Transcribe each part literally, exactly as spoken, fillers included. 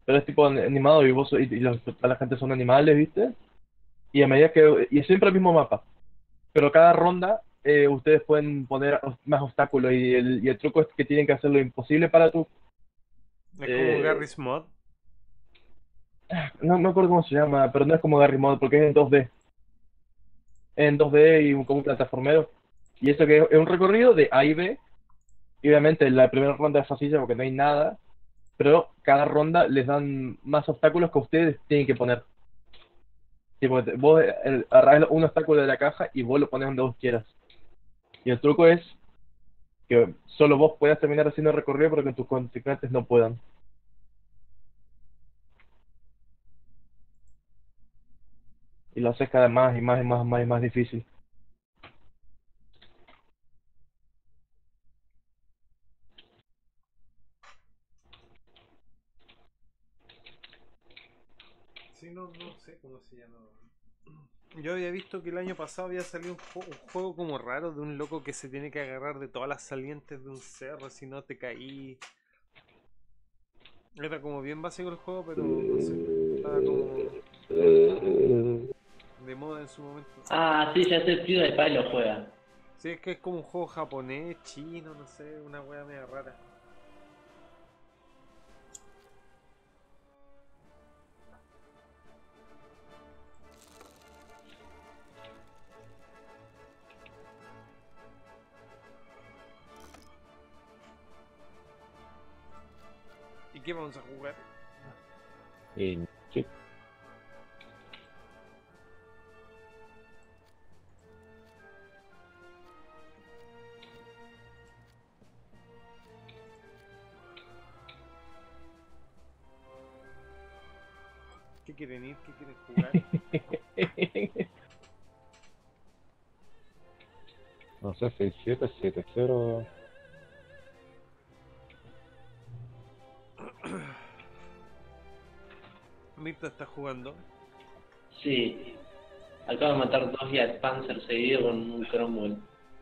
pero es tipo an- animado y vos y, y los- toda la gente son animales, ¿viste? Y a medida que y es siempre el mismo mapa, pero cada ronda eh, ustedes pueden poner os- más obstáculos y el, y el truco es que tienen que hacer lo imposible para tu Es como eh, Garry's Mod. no me acuerdo cómo se llama, pero no es como Garry Mod porque es en dos D, es en dos D y un- como un plataformero. Y eso que es, es un recorrido de A y B, y obviamente la primera ronda es fácil porque no hay nada, pero cada ronda les dan más obstáculos que ustedes tienen que poner. Tipo, te- vos eh, agarrás un obstáculo de la caja y vos lo pones donde vos quieras. Y el truco es que solo vos puedas terminar haciendo el recorrido, pero que tus contrincantes no puedan. Y lo haces cada vez más y más y más, más y más difícil. Sí, no, no sé cómo se llama. Yo había visto que el año pasado había salido un, ju- un juego como raro de un loco que se tiene que agarrar de todas las salientes de un cerro si no te caí. Era como bien básico el juego, pero no sé. Estaba como de moda en su momento. Ah, sí, ya sé, PewDiePie lo juega. Sí, es que es como un juego japonés, chino, no sé, una wea media rara. ¿Y qué vamos a jugar? Y sí. ¿Qué quieren ir? ¿Qué quieren jugar? No sé, seis siete siete cero. Mirta está jugando. Sí, acabo de matar dos Yak Panzer seguido con un Cromwell.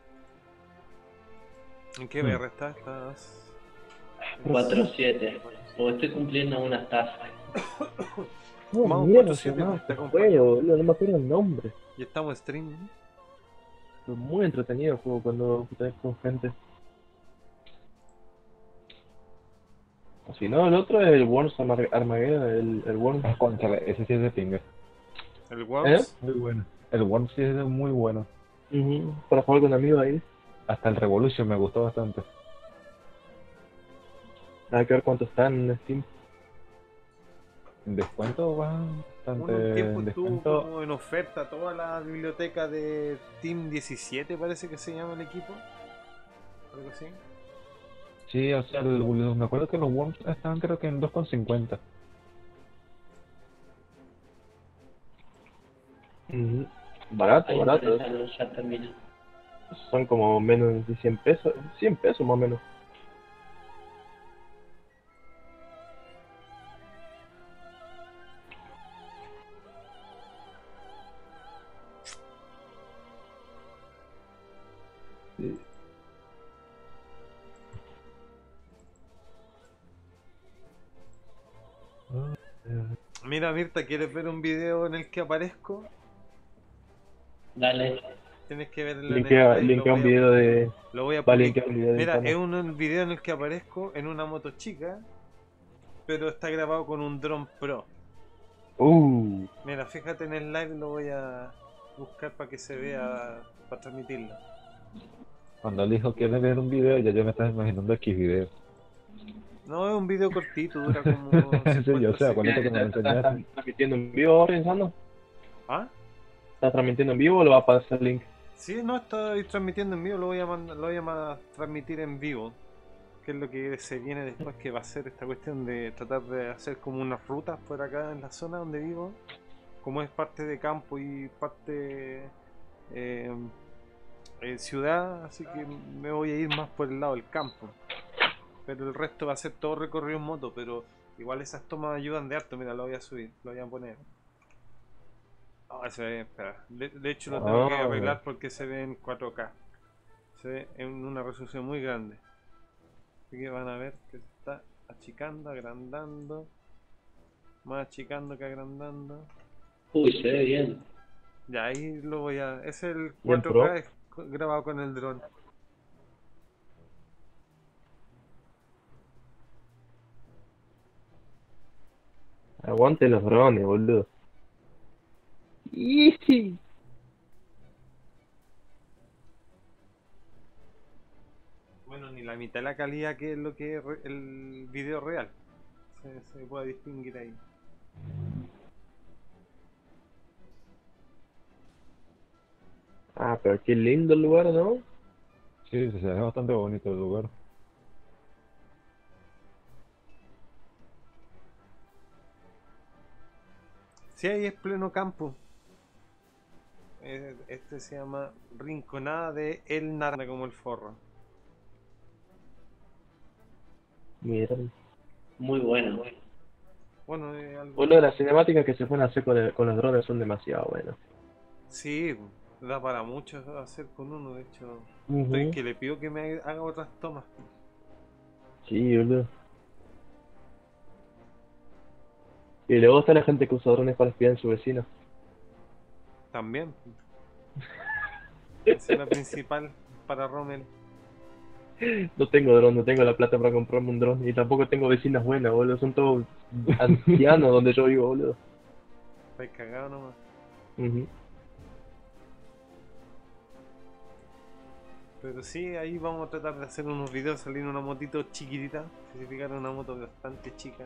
¿En qué Hmm. B R está? Estás. cuatro siete. Porque estoy cumpliendo unas tasas. No, Vamos mira, cuatro no se siete llamaba te este acompaño. juego, boludo, no me acuerdo el nombre. Y estamos stream. Fue muy entretenido el juego cuando jugás con gente. O si no, el otro es el Worms Armag- Armageddon, el, el Worms. Ah, cónchale, ese sí es de pinga. El ¿Eh? Worms. Muy bueno. El Worm sí es muy bueno. Ujú, para jugar con amigos ahí. Hasta el Revolution me gustó bastante. Hay que ver cuánto está en Steam. En descuento va Uno bastante un tiempo en estuvo descuento. como en oferta toda la biblioteca de Team diecisiete, parece que se llama el equipo. Algo así. Sí, o sea, el- los- me acuerdo que los Worms estaban creo que en dos con cincuenta. Ujú. Barato, Ahí barato. interesante, ya terminé. Son como menos de cien pesos. cien pesos más o menos. Sí. Ah, eh, Mira, Mirta, ¿quieres ver un video en el que aparezco? Dale. Tienes que verlo en el Linkea, live, lo linkea un voy a, video de. lo voy a Va a publicar. linkear un video de Mira, es Ventana. un un video en el que aparezco en una moto chica, pero está grabado con un Drone Pro. Uh, Mira, fíjate en el live, lo voy a buscar para que se vea, para transmitirlo. Cuando él dijo quiere ver un video, ya yo me estaba imaginando X video. No, es un video cortito, dura como Sí, yo cincuenta sé, con eso que segundos. me lo ¿estás estás enseñaste. transmitiendo en vivo ahora, Insano? ¿Ah? ¿Estás transmitiendo en vivo o lo va a pasar el link? Sí, no, estoy transmitiendo en vivo, lo voy a, mand- lo voy a ma- transmitir en vivo. Que es lo que se viene después, que va a ser esta cuestión de tratar de hacer como unas rutas por acá en la zona donde vivo. Como es parte de campo y parte eh, eh, ciudad, así que me voy a ir más por el lado del campo. Pero el resto va a ser todo recorrido en moto, pero igual esas tomas ayudan de harto. Mira, lo voy a subir, lo voy a poner. Ah, se ve, espera. De, de hecho lo tengo que Ah, arreglar porque se ve en cuatro K. Se ve en una resolución muy grande. Así que van a ver que se está achicando, agrandando. Más achicando que agrandando. Uy, se ve bien. Ya ahí lo voy a... Es el Bien cuatro pro. K es co- grabado con el dron. Aguante los drones, boludo. Easy. Bueno, ni la mitad de la calidad que es lo que es re- el video real. Se, se puede distinguir ahí. Ah, pero qué lindo el lugar, ¿no? Sí, se ve bastante bonito el lugar. Sí, ahí es pleno campo. Eh, Este se llama Rinconada de El Naranja, como el forro. Mira. Muy bueno. Bueno, eh, algo... Boludo, las cinemáticas que se pueden hacer con, el- con los drones son demasiado buenas. Sí, da para mucho hacer con uno, de hecho. Ujú. Estoy que le pido que me haga otras tomas. Sí, boludo. Y luego está la gente que usa drones para espiar a su vecino. También. Esa es la principal para Rommel. No tengo dron, no tengo la plata para comprarme un dron. Y tampoco tengo vecinas buenas, boludo. Son todos ancianos donde yo vivo, boludo. Estáis cagado nomás. Ujú. Pero sí, ahí vamos a tratar de hacer unos videos, salir una motito chiquitita. Si se fijaron, una moto bastante chica.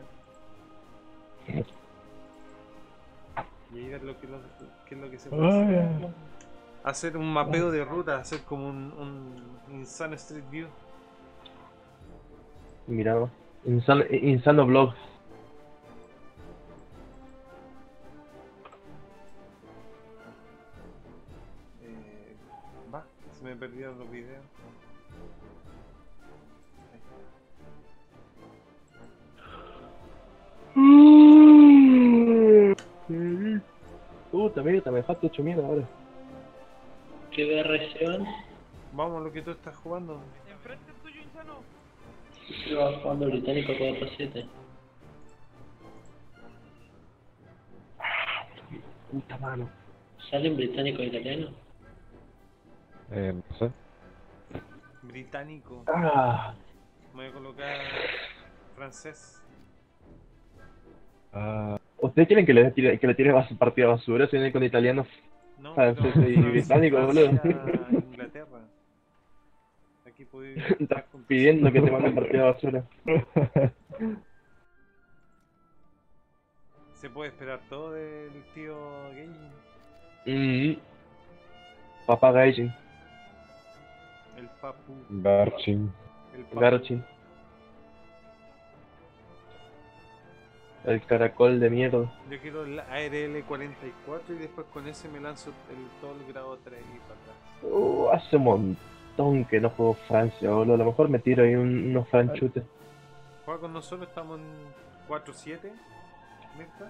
Y ahí ver lo que, lo, qué es lo que se puede hacer. Hacer un mapeo de ruta, hacer como un, un Insane Street View. Mira, Insano, Insano Vlogs. Eh, va, se me perdieron los videos. Ahí Puta, mira, me dejaste hecho mierda ahora. ¿Qué V R se van? Vamos a lo que tú estás jugando. Yo va jugando británico cuatro siete. Puta mano. ¿Sale en británico e italiano? Eh, no sé. Británico. Ah, Me voy a colocar francés. Ah, ¿ustedes quieren que le tire, que le tire bas- partida basura? Si viene con italianos No, francés pero y Francia- británico, Francia, boludo. Inglaterra. Aquí podéis Estás estar con pidiendo que te manden partida basura. Se puede esperar todo del tío Gaming. Mm. Papá Gaijin, El papu. Garchin. El papu. Garchin. El caracol de mierda. Yo quiero el A R L cuarenta y cuatro y después con ese me lanzo el, todo el grado tres y para atrás. Uh, hace un montón que no juego Francia, boludo. A lo mejor me tiro ahí un- unos franchutes. Juega con nosotros, estamos en cuatro siete. ¿Mirta?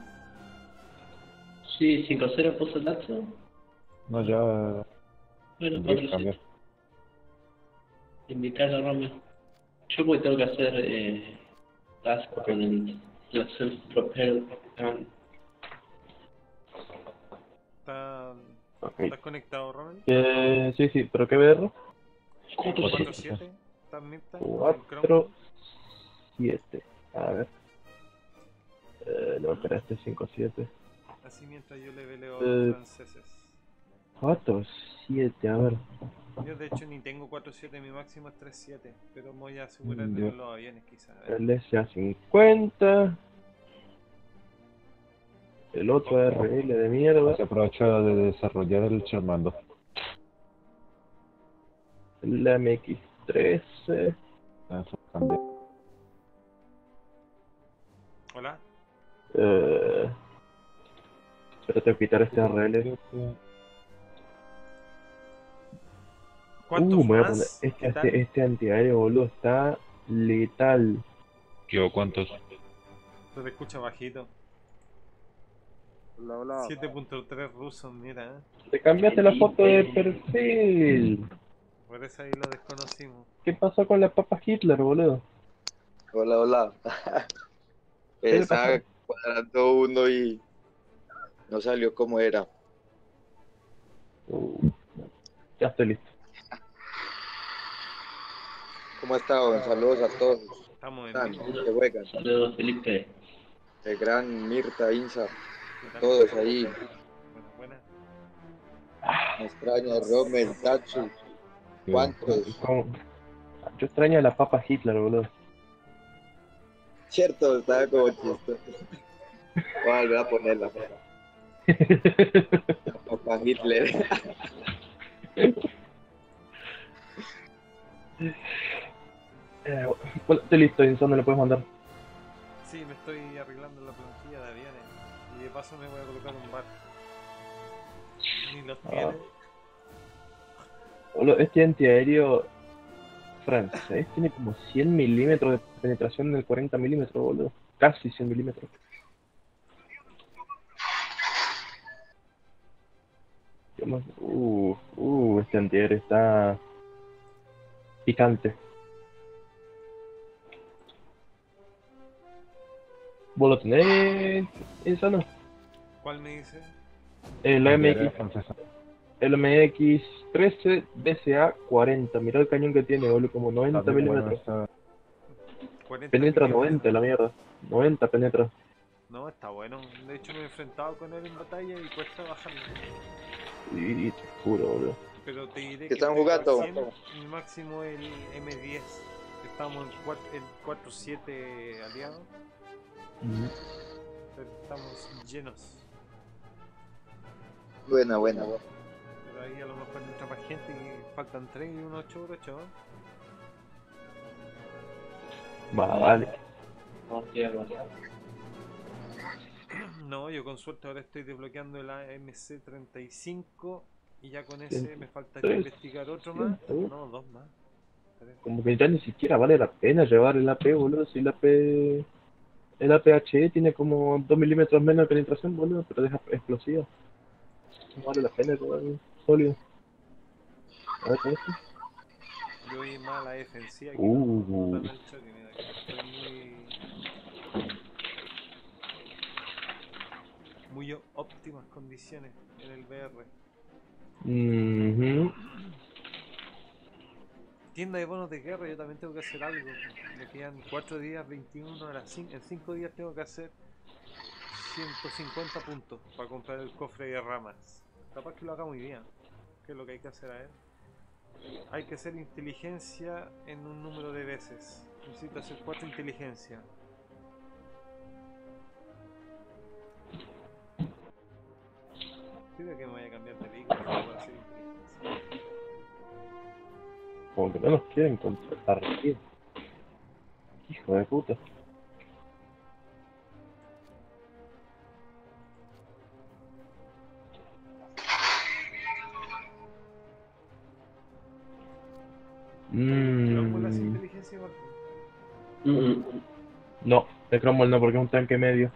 Sí, cinco cero puso el Lazio. No, ya. Bueno, Tendría que cuatro cambiar. siete. Invitar a Rome. Yo porque tengo que hacer eh, task con el la self-propelled gun. ¿Está, Ok. ¿Estás conectado, Roman? Eh, sí, sí, pero ¿qué V R? cuatro siete. ¿Estás Mirta? cuatro siete. A ver. Eh, no, espera, este es cinco siete. Así mientras yo le veleo a Eh. los franceses. cuatro siete, a ver. Yo de hecho ni tengo cuatro siete, mi máximo es tres siete, pero me voy a asegurar Mm, de ya. ver los aviones quizás. A ver. El S A cincuenta. El otro R L de mierda. Se aprovecha de desarrollar el Charmando. El M X trece. Eso cambia. Hola. Eh, pero tengo que quitar este R L. ¿Cuántos Uh, me voy a poner. más? Este, ¿Qué tal? este, este antiaéreo, boludo, está letal. ¿Qué cuántos? Se te escucha bajito. Hola, hola. siete punto tres rusos, mira. ¿eh? Te cambiaste la foto de perfil. Por eso ahí lo desconocimos. ¿Qué pasó con la papa Hitler, boludo? Hola, hola. ¿Qué Eh, le estaba pasó? cuadrando uno y no salió como era. Uh, ya estoy listo. ¿Cómo ha estado? Saludos a todos. Estamos en Están, vivo. que juegan. Saludos, Felipe. El gran Mirta, Insa, ¿Qué tal? todos ahí. Buena, buena. Me extraña Rommel, Tatsu. ¿Cuántos? ¿Cómo? Yo extraño a la papa Hitler, boludo. Cierto, estaba como chistoso. Voy a volver a ponerla. Papá Hitler. Eh, bueno, estoy listo, ¿y dónde le puedes mandar? Sí, me estoy arreglando la plantilla de aviones. Y de paso me voy a colocar un bar. Ni los Ah. tiene. Boludo, este antiaéreo francés tiene como cien milímetros de penetración en el cuarenta milímetros, boludo. Casi cien milímetros. ¿Qué más? Uh, uh, este antiaéreo está picante. ¿Vos lo tenés, Insano? ¿Cuál me dice? El M X, francesa. el M X trece D C A cuarenta. Mirá el cañón que tiene, boludo, como noventa También, bueno, milímetros. está- cuarenta Penetra milímetros. noventa, la mierda. noventa penetra. No, está bueno. De hecho me he enfrentado con él en batalla y cuesta bajarlo. Y te juro, boludo. Pero te diré ¿Qué que están tengo al jugando? cien, mi máximo el M diez. Estamos en cuatro siete aliados, pero estamos llenos. Buena, buena. Pero ahí a lo mejor entra más gente y faltan tres y unos ocho por ocho. Va, vale. No, tío, no. No, yo con suerte ahora estoy desbloqueando el A M C treinta y cinco y ya con ese Ciento me falta tres, investigar otro más. ciento. No, dos más. Tres. Como que ya ni siquiera vale la pena llevar el A P, boludo. Si el A P. El A P H E tiene como dos milímetros menos de penetración, boludo, pero deja explosiva. No vale la pena llevar el sólido. A ver, ¿qué es esto? Yo voy más a la defensiva que Uh. no botarme el choque, mira, que estoy muy. Muy ó- óptimas condiciones en el V R. Mhm. Tienda de bonos de guerra, yo también tengo que hacer algo. Me quedan cuatro días, veintiuno horas. cin- En cinco días tengo que hacer ciento cincuenta puntos para comprar el cofre de ramas. Capaz que lo haga muy bien. ¿Qué es lo que hay que hacer a él? Hay que hacer inteligencia en un número de veces. Necesito hacer cuatro inteligencias. Creo que me voy a cambiar de vehículo para hacer inteligencia. Como que no nos quieren contratar, tío. Hijo de puta. ¿Cromwell hace Mmm. inteligencia igual? Mm, mm. No, el Cromwell no, porque es un tanque medio.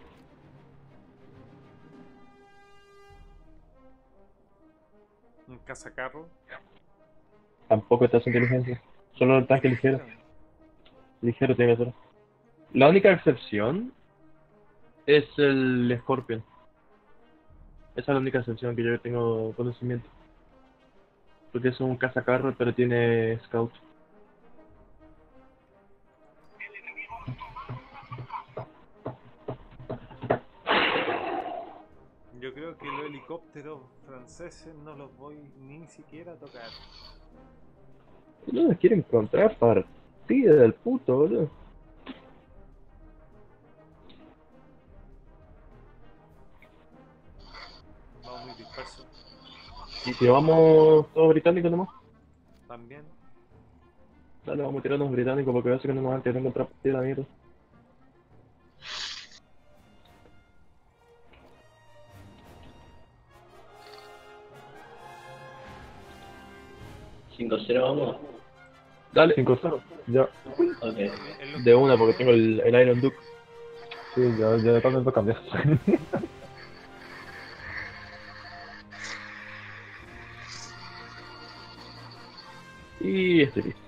¿Un cazacarro? Tampoco está su inteligencia. Solo el tanque ligero. Ligero tiene que ser. La única excepción es el Scorpion. Esa es la única excepción que yo tengo conocimiento. Porque es un cazacarro, pero tiene scout. Yo creo que los helicópteros franceses no los voy ni siquiera a tocar. No nos quieren encontrar partida del puto, boludo. Vamos muy dispersos. Y si vamos todos británicos nomás, También. dale, vamos a tirarnos británicos porque parece que no nos van a querer encontrar partida la mierda. cinco cero, vamos. Dale, cinco cero. Ya, Ok. Es lo de una porque tengo el, el Iron Duke. sí, ya, ya de tanto cambiar. Y estoy listo.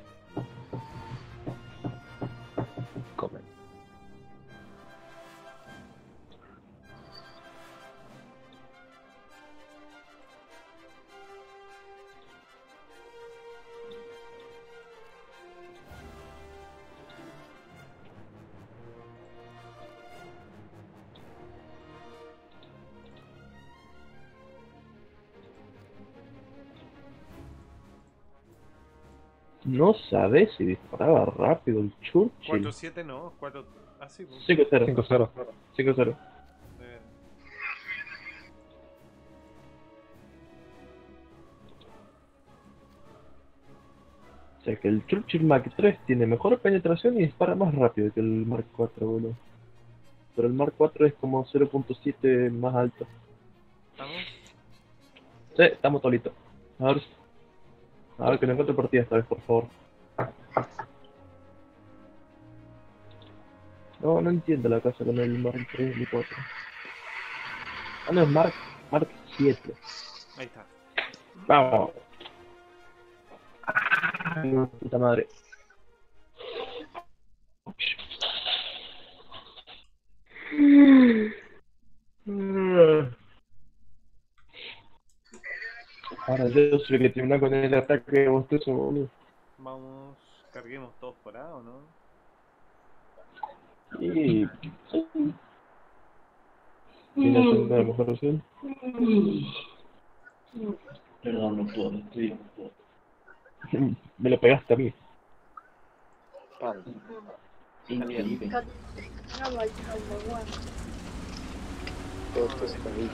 Come. No sabes si disparaba rápido el Churchill. cuatro siete no, cuatro... Ah, sí, pues. cinco cero. cinco cero. cinco cero. Eh, O sea que el Churchill Mark tres tiene mejor penetración y dispara más rápido que el Mark cuatro, boludo. Pero el Mark cuatro es como cero punto siete más alto. ¿Estamos? Sí, estamos tolitos. A ver, a ver que no encuentre partida esta vez, por favor. No, no entiendo la casa con el Mark tres y cuatro. Ah, no, es Mark, Mark siete. Ahí está. Vamos. Ay, no, puta madre. Ahora yo soy el que termina con el ataque de bostezo, boludo. Vamos, carguemos todos por A, ¿o no? Y... Tiene segunda de mejor opción. Perdón, no puedo, estoy ocupado. Me lo pegaste a mí. Pan. Increíble. Todo esto está ahí.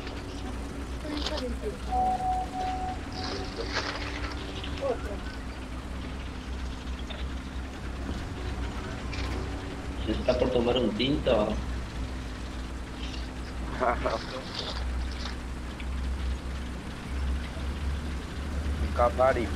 ¿Se está por tomar un tinto? Un Campari.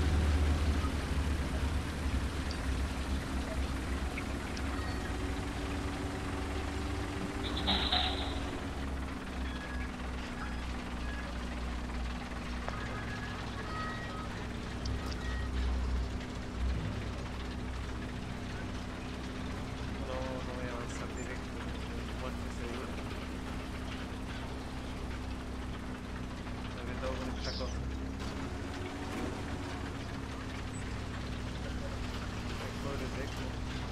No, no voy a avanzar directo. Muerte segura. Me he metido con esta cosa. El pobre Deku.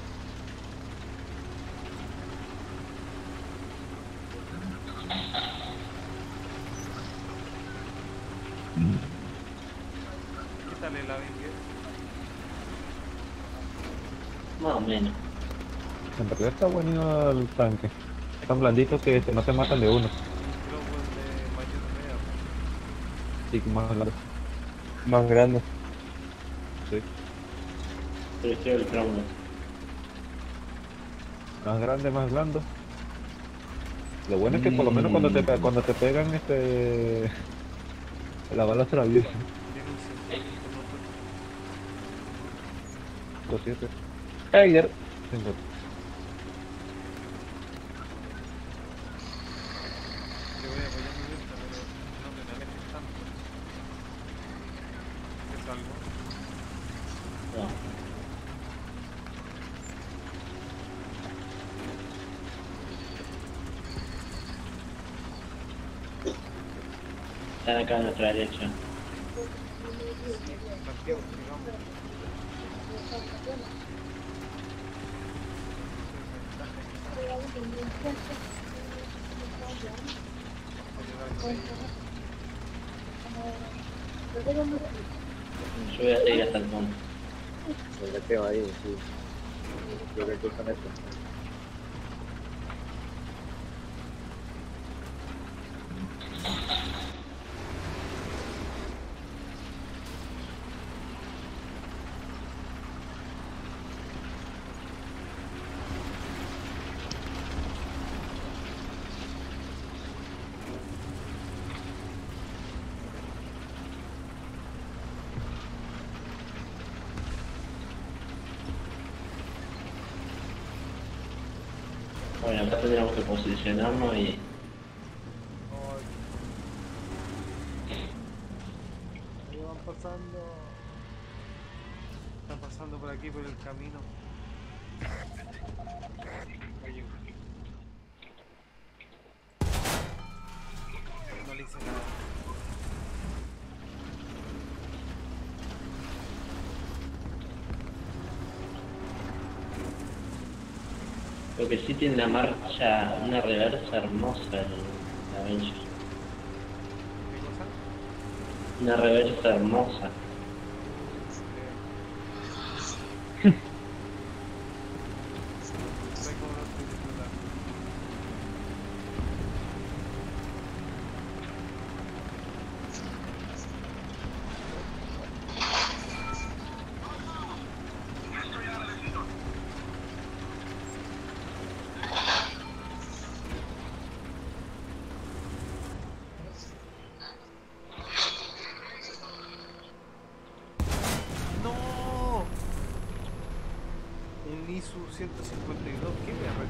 Quítale la vinguez. Más o menos. En realidad está bueno el tanque. Están blanditos que este, no se matan de uno. Un Crowell de mayor rea. Sí, más largo. Más grande. Sí. Prefiero el trauma. Más grande, más blando. Lo bueno es que por lo menos cuando te, pe- cuando te pegan, este... la bala atraviesa. Tiene un científico, no Los siete. Heider. Tengo. te voy a apoyar mi vista, pero no te me alejes tanto. ¿Es algo? No. Están acá a nuestra derecha. Santiago, sigamos. Yo voy a seguir hasta el fondo. Me meteo ahí, sí. Creo que tú con esto. Bueno, acá tendríamos que posicionarnos y... Ay. Ahí van pasando. Están pasando por aquí por el camino. Oye. No le hice nada. Lo que sí tiene una marcha, una reversa hermosa el Avenger. ¿Qué cosa? Una reversa hermosa. Eh, sé cómo lo estoy disfrutando. ¡No! Un I S U ciento cincuenta y dos, ¿qué guerra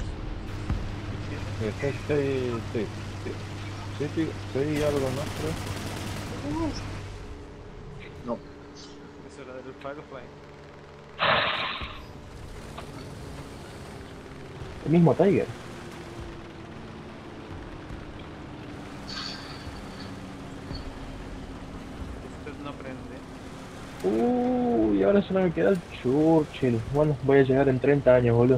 tiene Este, sí, sí, sí. Sí, sí, sí, algo más, creo. No. eso? Eso era del Firefly. El mismo Tiger. Usted no aprende. Uy, ahora solo me queda el Churchill. Bueno, voy a llegar en treinta años, boludo.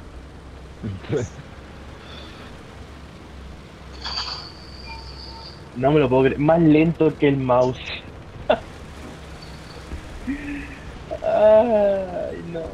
No me lo puedo creer. Más lento que el mouse. Ay, no.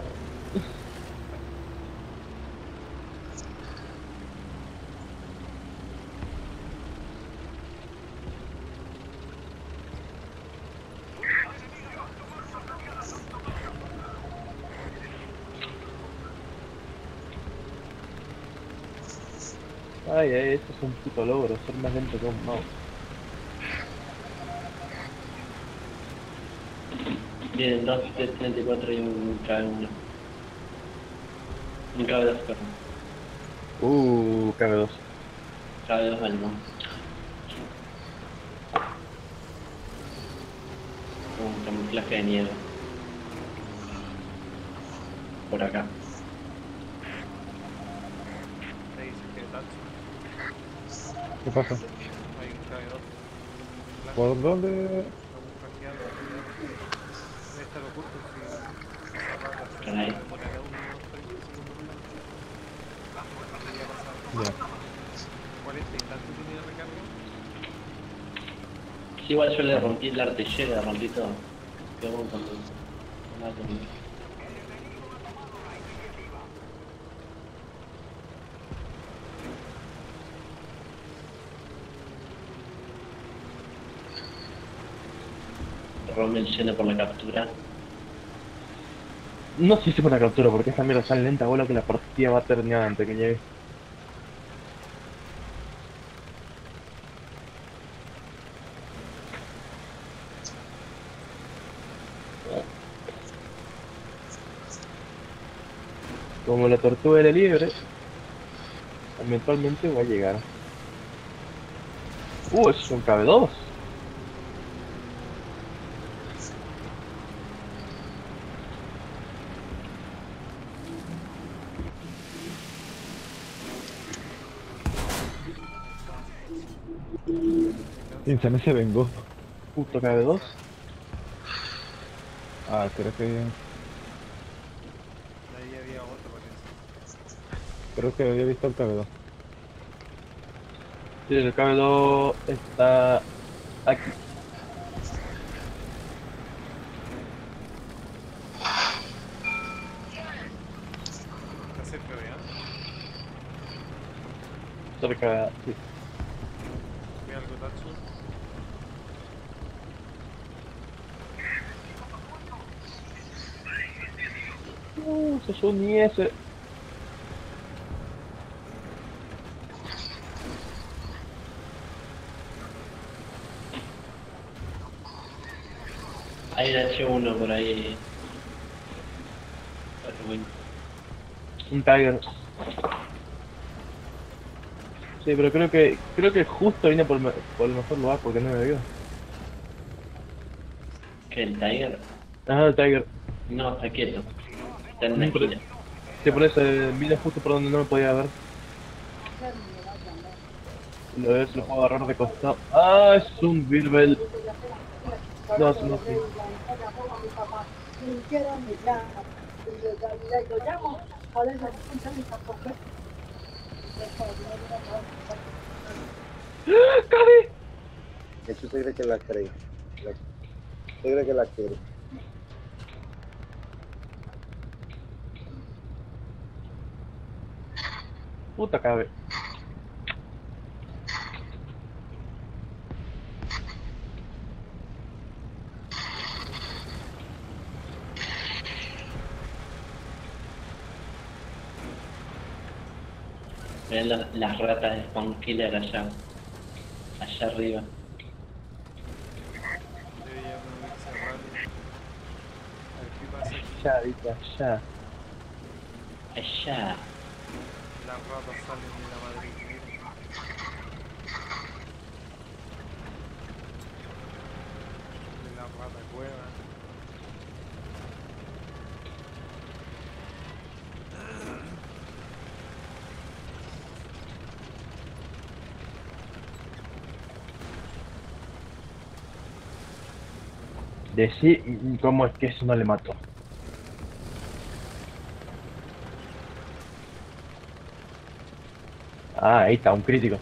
Ay, ay, eso es un puto logro, ser más lento que un mouse. Vienen dos T treinta y cuatro y un K uno. Un K dos, perdón. Uh, K B dos. K dos al no. Un camuflaje de nieve. Por acá. Te dice que Tatsu ¿Qué pasa? hay un K dos. ¿Por dónde? Camuflajeado. Debe estar oculto si esa rata se Caray. demorará unos treinta segundos más. Y ya ha pasado. Ya. cuarenta y tanto tiene de recarga. Sí, igual yo le rompí la artillera, rompí todo. Qué bueno cuando... nada conmigo. Rommel lleno por la captura. No sé si hice una captura porque esta mierda es tan lenta, boludo, que la partida va a terminar antes que llegue. Como la tortuga era libre, eventualmente va a llegar. Uh, eso es un K B dos. Insane se vengó. Puto K B dos. Ah, creo que... Ahí había otro, parece. Creo que había visto el K B dos. Sí, el K B dos está aquí. Está cerca de A. Cerca, sí. Ve algo Tatsu. Uh, eso es un I S. Hay un H uno por ahí. Pero bueno. Un Tiger. Sí, pero creo que creo que justo vine por, me- por el mejor lugar porque no me vio. ¿Qué, el Tiger? Ajá, el Tiger. No, está quieto. Está en una Mm, pero- esquina. Sí, por eso eh, vine justo por donde no me podía ver. Lo ves, lo puedo agarrar de costado. Ah, es un Birbel. No, es no, sí. ¡Ah, ¡Cabe! Eso se cree que la cree. La- Se cree que la quiere. Puta cabe. Ven la- las ratas de Spawn Killer allá. Allá arriba. Yo ya me voy a cerrar. A ver qué pasa aquí. Ya, dice allá. Allá. Las ratas salen de la madriguera. De la rata cueva. Decí cómo es que eso no le mató. Ah, ahí está, un crítico.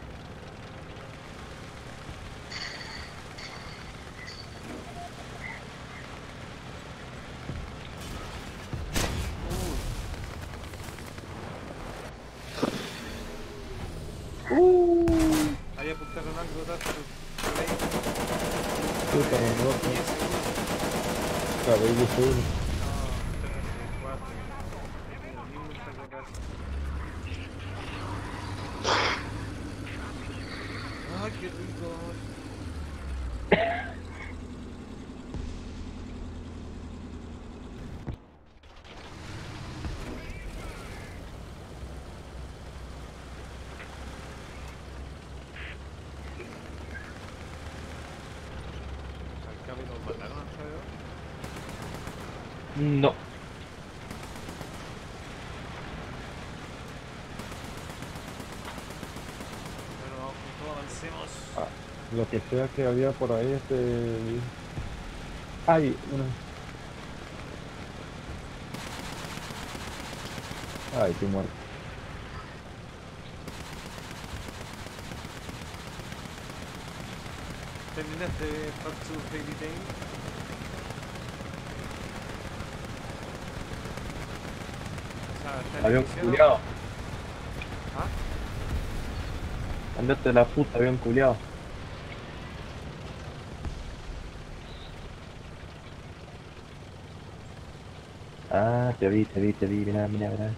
Ahí apuntaron algo, Tato. Por ahí. Puta, me roto. diez segundos. Cabello seguro. No, tres, cuatro. Mira, ni un sacotazo. ¡Ay, qué rico! ¿Al Capi nos mataron alrededor? No. Bueno, vamos con todo, avancemos. Lo que sea que había por ahí, este... Ay, una... Ay, estoy muerto. ¿Terminaste Part two Fairy Tail? O sea, está en Avión emisión, ¿no? culiao. ¿Ah? Andate la puta, avión culiao. Ah, te vi, te vi, te vi, mira, mira, mira.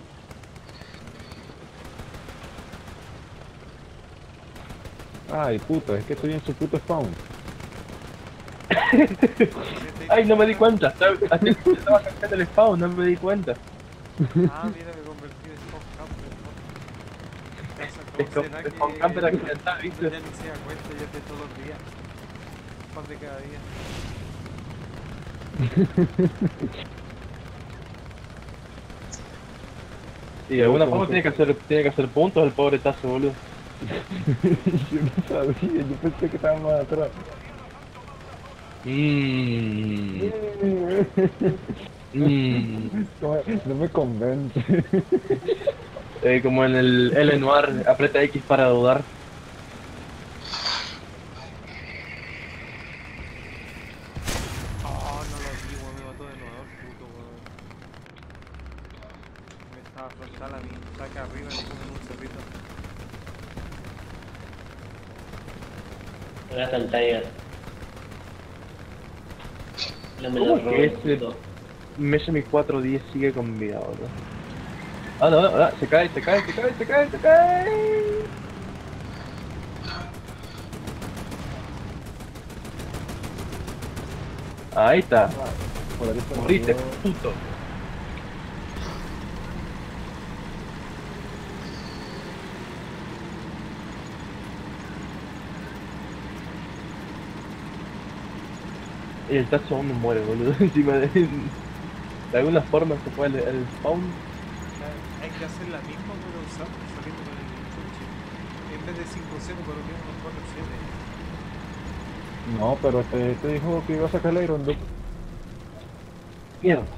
Ay, puto, es que estoy en su puto spawn. Ay, no me di cuenta. Estaba, así estaba sacando el spawn, no me di cuenta. Ah, mira, me convertí en Spawn Camper, ¿no? Casa, ¿cómo Es como- será es como que camper accidental, ¿viste? Ya ni se da cuenta, ya es de todos los días. Pan de cada día. Y de alguna Como forma que- tiene que hacer, tiene que hacer puntos el pobre tazo, boludo. Yo no sabía, yo pensé que estaba más atrás. Mmm. Mmm. No, no me convence. Eh, como en el L Noir, aprieta X para dudar. Oh, no lo vi, weón, me mató de nuevo, el puto, weón. Me estaba frontal a mí, saca arriba y come en un cerrito. Rata al Tiger. No me ¿Cómo lo es robo, que ese puto. Mesami cuatro diez sigue con vida, boludo? Ah, no, no, no, se cae, se cae, se cae, se cae, se cae. Ahí está. Por ahí se Morriste, murió. puto. Y el tazo aún no muere, boludo. Encima de... De alguna forma se fue el, el spawn. O sea, hay que hacer la misma pero usar, saliendo con el chuchi. En vez de cinco cero, pero que unos cuatro siete. No, pero este, este dijo que iba a sacar el Iron Duke. Mierda.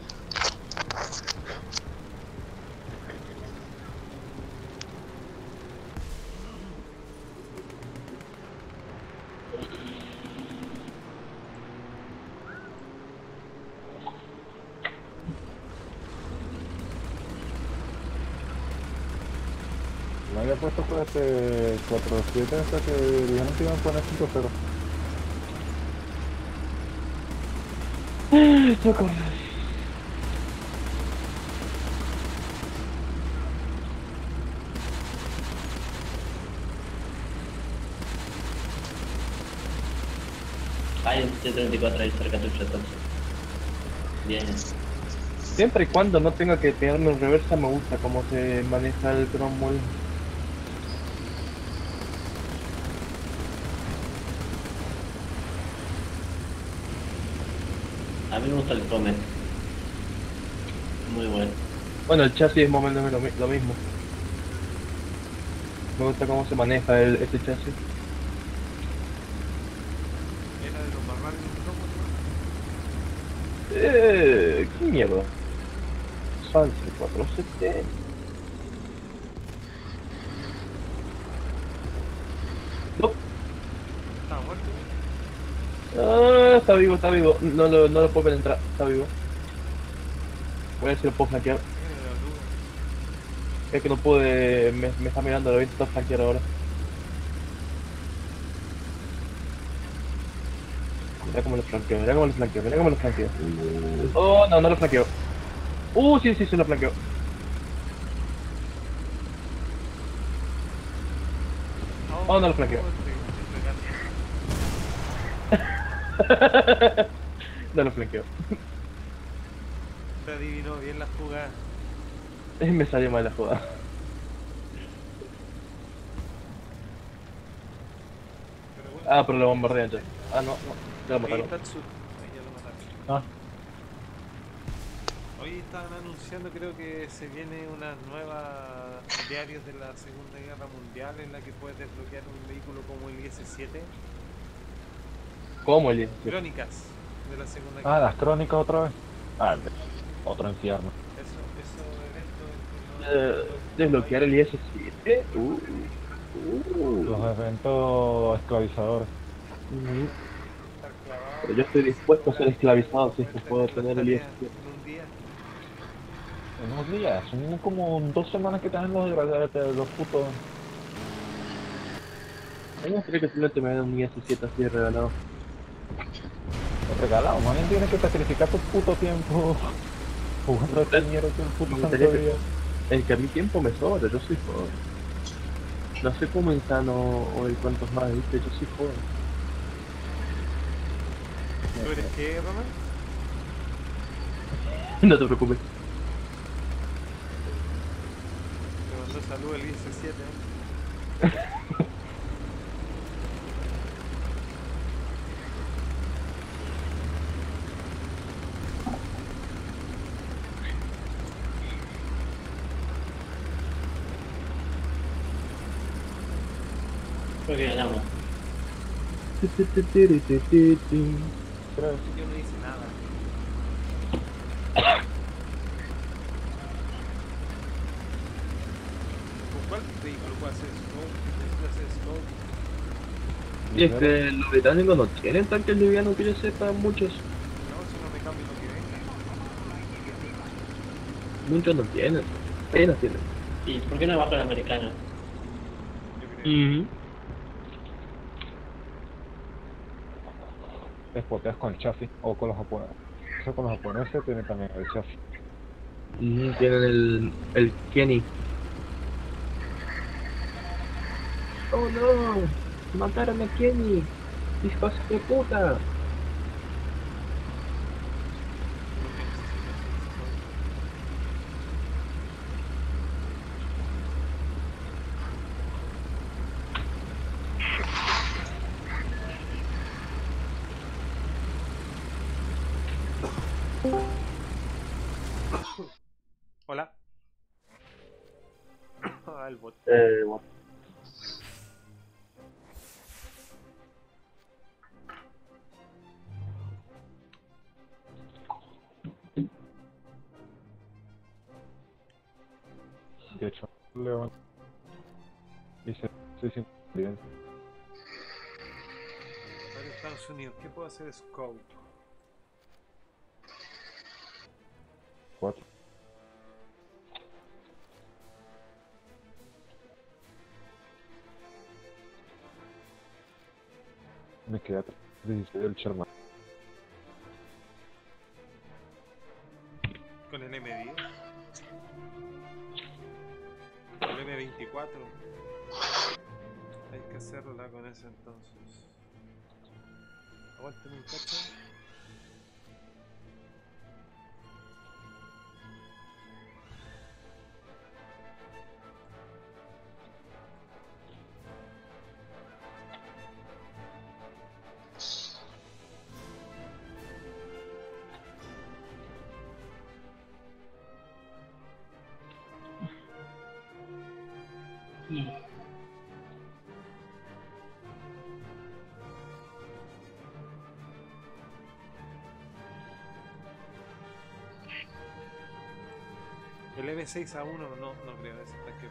había puesto pues este cuatro siete hasta que dijeron que iban a poner cinco cero. Socorro. Hay un T treinta y cuatro ahí cerca tuyo entonces. Bien. Siempre y cuando no tenga que pegarme en reversa, me gusta cómo se maneja el Cromwell. A mí me gusta el Comet. Muy bueno. Bueno, el chasis es más o menos lo, mi- lo mismo. Me gusta cómo se maneja el, ese chasis. Era de los más rápidos ¿no? Eh, ¿qué mierda? Salsa cuatrocientos setenta. No, Estaba muerto. ah, está vivo, está vivo. No lo, no lo puedo penetrar, está vivo. Voy a ver si lo puedo flanquear. Tiene la duda. Es que no pude, me, me está mirando, lo voy a intentar flanquear ahora. Mira cómo lo flanqueo, mira cómo lo flanqueo, mira cómo lo flanqueo. Oh, no, no lo flanqueo. Uh, sí, sí, sí lo flanqueo. Oh, no lo flanqueo. No lo flanqueo. Te adivinó bien la jugada. Me salió mal la jugada. Pero bueno, Ah, pero lo bombardean ya. Ah, no, no, ya lo ahí mataron. está el sur. Ahí ya lo mataron. Ah, Hoy estaban anunciando, creo que se viene una nueva diarios de la Segunda Guerra Mundial en la que puedes desbloquear un vehículo como el I S siete. ¿Cómo, Eli? Crónicas de la Segunda ah, Guerra. las crónicas otra vez. Ah, de- otro infierno. Eso, eso eventos que no- Eh, ¿Desbloquear el I S siete? Uh, uh. Los eventos esclavizadores. Mm, estar clavado. Pero yo estoy dispuesto a ser esclavizado si es que puedo Puedes tener el I S tareas siete. en un día. En unos días, son como dos semanas que están los desgraciados, los putos. A mí me gustaría que simplemente me den un I S siete así de regalado. Regalado, más bien tienes que sacrificar tu puto tiempo jugando a este mierda todo el puto Me santo gustaría que- día. El que a mi tiempo me sobra, yo soy joven. No sé cómo Insano o el cuantos más, viste, yo soy joven. ¿Tú eres qué, Ronald? No te preocupes. Te mandó salud el I S siete. Creo que ganamos. Creo. Yo no hice nada. ¿Con cuál vehículo puede hacer scope? Necesito hacer scope. Y es que los británicos no tienen tanques livianos que yo sepa, muchos. No, si no me cambio lo que venga. Muchos no tienen. Apenas tienen. ¿Y por qué no bajo el americano? Yo creo. Despoteas con el chasis o con los japoneses. Eso con los japoneses tiene también el chasis. Mm, tienen el, el Kenny. Oh no, mataron a Kenny. Hijos de puta. Hola. Ah, el bot. Eh, bueno. De hecho, León dice, sí, sí, bien. Para Estados Unidos, ¿qué puedo hacer scope? Cuatro. Me queda dieciséis del Sherman. Con el eme diez. El eme veinticuatro. Hay que hacerla con ese entonces. Aguántame un cacho. El eme seis a uno no, no creo, ese tanque.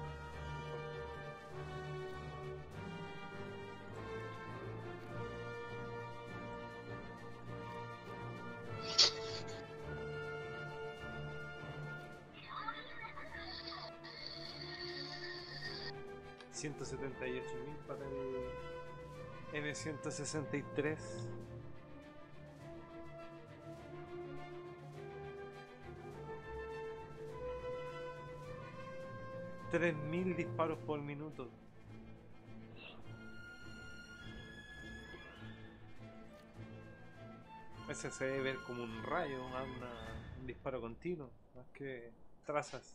ciento setenta y ocho mil para el eme ciento sesenta y tres. tres mil disparos por minuto. Ese se debe ver como un rayo, una, un disparo continuo, más que trazas.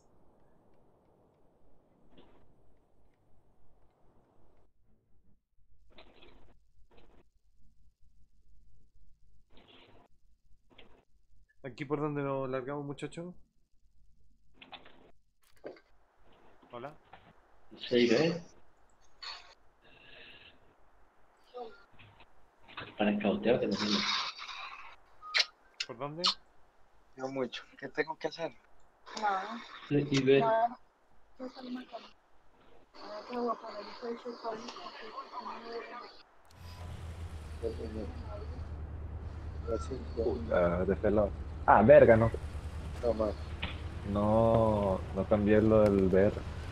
Aquí por donde nos largamos, muchachos. Hola. seis B. Para escauteo que no tiene. ¿Por dónde? No mucho. ¿Qué tengo que hacer? Nada, Y B. nada. Yo salí más tarde. Ahora te voy a poner el precio con Ah, de este lado. Ah, verga, no. No más. No, no cambié lo del V R.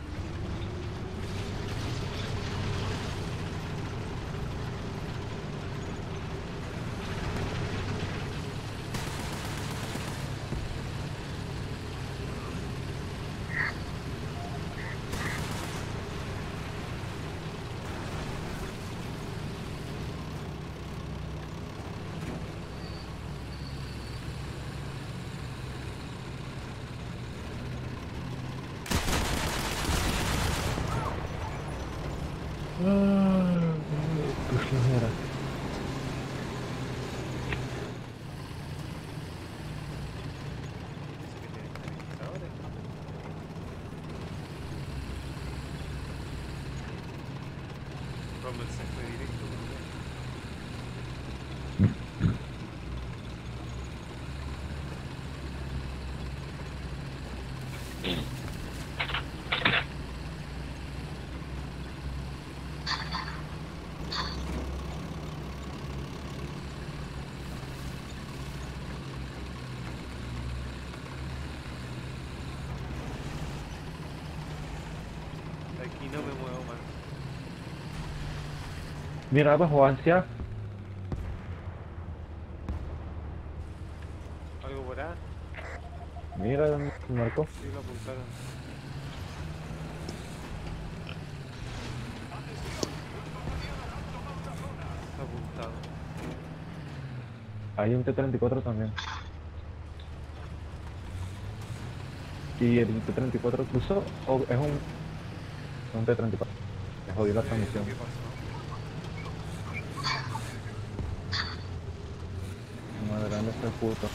Qué flojera. Rommel se fue directo. Aquí no me muevo más. Mira, abajo, ansia. ¿Algo por ahí? Mira, Marco. Sí, lo apuntaron. Está apuntado. Hay un T treinta y cuatro también. ¿Y el T treinta y cuatro cruzó o es un, un T treinta y cuatro? Me jodió la transmisión. ¿Qué pasó? Madre grande este puto.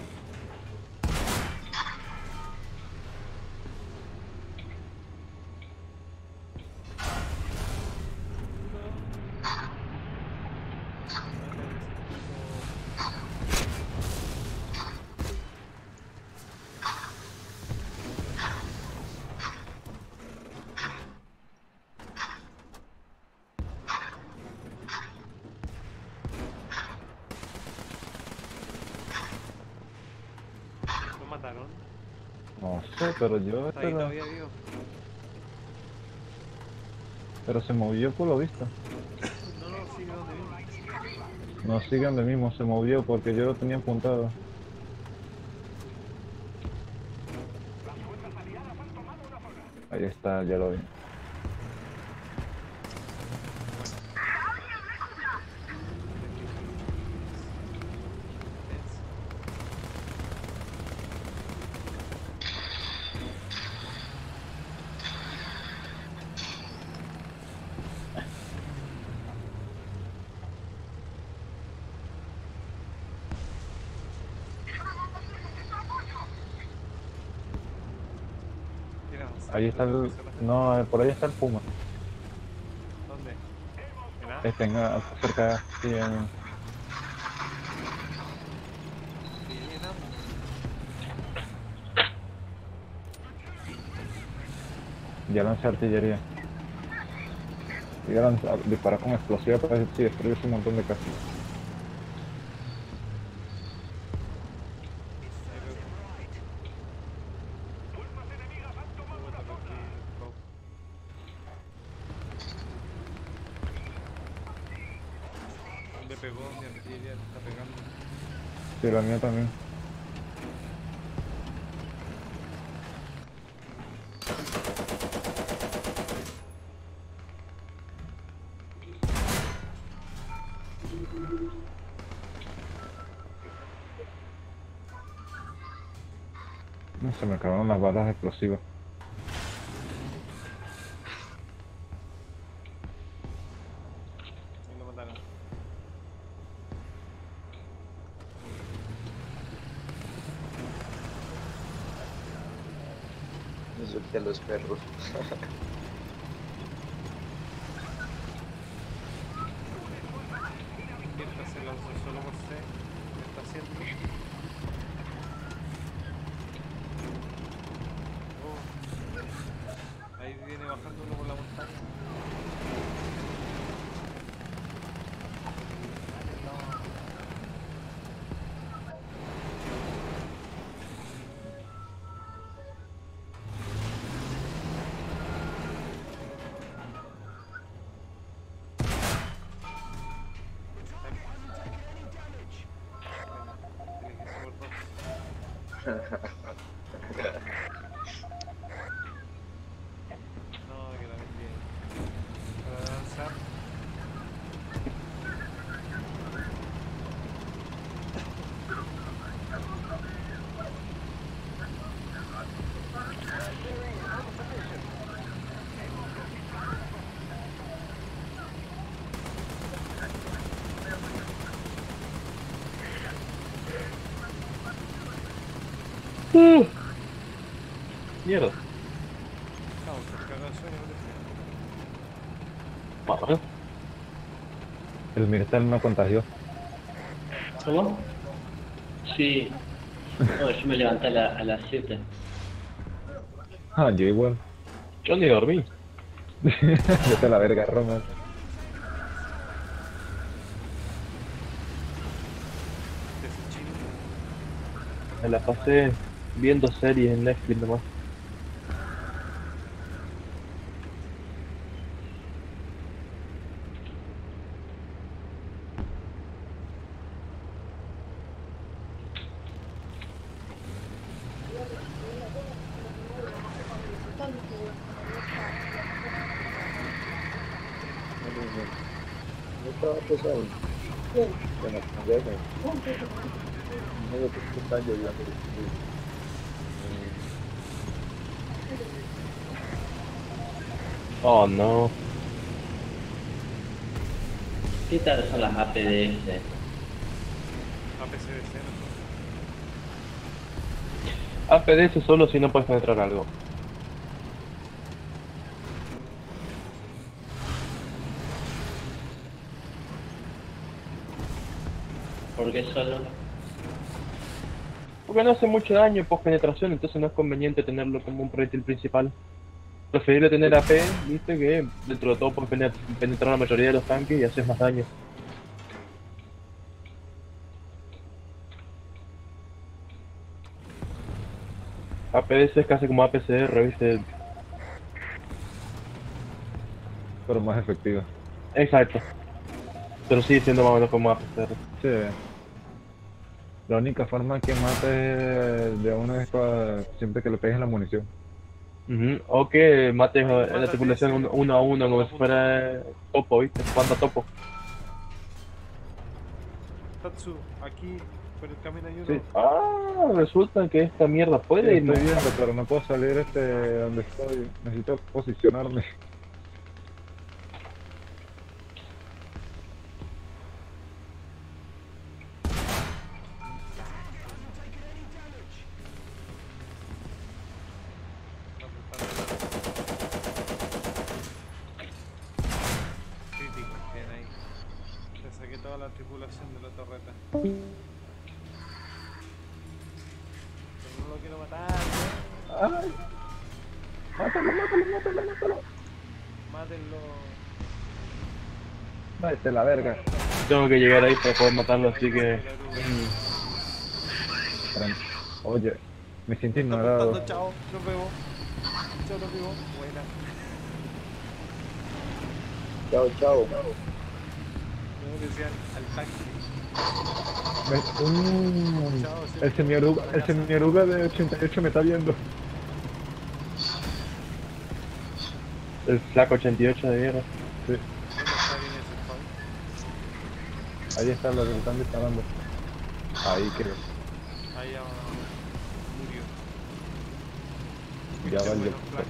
¿Lo mataron? No sé, pero yo... Está ahí Pero, todavía vivo. pero se movió por lo visto. No, no, sigue donde vivo. No sigan de mismo, se movió porque yo lo tenía apuntado. Ahí está, ya lo vi. ¿Quiere avanzar? Ahí está el... No, eh, por ahí está el Puma. ¿Dónde? ¿En A? Este, en, a- cerca, sí, en- Sí, en A. ya lancé artillería. Y ya lancé, disparar con explosiva para ver si destruye un montón de casas. ¿Dónde pegó? Mi artillería le está pegando. Sí, la mía también. No, se me acabaron las balas explosivas. Ahí lo mataron. Me solté a los perros. Intenta hacer lanzó solo por C. ¿Qué está haciendo? Oh. Ahí viene bajando uno por la montaña. No, que la vendí. Para avanzar. Uh. Mierda. Vamos, se cagó el sueño, Bueno, El Mirtel me contagió. ¿Cómo? Sí. No, yo me levanté a, la- a las siete. Ah, yo igual. yo ni dormí. Vete a la verga, Roma. Ese chino. Me la pasé viendo series en Netflix nomás. No estaba pesado. Bueno, cambiarme. Medio que están lloviendo. Oh no. ¿Qué tal son las A P D S? A P C D C, ¿no? A P D S solo si no puedes penetrar algo. ¿Por qué solo? Porque no hace mucho daño post penetración, entonces no es conveniente tenerlo como un proyectil principal. Preferible tener A P, viste, que dentro de todo puedes penet- penetrar la mayoría de los tanques y haces más daño. A P D S es casi como A P C R, viste. Pero más efectiva. Exacto. Pero sigue siendo más o menos como A P C R. Sí. La única forma que mate de una es cua- siempre que le pegues la munición. Ujú, o que mates Ahí, eh, en la mátate tripulación ese. uno, uno a uno, como Toma si punto. fuera topo, ¿viste? Jugando a topo. Tatsu, aquí, por el camino hay uno. Sí, Ah, resulta que esta mierda sí, puede ir, ¿no? estoy viendo, pero no puedo salir este donde estoy. Necesito posicionarme. Crítico, bien ahí. Le saqué toda la tripulación de la torreta. Pero no lo quiero matar, ¿no? ¡Ay! ¡Mátalo, mátalo, mátalo, mátalo! Mátenlo. Vete la verga. Tengo que llegar ahí para poder matarlo, así que... Tran- Oye, me siento Me está ignorado. apuntando, chao, nos vemos. Chao, nos vemos. Buena. Chao, chao. Como decían, al taxi. Me- Mm, Chao, sí, el señor Uga, el señor Uga de ochenta y ocho me está viendo. El flaco ochenta y ocho de guerra. Sí, ¿Dónde está bien ese spawn? ahí está lo que están disparando. Ahí creo. Ahí ah, murió. Ya Qué valió. bueno, Flack.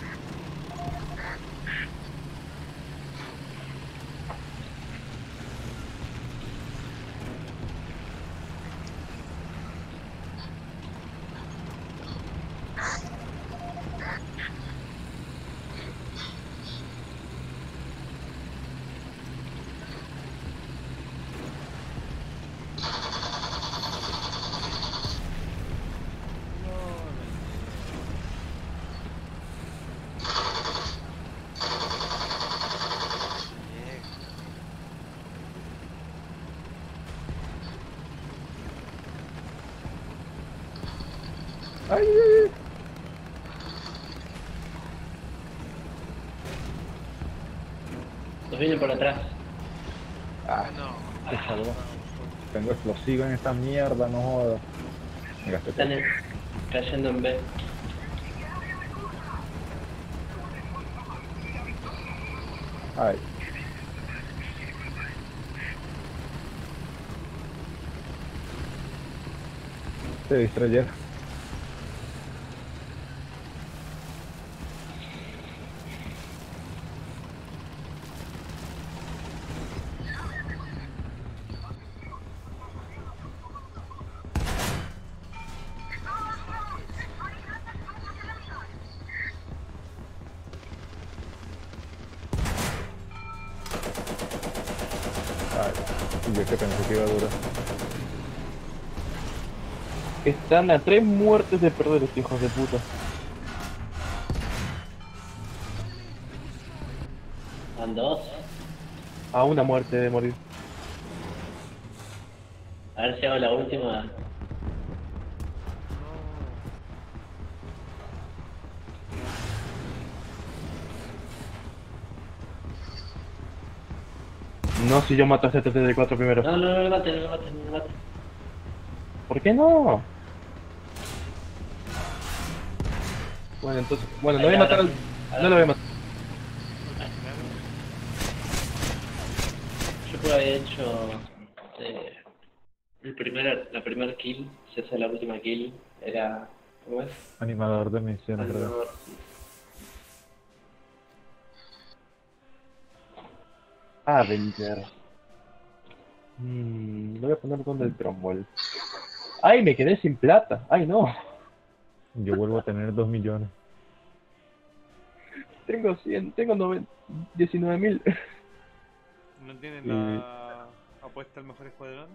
¡Ay, ay, ay! Nos vienen por atrás. Ah, No. se salvó. Tengo explosivo en esta mierda, no jodas. Me gasté todo. Están en- cayendo en B. Ay. Se distrayeron. Ay, y yo que pensé que iba a durar. Están a tres muertes de perder estos hijos de puta. Van dos. A una muerte de morir. A ver si hago la última. No, si yo mato a ese setenta y cuatro primero. No, no, no lo maten, no lo maten, no lo maten. ¿Por qué no? Bueno, entonces... Bueno, no voy a matar al... No lo voy a matar. Yo creo que había hecho eh, el primer, la primera kill, si esa es la última kill, era... ¿Cómo es? Animador de misiones, ¿verdad? Animador. Ah, Avenger. Mmm, lo voy a poner con el Cromwell. ¡Ay, me quedé sin plata! ¡Ay, no! Yo vuelvo a tener dos millones. Tengo cien, tengo diecinueve mil. ¿No tienen Y- la apuesta al mejor escuadrón?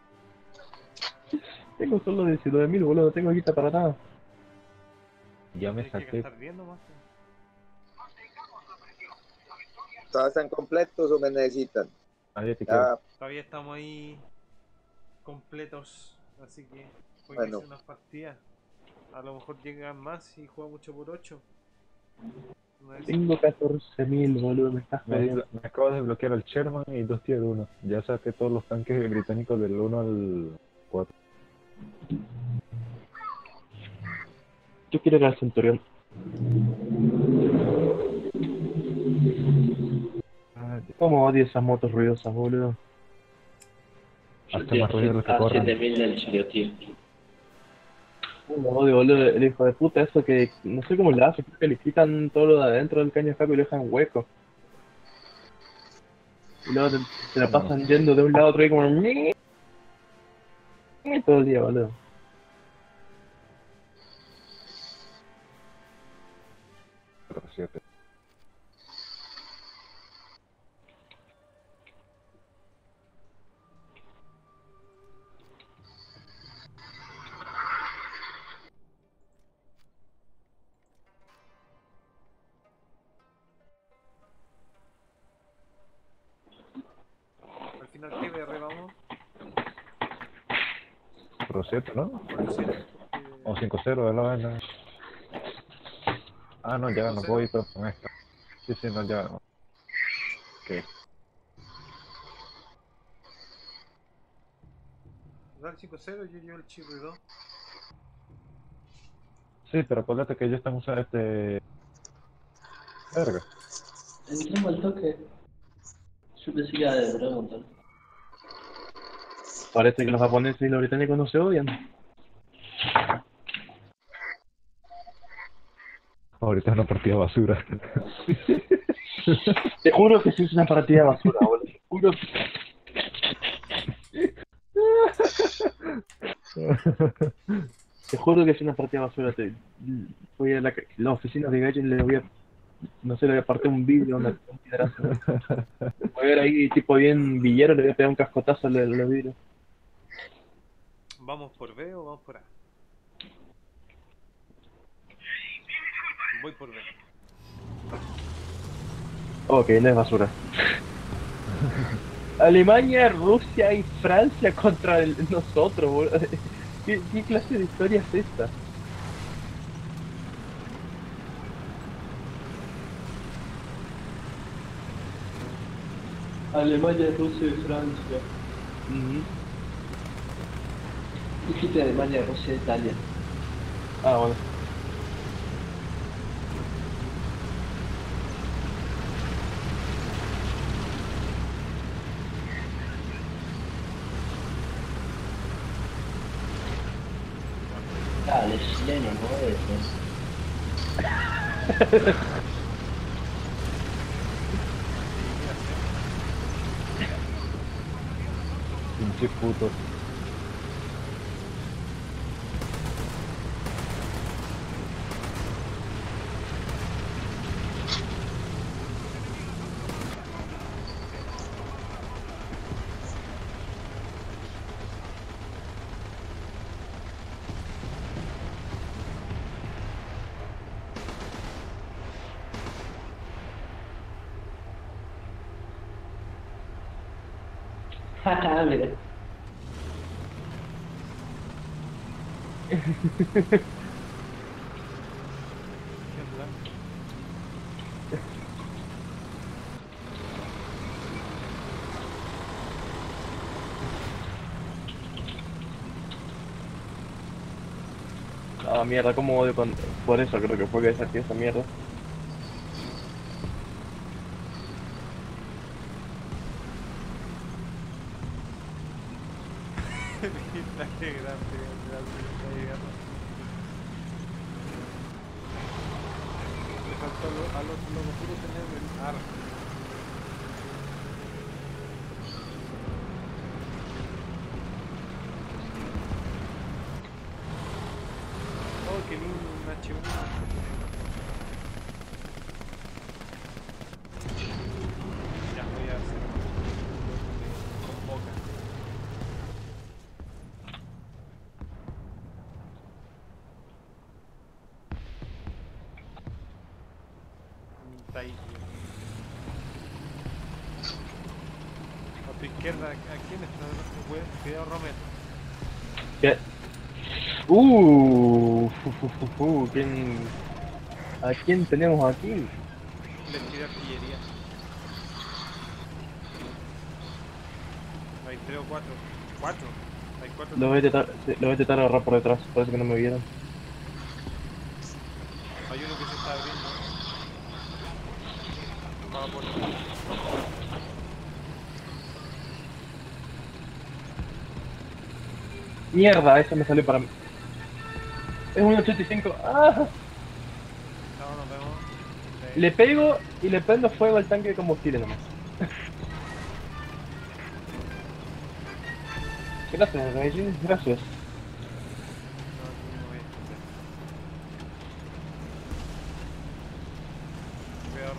Tengo solo diecinueve mil, boludo, no tengo guita para nada. Ya me Tienes que saqué. gastar bien nomás. ¿Todas están completos o me necesitan? Nadie te quiere. Ya, Todavía estamos ahí completos, así que voy a Bueno. hacer unas partidas. A lo mejor llegan más y juega mucho por ocho. No es- Tengo catorce mil, boludo, me estás Me, jodiendo. me acabo de desbloquear al Sherman y dos tier uno. Ya saqué todos los tanques británicos del uno al cuatro. Yo quiero ir al Centurión. Ah, ¿Cómo odio esas motos ruidosas, boludo? Yo Hace estoy más a ruido de lo que corren. siete mil del chariotío. Lo odio, boludo, el hijo de puta, eso que no sé cómo le hace, creo que le quitan todo lo de adentro del caño de escape y lo dejan hueco. Y luego te- se la pasan yendo de un lado a otro y como "Ñe", todo el día, boludo. siete. Al final, ¿qué B R vamos? Pro siete, ¿no? Por siete, O porque... cinco cero de la vaina. Ah, no, ya no cinco cero. voy pero con esta. Sí, sí, no, ya no. Ok. Dale cinco cero, yo llevo el chip de dos. Sí, pero acuérdate que ellos están usando este... Verga. Entremos al toque. Yo pensé que iba a demorar un montón. Parece que los japoneses y los británicos no se odian. Ahorita es una partida basura. Te juro que sí es una partida de basura, boludo. Te juro que... Te juro que es una partida de basura. Te... Voy a la, la oficina de Gaijin y le voy a... No sé, le voy a partir un vidrio, una, un piedrazo. Voy a ver ahí, tipo bien villero, le voy a pegar un cascotazo al al vidrio. ¿Vamos por B o vamos por A? Voy por B. Ok, no es basura. Alemania, Rusia y Francia contra el- nosotros, boludo. ¿Qué, ¿Qué clase de historia es esta? Alemania, Rusia y Francia. Dijiste Alemania, Rusia, Italia. Ah, bueno. Dale, chileno, no eso. Pinche puto. Haha, mira. ¿Qué onda? Ah, mierda, cómo odio con... Por eso creo que fue que saqué esa mierda. Qué grande, grande, está llegando. Le faltó a lo- al otro loco puro tener el ar. Oh, qué lindo un H uno. Ya voy a hacer con boca. Está ahí. A tu izquierda, ¿a quién está? Cuidado, cuidado, Romero. ¿Qué? Uh, fu, fu, fu, fu, ¿quién... ¿A quién tenemos aquí? les tiré artillería. Hay tres o cuatro. Cuatro. Hay cuatro. Lo voy a intentar, sí, lo voy a intentar agarrar por detrás, parece que no me vieron. Hay uno que se está abriendo. Va por... Mierda, eso me salió para mí. Es un ochenta y cinco. ¡Ah! No, nos vemos. Sí. Le pego y le prendo fuego al tanque de combustible nomás. Gracias, Reggie, gracias. No, no voy a esconder. Cuidado,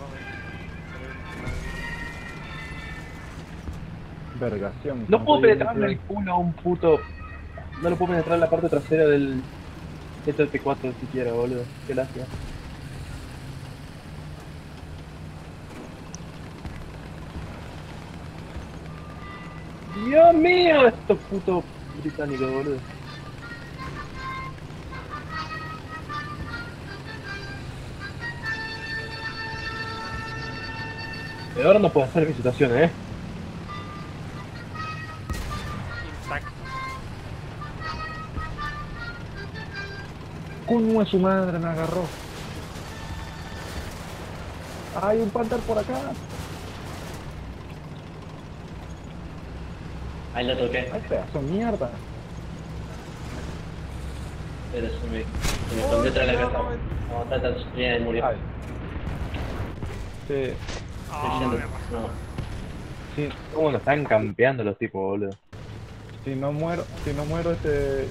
Romy. Vergación. No puedo ¿Cuánto llevo penetrarle el aquí? culo a un puto... No lo puedo penetrar en la parte trasera del... G T cuatro siquiera, boludo. Qué lástima. Dios mío, estos putos británicos, boludo. Y ahora no puedo hacer visitaciones, eh. Intacto. ¡Coño de su madre! Me agarró. ¡Hay un panther por acá! Ahí lo toqué, ¡Ay, pedazo de mierda! pero se me, se me escondió detrás de la casa. No, está tan sufrida y murió. Ay. Sí, Estoy yendo. No, sí, ¿Cómo nos están campeando los tipos, boludo? si no muero, si no muero este...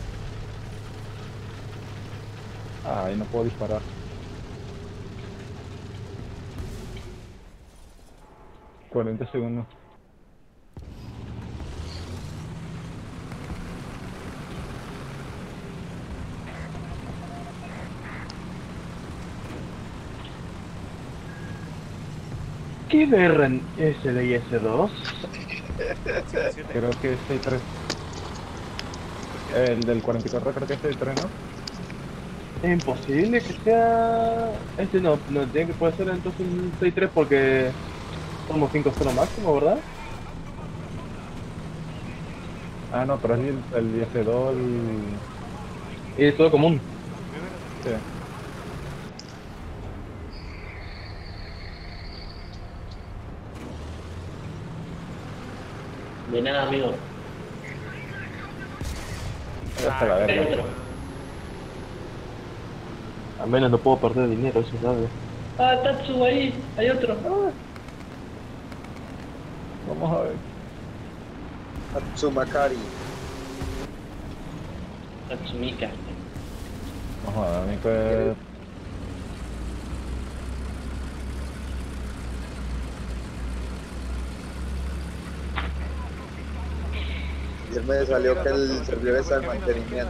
Ay, no puedo disparar. cuarenta segundos. ¿Qué ver en S D y S dos? siete siete. Creo que es seis tres. El del cuarenta y cuatro creo que es seis tres, ¿no? Es imposible que sea... Este no, no tiene que puede ser entonces un seis tres porque somos cinco cero máximo, ¿verdad? Ah, no, pero es el, el S dos, el... Y es todo común. Sí. de nada, amigo. Ya está la Hay verga. otro. Al menos no puedo perder dinero, eso sabe. Ah, Tatsu ahí, hay otro. Vamos a ver. Atsumakari. Tatsumika. Vamos a ver, Nico. eh, Y él me salió que el servidor está en mantenimiento.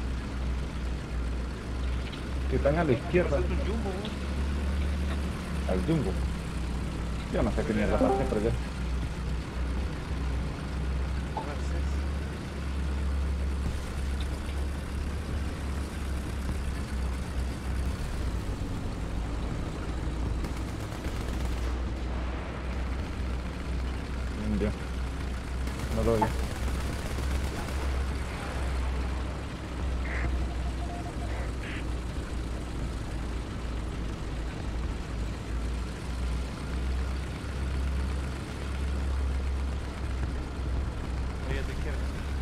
Que están a la izquierda, Es un jumbo, weón. al jumbo. Yo no sé qué mierda pasa, pero ya. Gracias. Mm, Ya. No lo oigo. Ahí a tu izquierda.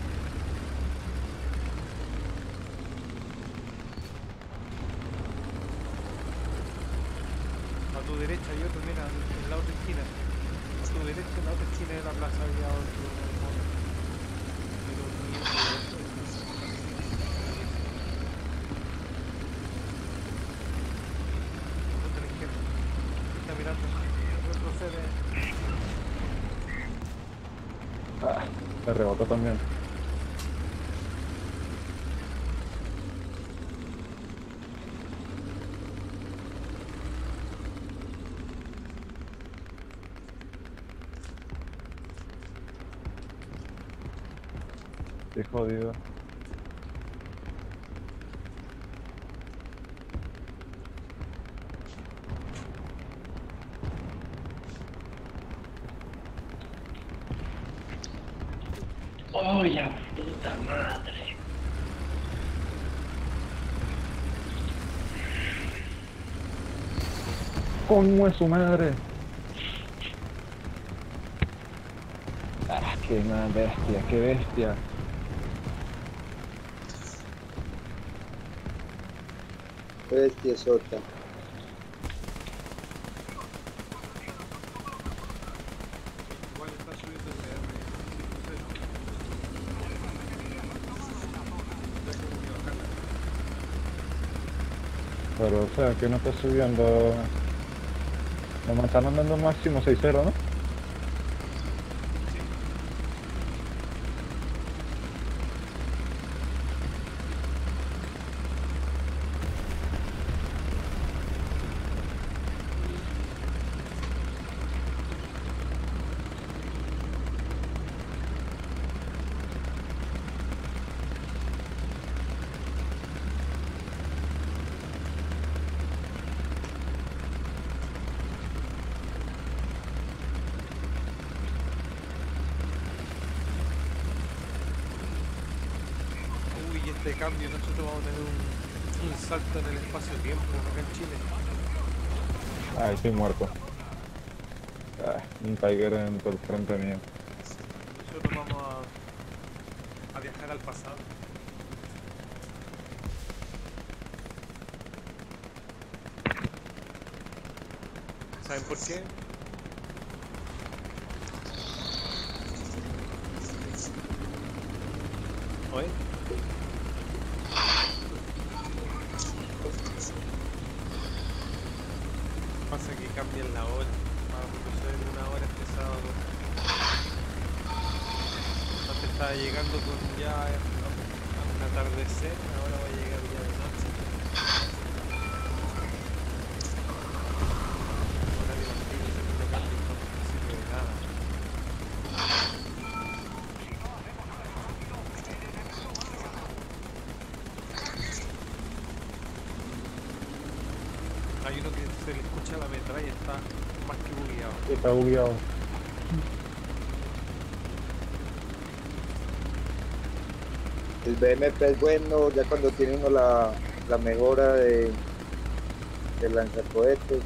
A tu derecha hay otro, mira, en la otra esquina. A tu derecha, en la otra esquina de la plaza había otro. Pero ni eso. Otro a la izquierda. Está mirando. Retrocede. Ah, me rebotó también. Qué jodido. ¡Oh, la puta madre! ¿Cómo es su madre? Ah, qué más bestia, qué bestia. Bestia sota. Igual está subiendo el D R. Pero, o sea, que no está subiendo. Nos están mandando máximo seis cero, ¿no? Uy, este cambio, nosotros vamos a tener un, un salto en el espacio-tiempo acá en Chile. Ay, estoy muerto. Ah, un Tiger en todo el frente mío. Nosotros vamos a, a viajar al pasado. ¿Saben por qué? ¿Oye? Pasa que cambian la hora. Para proceder una hora este sábado. Antes estaba llegando con ya a un atardecer, ahora va a llegar ya de noche. Horario antiguo, segundo cambio, no sirve de nada. Hay uno que se le escucha la metralla y está más que bugueado. Está bugueado. El B M P es bueno ya cuando tiene uno la, la mejora de, de lanzacohetes.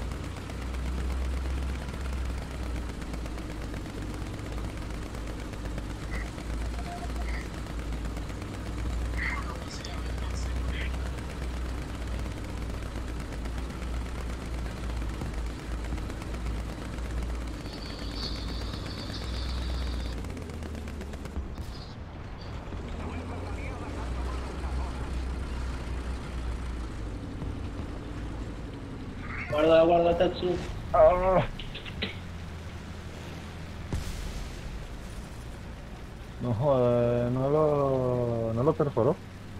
Guarda, guarda, Tatsu. Ah. No joder, no lo, no lo perforó.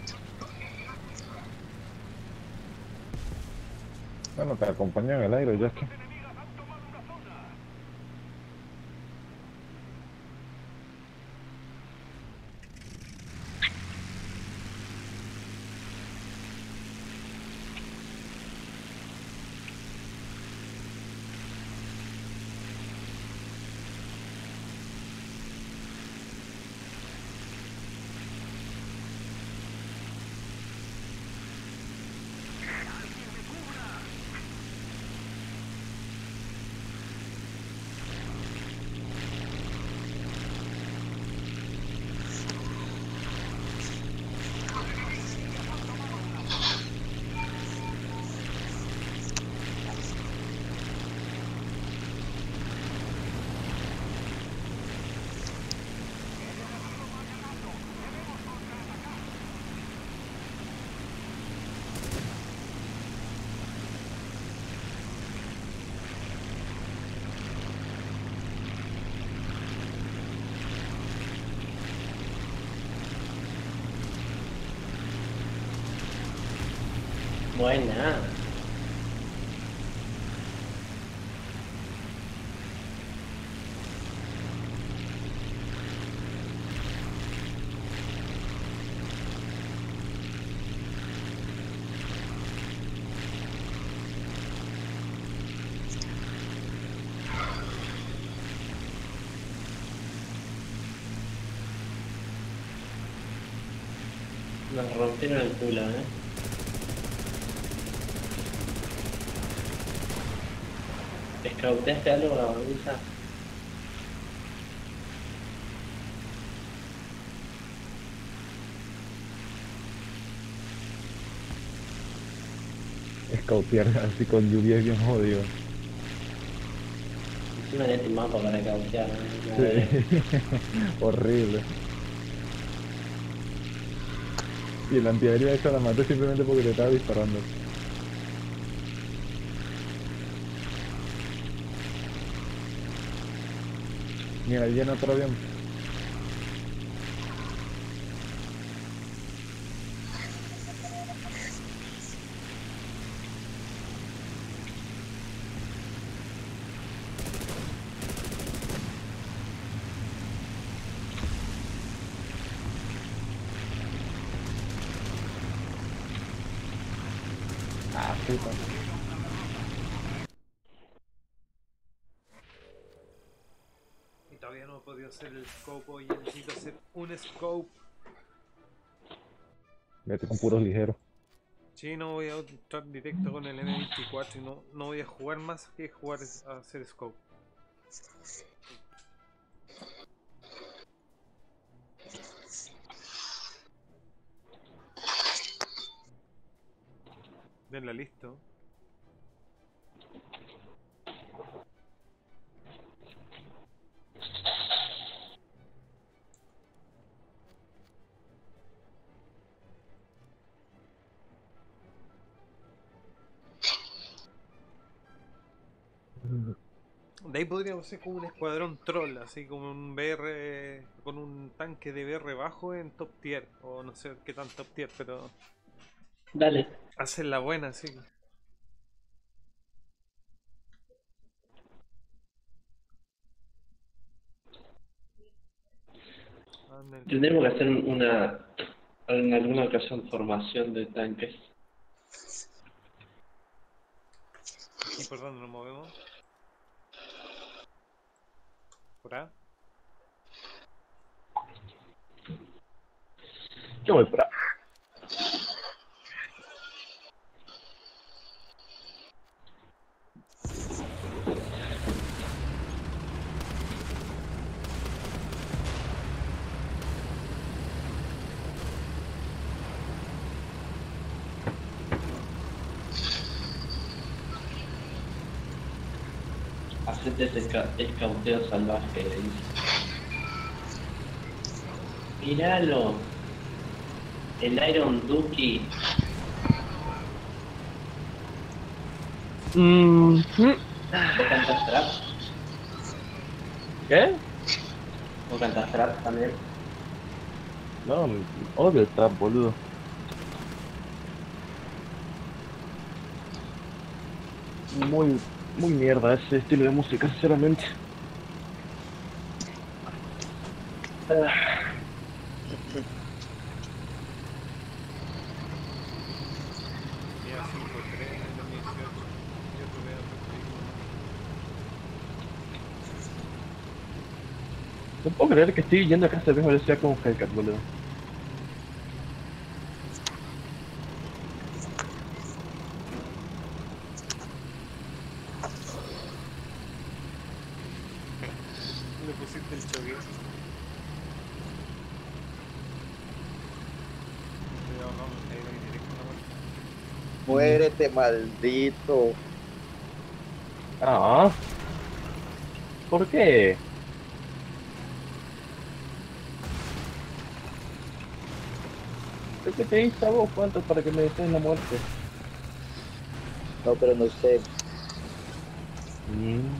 Bueno, te acompaño en el aire, ya es que. No hay nada. Nos rompieron el culo, eh. ¿Escauteaste algo, Gabriela? Escautear así con lluvia es bien jodido. Encima de este mapa para cautear, ¿eh? Sí. Horrible. Y el antiaéreo esa la maté simplemente porque te estaba disparando. Mira, ahí viene otro avión. Ah, puta. Y todavía no he podido hacer el scope hoy, necesito hacer un scope. Vete con puros ligeros. Sí, no voy a entrar directo con el eme veinticuatro y no, no voy a jugar más que jugar a hacer scope. Venla, listo. De ahí podríamos hacer como un escuadrón troll, así como un B R con un tanque de B R bajo en top tier, o no sé qué tan top tier, pero Dale. hacer la buena, sí. Anda el- Tendremos que hacer una, en alguna ocasión, formación de tanques. ¿Y por dónde nos movemos? ¿Por A? Yo voy por ahí. Hacete ese esca- escauteo salvaje, le dice. Míralo. El Iron Duki. Mm, ¿Vos cantás trap? ¿Qué? ¿Vos cantás trap también? No, odio el trap, boludo. Muy, muy mierda ese estilo de música, sinceramente. Ah, Mira, cinco tres en el dos mil dieciocho. Yo tuve otra película. no puedo creer que estoy yendo a casa de viejo velocidad con Hellcat, boludo. Le pusiste el choque. Cuidado, vamos, ahí va directo a la vuelta. Muérete, maldito. Ah. ¿Por qué? ¿Qué que te hice a vos? ¿Cuánto para que me desees la muerte? No, pero no sé. Mm.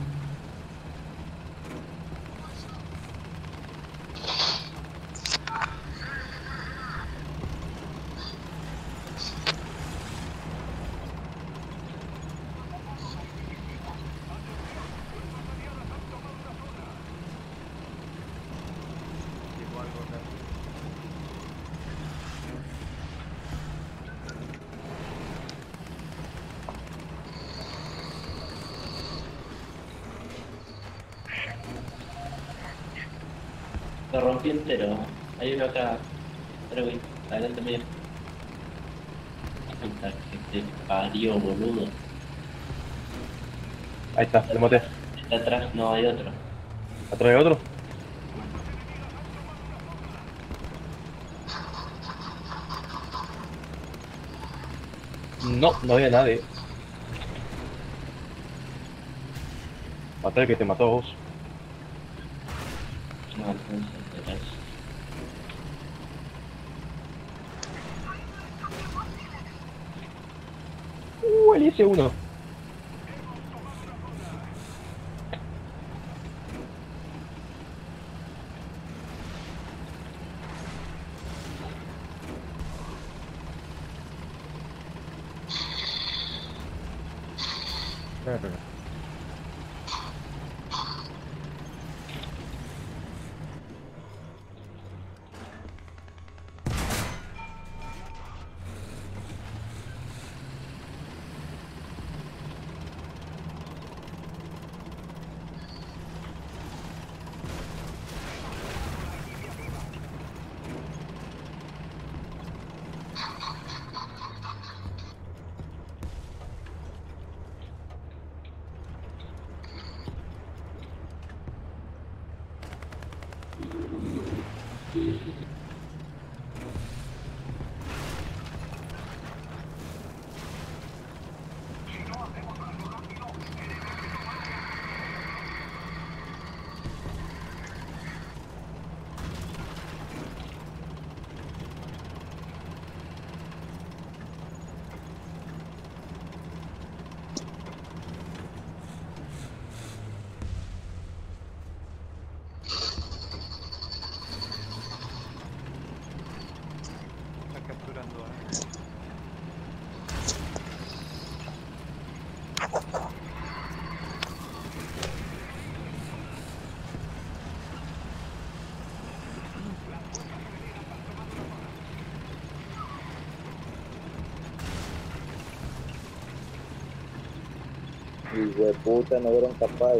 Llegó algo acá. Lo rompí entero. Hay uno acá. Erwin, adelante mío. Puta que te parió, boludo. Ahí está, le maté. Está atrás, no hay otro. ¿Atrás de otro? No, no había nadie. Maté al que te mató a vos. No, entonces, atrás. Uh, el I S uno. Verga. Está capturando a... Hijo de puta, no fueron capaces.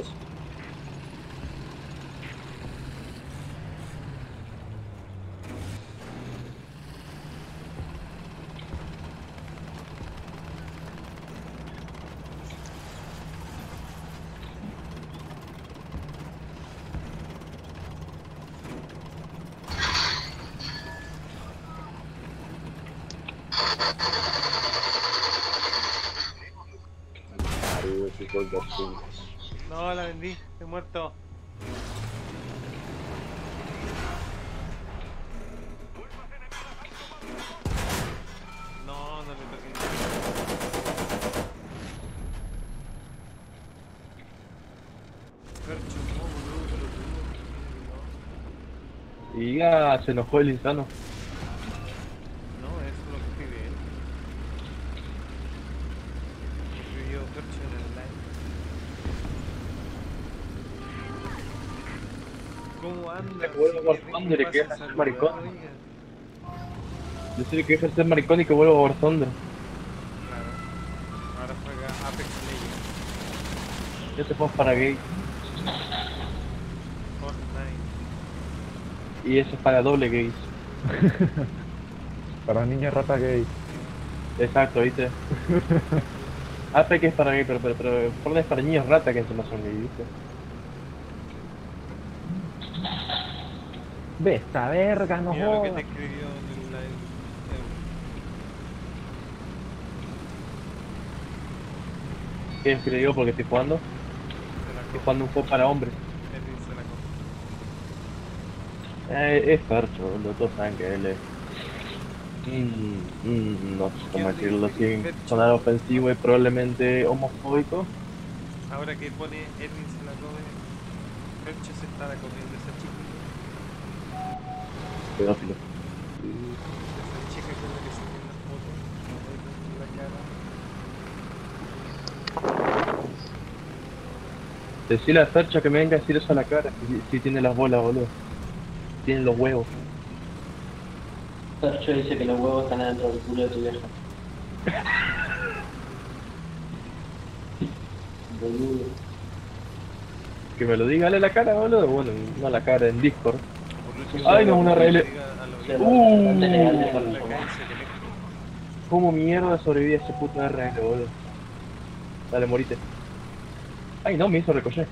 Maridos, hijos de puta. No, la vendí, he muerto. No, no le toqué. Percho, no, boludo, te lo tuvo. Y ya se enojó el insano. No, eso es lo que escribe él. Escribió Percho en el live. ¿Cómo anda? Se vuelve Si War Thunder y pasa que a es saludar, maricón. oiga. Decirle que deja de ser maricón y que vuelva a War Thunder. Claro. Ahora juega Apex Legends, Este juego es para gay. Fortnite. Y ese es para doble gays. Para niña rata gay. Exacto, ¿viste? Apex es para gay, pero, pero, pero Fortnite es para niños rata que encima son gay, ¿viste? Ve esta verga, no Mira lo que te jodas. escribió en el live. ¿Qué escribió porque estoy jugando? Se la Estoy cojo. jugando un juego para hombres. Edwin se la cojo. Eh, es Percho, los dos saben que él es... Mm, mm, no sé cómo decirlo sin sonar ofensivo y probablemente homofóbico. Ahora que pone Edwin se la come, Percho se estará comiendo esa chica. Pedófilo. Esa chica que es la que se ve en las fotos. En la cara. Decirle a Percho que me venga a decir eso a la cara, si, si tiene las bolas, boludo. Tiene los huevos. Percho dice que los huevos están adentro del culo de tu vieja. Boludo. Que me lo diga, dale a la cara, boludo. Bueno, no a la cara, en Discord. Por último, Ay, no, una que R L. diga a lo Se bien. lo- Uh. bastante legal de La forma. calle se conecta. ¿Cómo mierda sobreviví a ese puto R L, boludo? Dale, morite. Ay, no, me hizo recoger.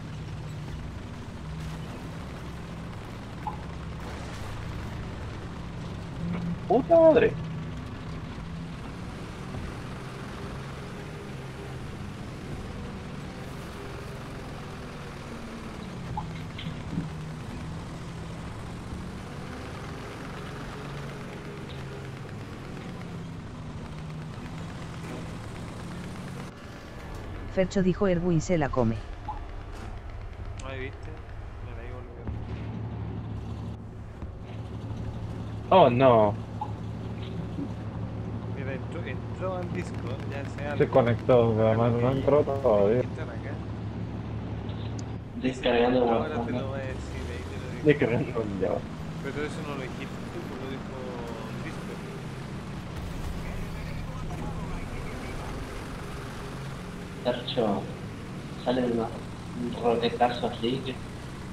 Puta madre. Fercho dijo Erwin se la come. Ahí viste. Mira, ahí volvió. Oh, no. Mira, entró, entró al Discord, ya sea Se conectó, pero además no entró todavía. Están acá. Descargando Ahora te WhatsApp. lo voy a decir, ahí te lo digo. De que vengo ya. Pero eso no lo dijiste tú, pues lo dijo Discord. Sergio, sale de unos- un roquetazo así que...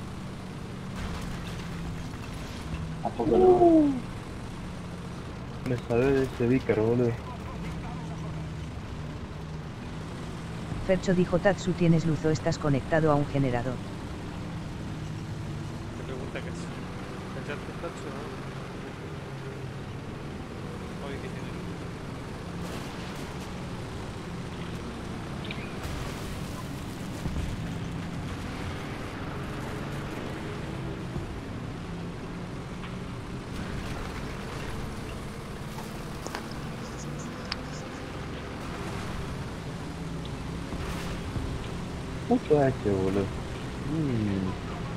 ¿A poco no? Me sabé de ese Vicar, boludo. Fercho dijo Tatsu tienes luz o estás conectado a un generador. Te pregunta qué hace. ¿Cachaste el tacho, no? Oye, ¿qué tiene? Puto a ese, boludo. Mm.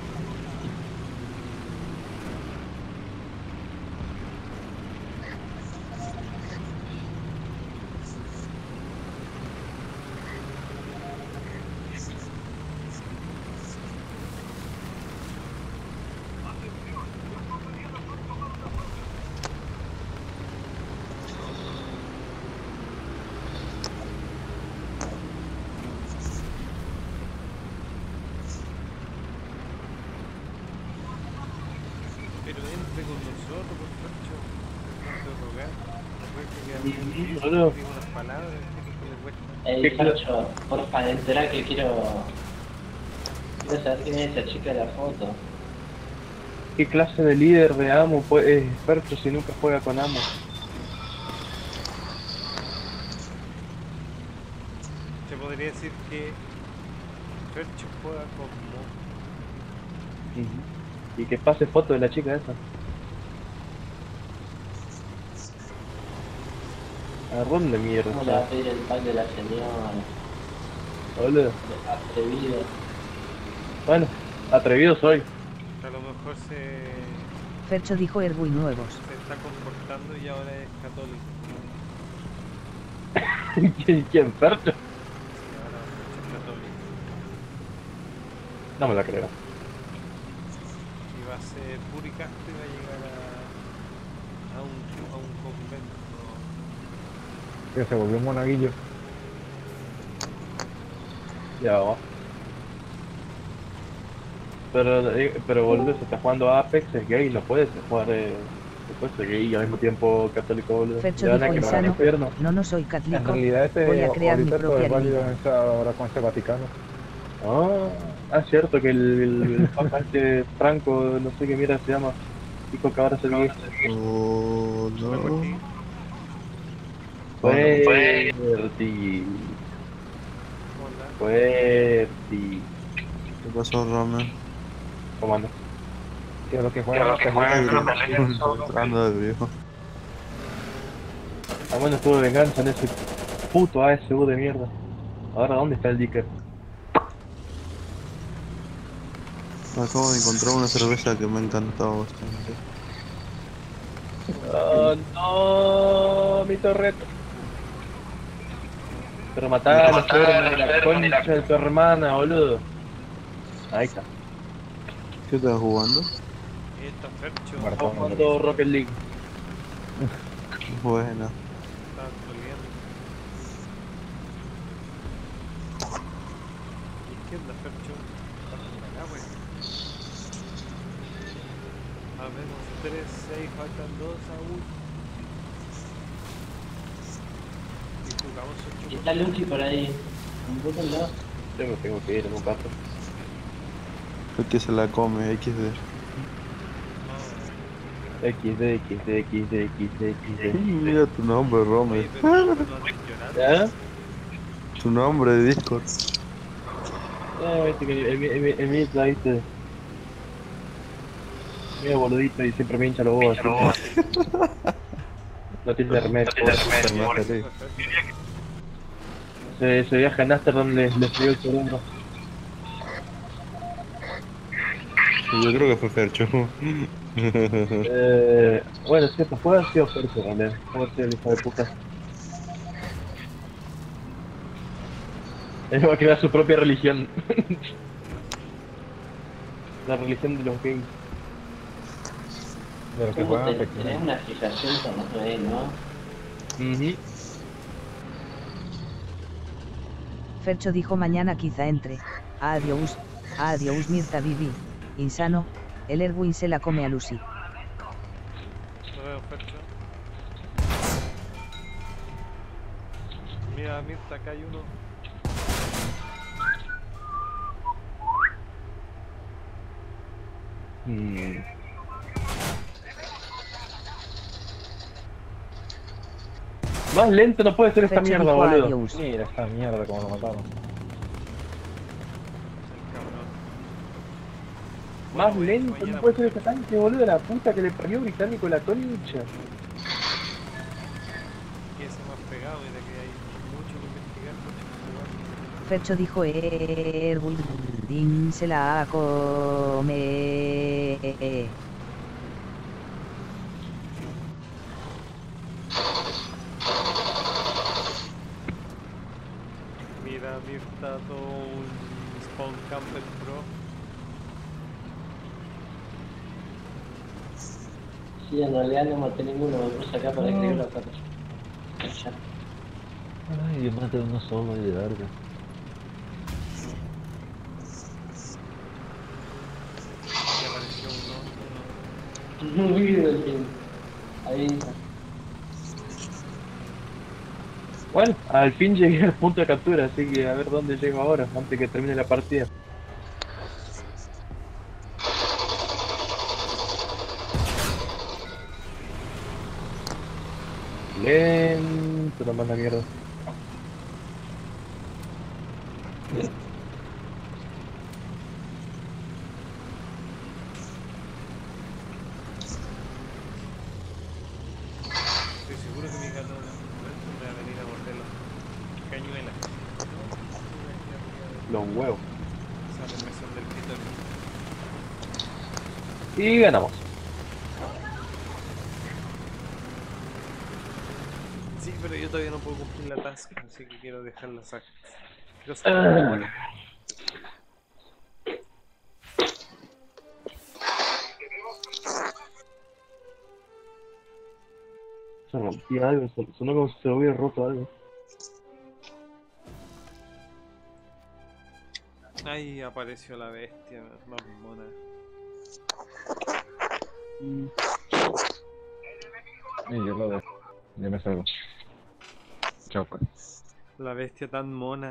Pero entre con nosotros, por Fercho. Tanto rogar. No puede que Mm, diga boludo. unas palabras, que le cuesta. Ey, ¿Qué Sergio, porfa, entera que quiero... Quiero saber quién es esa chica de la foto. ¿Qué clase de líder de Amo es Fercho si nunca juega con Amo? Se podría decir que Fercho juega como... Y que pase foto de la chica esa. Agarrón de mierda. ¿Cómo le va a pedir el pack de la señora? Boludo. Atrevido. Bueno, atrevido soy. A lo mejor se, Fercho dijo Erwin nuevos. se está comportando y ahora es católico. ¿Quién, quién? ¿Fercho? Sí, ahora Fercho es católico. No me la creo. Y va a ser puricasto y va a llegar a, a, un, a un convento. Que se volvió un monaguillo. Ya va. Pero, eh, pero boludo, se está jugando a Apex, es gay, no puedes jugar, eh, no puedes ser gay y al mismo tiempo católico, boludo. Fercho Le van a dijo quemar al insano. infierno. No, no soy En católico. realidad este Voy a crear mi ahorita todo propia es válido religión. en esta- ahora con este Vaticano. Ah, ah, cierto que el, el, el papa este Franco, no sé qué mierda se llama, dijo que ahora se gay. Oh, ¿Me no. partí? Fuerti, ¿Cómo anda? fuerti. ¿Qué pasó, Roman? ¿Cómo anda? Que es lo que juega, que juega Entrando de viejo. Ah, bueno, estuvo de venganza en ese puto A S U de mierda. Ahora, ¿dónde está el Dicker? Acabo de encontrar una cerveza que me ha encantado bastante. Oh, no, mi torreta. Pero matar a la la concha de tu hermana, boludo. Ahí está. ¿Qué estás jugando? Ahí está Fercho. Estamos jugando Rocket League. Buena. Está troleando. Izquierda, Fercho. Está por acá, wey. Habemos tres, seis, faltan dos aún. Jugamos Y ocho está Luchi por ahí. Un poco al lado. Tengo, tengo que ir en un rato. El que se la come, equis de. X D, X D, X D, X D, X D. Mira tu nombre, Rome. Oye, pero no andes llorando. ¿Ya? Tu nombre de Discord. Eh, viste que el, el, el Mirta, viste. Mira boludito y siempre me hincha los huevos. No tiene remedio. Ese, ese viaje a Náster le, le frío el cerebro. Yo creo que fue Fercho. Eh, bueno, es cierto, puede haber sido fuerte, en realidad. Puede haber sido el hijo de puta. Él va a crear su propia religión. La religión de los gays. De los que ¿Cómo juegan te, a Tekken. tenés una fijación con él, no? Mhm. Fercho dijo mañana quizá entre. Adiós, adiós Mirta Vivi. Insano, el Erwin se la come a Lucy. No veo Fercho. Mira, Mirta, acá hay uno. Mm. Más lento no puede ser esta Fercho mierda, dijo boludo. adiós. Mira esta mierda como lo mataron. El cabrón. Más Bueno, lento mañana no puede ser este tanque, boludo. La puta que le parió británico la concha. que se me ha pegado, mira que hay mucho que investigar, mucho que jugar. Fercho dijo Erwin se la come. Mira, Mirta, todo un spawn camper pro. Sí, en realidad no maté ninguno, me puse acá para escribir la foto. Ya. Ay, yo maté uno solo de larga. Y apareció uno. uno. Muy bien. Ahí está. Bueno, al fin llegué al punto de captura, así que a ver dónde llego ahora, antes que termine la partida. Lento, no manda mierda. Estoy seguro que mi gato me va a venir a morder los cañuelas. Los huevos. Sale el mesón del pito. Y ganamos. Sí, pero yo todavía no puedo cumplir la task, así que quiero dejarla sacar. Quiero Ah. sacar ahora. Se rompía algo, son- sonó como si se hubiera roto algo. Ahí apareció la bestia más mona. Y yo lo dejo. Yo me salgo. Chao pues. La bestia tan mona.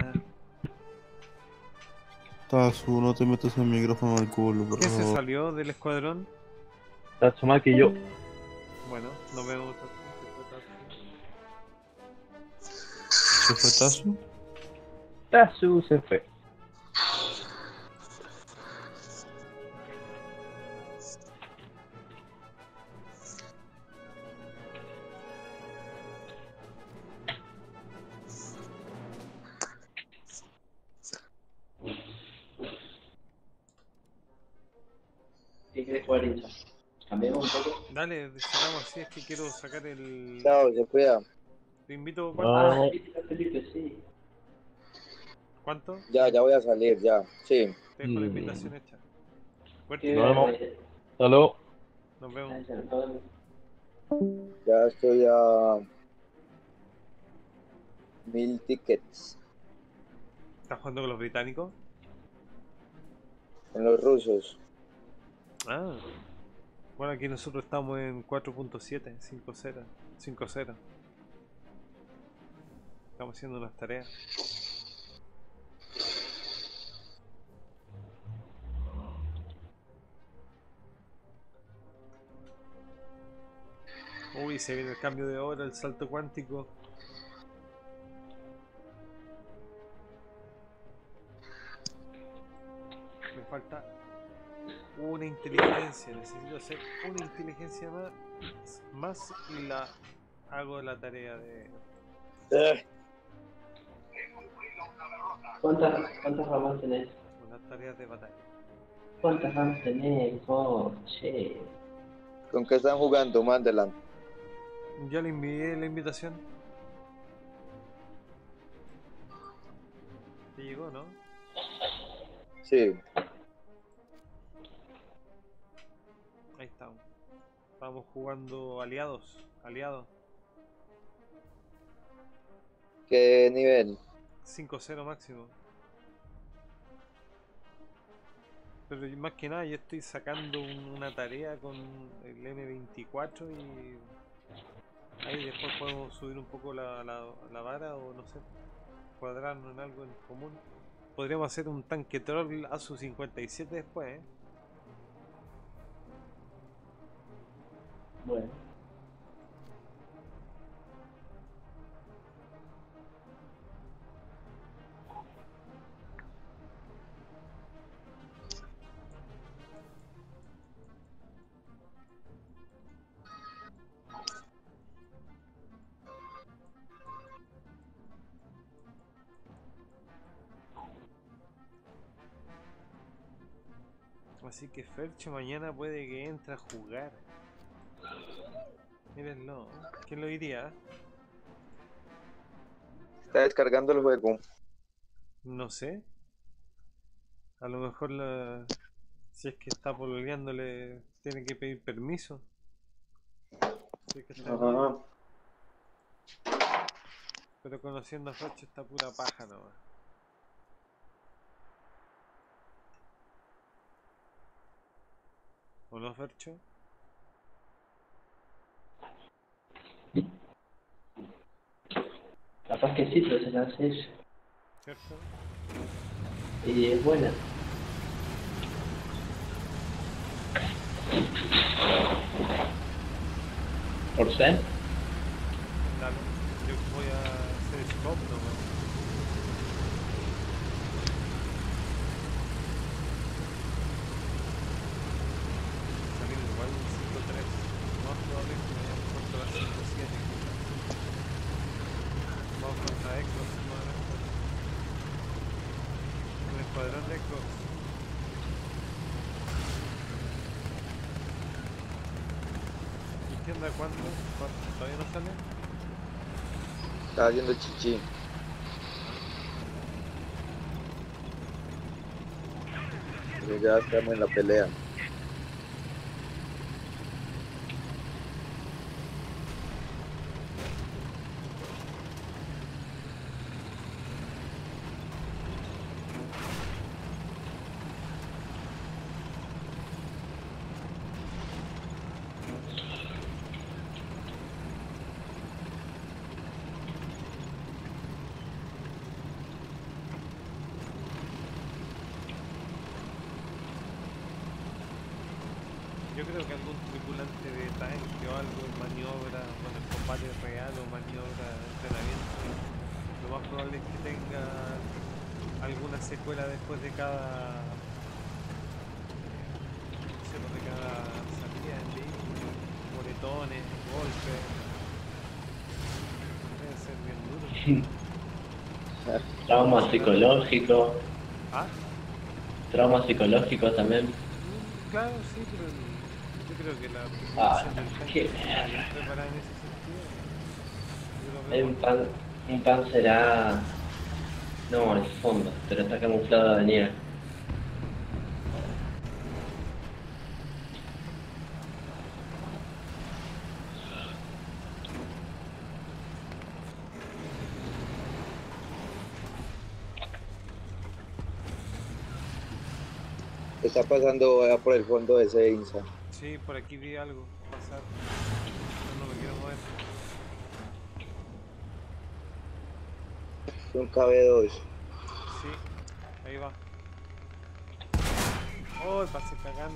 Tazu, no te metas el micrófono al culo, por ¿Qué se favor. salió del escuadrón? Tacho más que yo. Bueno, nos vemos. ¿Se fue Tazu? Tazu se fue. ¿Qué querés jugar, hincha? ¿Cambiamos un poco? Dale, sigamos así, es que quiero sacar el... Chao, se cuida. Te invito, Ah. ¿cuánto? Ah, Felipe, Felipe, sí. ¿Cuánto? Ya, ya voy a salir, ya. Sí. Te dejo la Mm. invitación hecha. Fuerte, ¿Qué Nos vemos. eh, Salud. nos vemos. ah, se me acabó. Ya estoy a mil tickets ¿Estás jugando con los británicos? en los rusos. Ah. Bueno, aquí nosotros estamos en cuatro punto siete, cinco cero. cinco cero. Estamos haciendo unas tareas. Uy, se viene el cambio de hora, el salto cuántico. Me falta una inteligencia, necesito hacer una inteligencia más, más y la hago la tarea de... Eh, ¿Cuántas, cuántas ramas tenés? Unas tareas de batalla. ¿Cuántas ramas tenés? Oh, che. ¿Con qué están jugando? Mándelan. Ya le envié la invitación. Te llegó, ¿no? Sí. Ahí estamos. Estamos jugando aliados. Aliados. ¿Qué nivel? cinco cero máximo. Pero yo- más que nada yo estoy sacando un- una tarea con el eme veinticuatro y ahí después podemos subir un poco la, la, la vara o no sé, cuadrarnos en algo en común. Podríamos hacer un tanque troll a su cincuenta y siete después, ¿eh? Bueno. Así que Fercho mañana puede que entre a jugar. Mírenlo, ¿quién lo diría? Está descargando el juego. No sé. A lo mejor la... si es que está pololeando le tiene que pedir permiso. Si es que está en novio. Pero conociendo a Fercho está pura paja nomás. ¿O no, Fercho? Capaz que sí, pero se la hace ella. ¿Cierto? Y es buena. ¿Por ser? Dale. Yo voy a hacer scope nomás. Salir igual un cinco tres. Más probable que me vayan contra la cinco siete. Vamos contra Xbox, madre. Un escuadrón de Xbox. ¿Y qué onda? ¿Cuándo? ¿Cuándo? ¿Todavía no sale? Está haciendo chichi. Pero ya estamos en la pelea. Yo creo que algún tripulante de tanque o algo en maniobra, bueno, en combate real o maniobra de entrenamiento, lo más probable es que tenga alguna secuela después de cada, no sé, pues de cada salida en vehículo, moretones, golpes. Debe ser bien duro. Trauma psicológico. ¿Ah? Trauma psicológico también. Mm, Claro, sí, pero yo creo que la Ah, tripulación del tanque qué está bien mierda. preparada en ese sentido. Yo lo veo Hay un por- pan, un pan será... No, el fondo, pero está camuflado de nieve. Está pasando allá por el fondo de ese Insa. Sí, por aquí vi algo pasar. Pero no me quiero mover. un K B dos. Sí, ahí va. Oh, pasé cagando.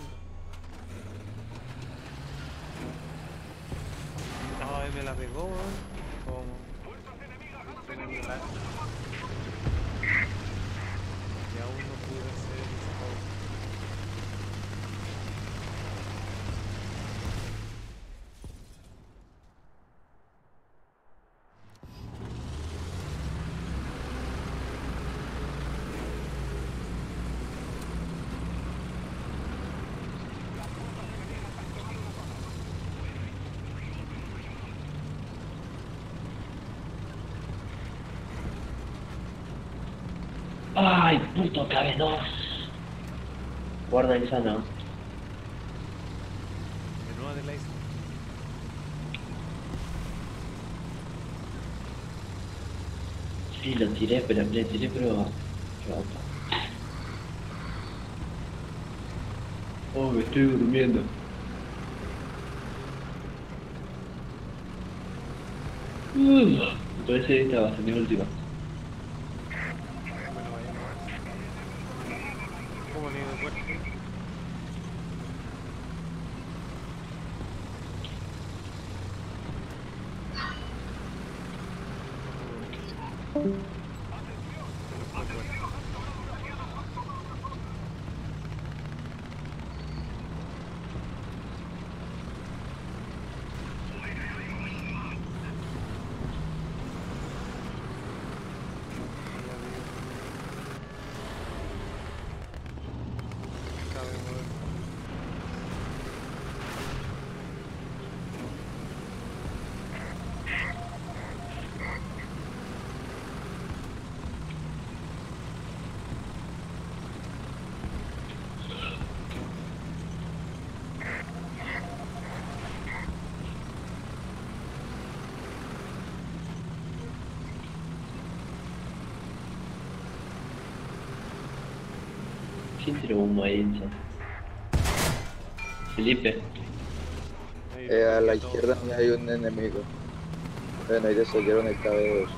No, me la pegó, weón. Como. Y aún no pude hacer esa pausa. ¡Ay, puto K B dos! Guarda el sano. Menú de la isla. Sí, lo tiré, pero le tiré, pero... Oh, me estoy durmiendo. Uh, me parece que esta va a ser mi última. Bueno, vayamos. ¿Cómo le digo puerto? ¿Quién tiró humo ahí, Enzo? Felipe. Eh, a la izquierda mía hay un enemigo. Bueno, ahí destruyeron el K B dos.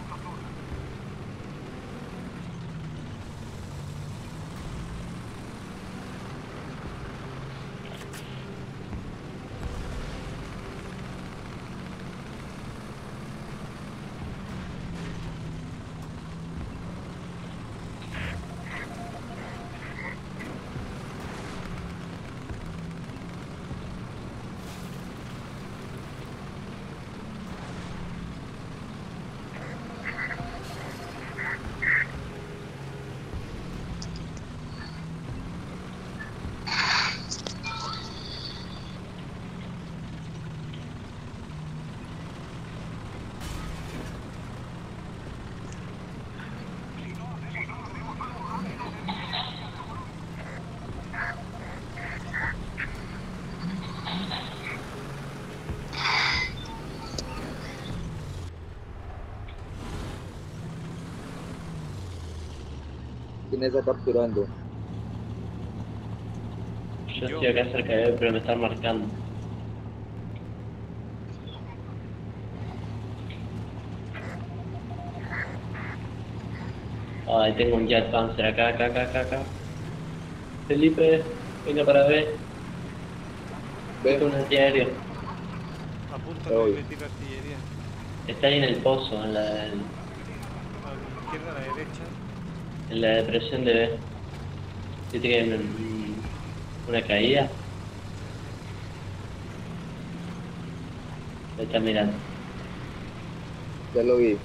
¿Quién está capturando? Yo estoy acá cerca de él, pero me están marcando. Ay, tengo un Jet Panzer acá, acá, acá, acá, acá. Felipe, venga para ver. Tengo un antiaéreo. Apúntale y le tiro artillería. Está ahí en el pozo, en la, en, A la izquierda, a la derecha. en la depresión de B. ¿Viste que hay un- una caída? Ahí está mirando. Ya lo vi.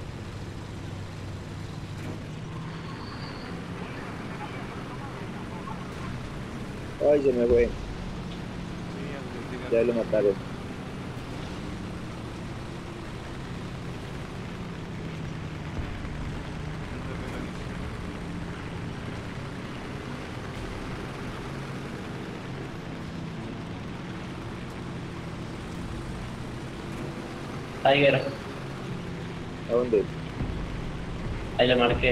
Ay, se me fue. Sí, antes de Ya tirar. lo mataron. Tiger, ¿A dónde? ahí lo marqué.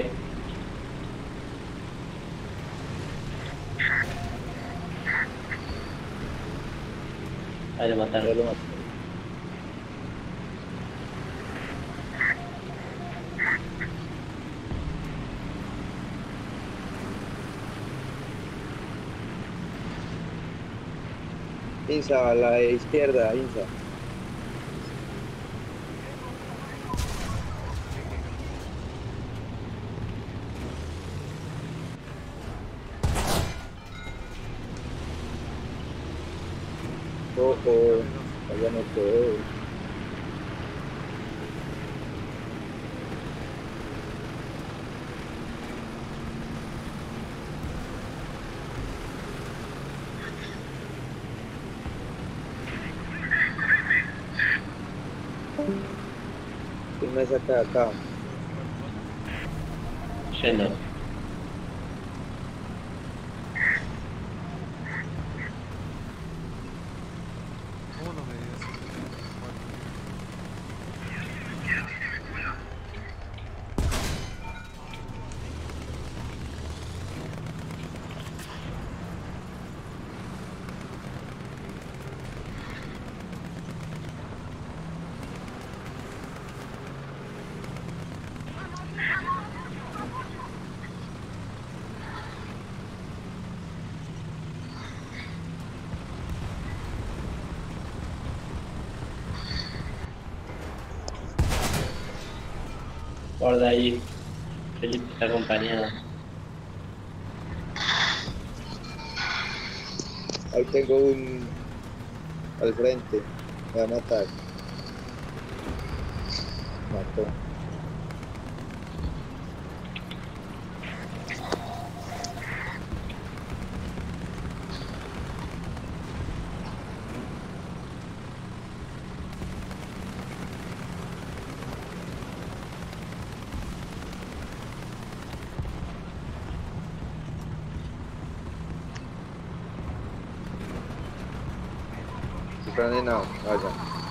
Ahí lo Ya mataron. lo mataron. Insa, a la izquierda, Insa. Ojo, allá no quedó. ¿Quién me saca de acá? Lleno. Uno me dio así. Guarda ahí. Felipe está acompañado. Ahí tengo un al frente. Me va a matar. Mató. Running now, vaya.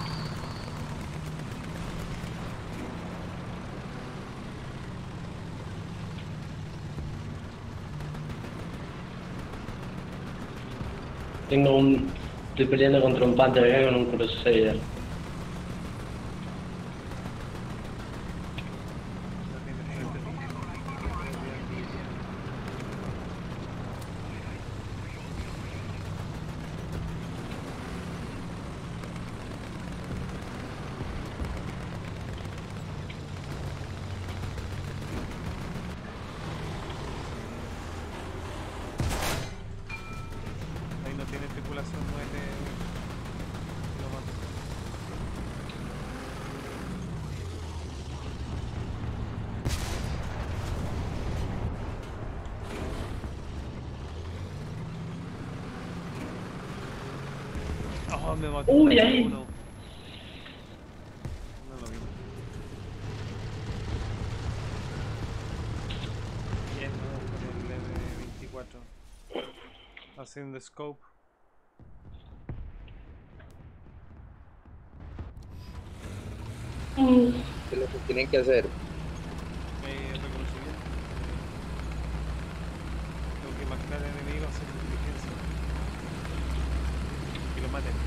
Tengo un... Estoy peleando contra un Panther acá con un Crusader. Ahí no tiene tripulación, muere. Lo mato. Oh, me mató. Uy, ahí. Uno. No lo vi. Bien, ¿no? Con el M veinticuatro. Haciendo scope. ¿Qué es lo que tienen que hacer? Eh, reconocimiento. Tengo que marcar al enemigo sin inteligencia. Que lo maten.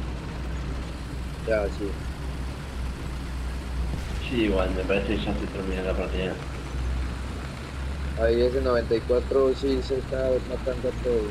Ya, sí. Sí, igual, me parece que ya se termina la partida. Ahí ese noventa y cuatro sí se está matando a todos.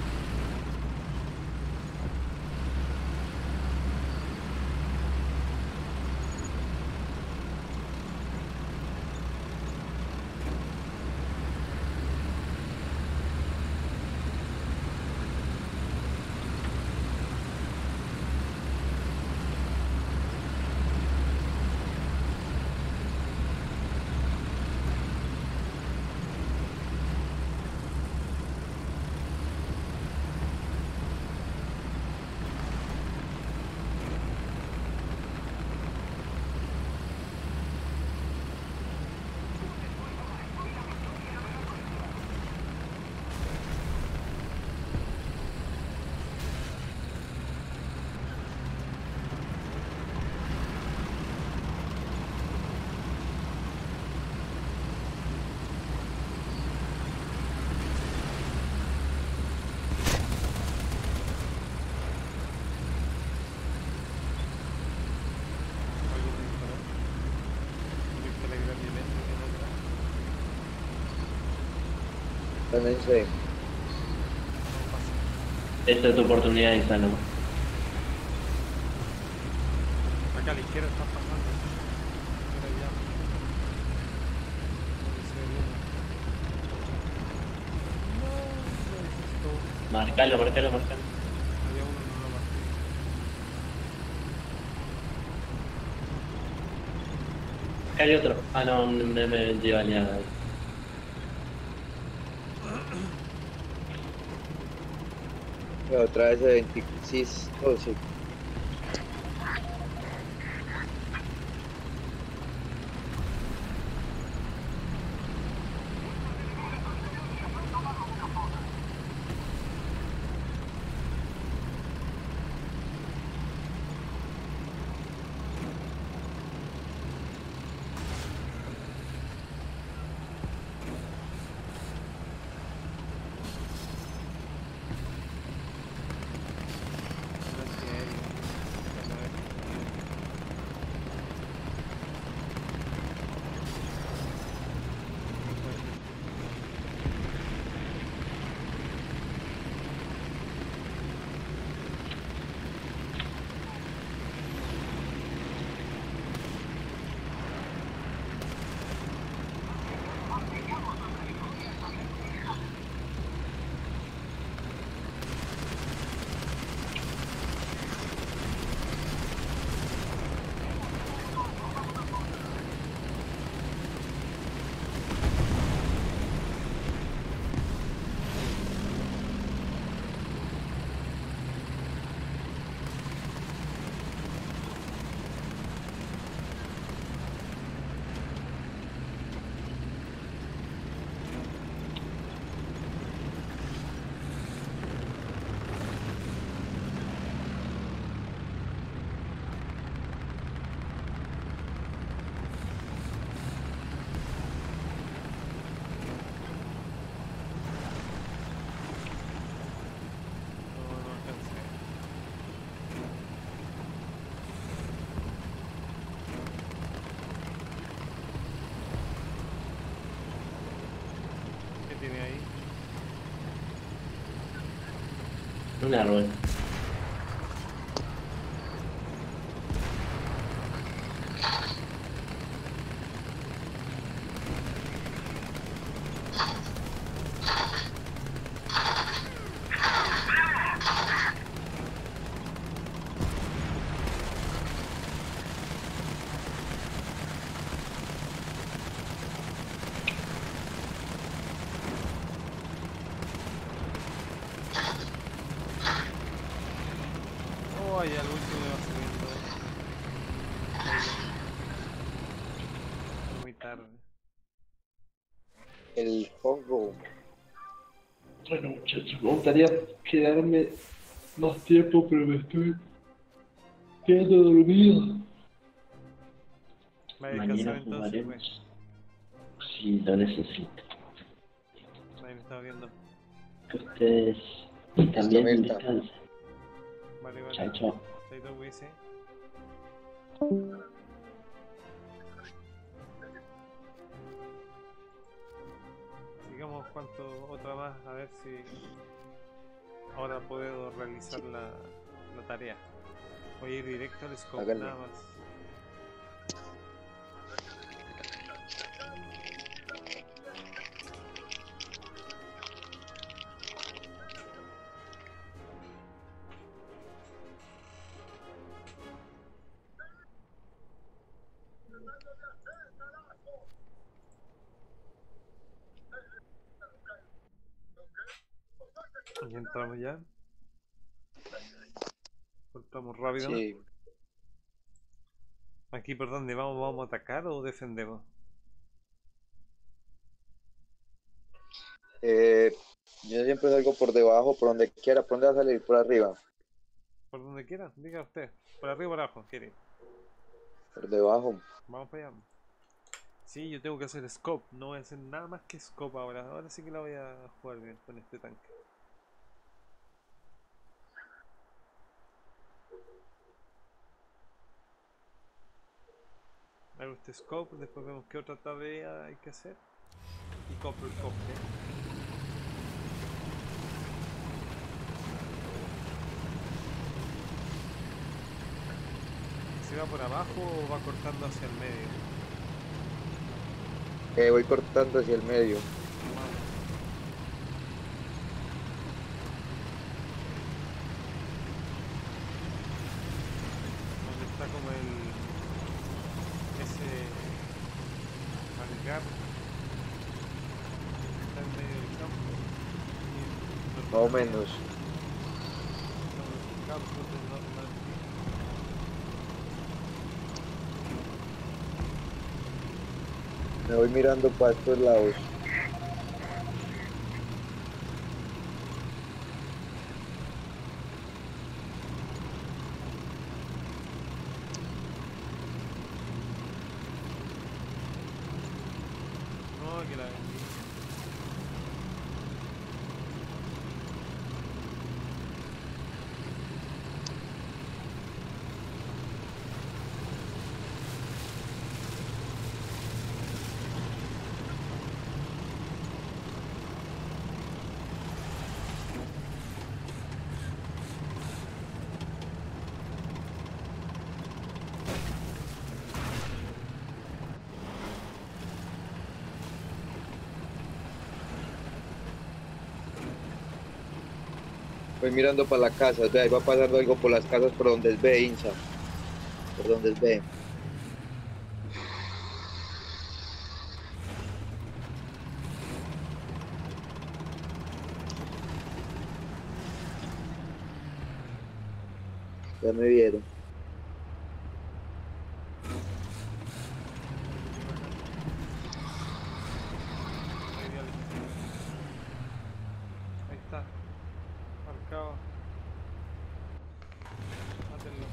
Alguien me disparó. Me disparé grandemente en otra. También sé. No pasa. Esta es tu oportunidad, Insano. Acá a la izquierda están pasando. Por allá. Donde se ve el humo. No, no es esto. Marcalo, marcalo, marcalo. Había uno, no lo marqué. Acá hay otro. Ah, no, me, me lleva liada. Otra vez de veintiséis, doce. Tiene ahí. Un árbol. Oh, ya el último va subiendo. Muy tarde. El hongo. Bueno, muchachos, me gustaría quedarme más tiempo, pero me estoy quedando dormido. Va a descansar Mañana entonces, pues. jugaremos. Sí, lo necesito. Ahí me estaba viendo. Que ustedes también Mirta. descansen. Vale, vale. Chao, chao. Chaito, cuídese. Sigamos cuánto, otra más, a ver si ahora puedo realizar la, la tarea. Voy a ir directo al scope, Háganle. nada más. Y entramos ya. Cortamos rápido. Sí. Aquí por dónde vamos, ¿vamos a atacar o defendemos? Eh, yo siempre salgo por debajo, por donde quiera. ¿Por dónde va a salir? Por arriba. Por donde quiera, diga usted. Por arriba o por abajo, quiere. Por debajo. Vamos para allá. Sí, yo tengo que hacer scope, no voy a hacer nada más que scope ahora. Ahora sí que la voy a jugar bien con este tanque. Hago este scope, después vemos qué otra tarea hay que hacer. Y compro el cofre. si va por abajo o va cortando hacia el medio. Eh, voy cortando hacia el medio. Donde está como el... ese... hangar. Está en medio del campo. Y Más o menos. los campos del norte. Me voy mirando para estos lados. No, que la vendí. Voy mirando para la casa. Ve, ahí va pasando algo por las casas por donde es B, Insa. Por donde es B. Ya me vieron. Ahí está. Marcado. Mátenlo.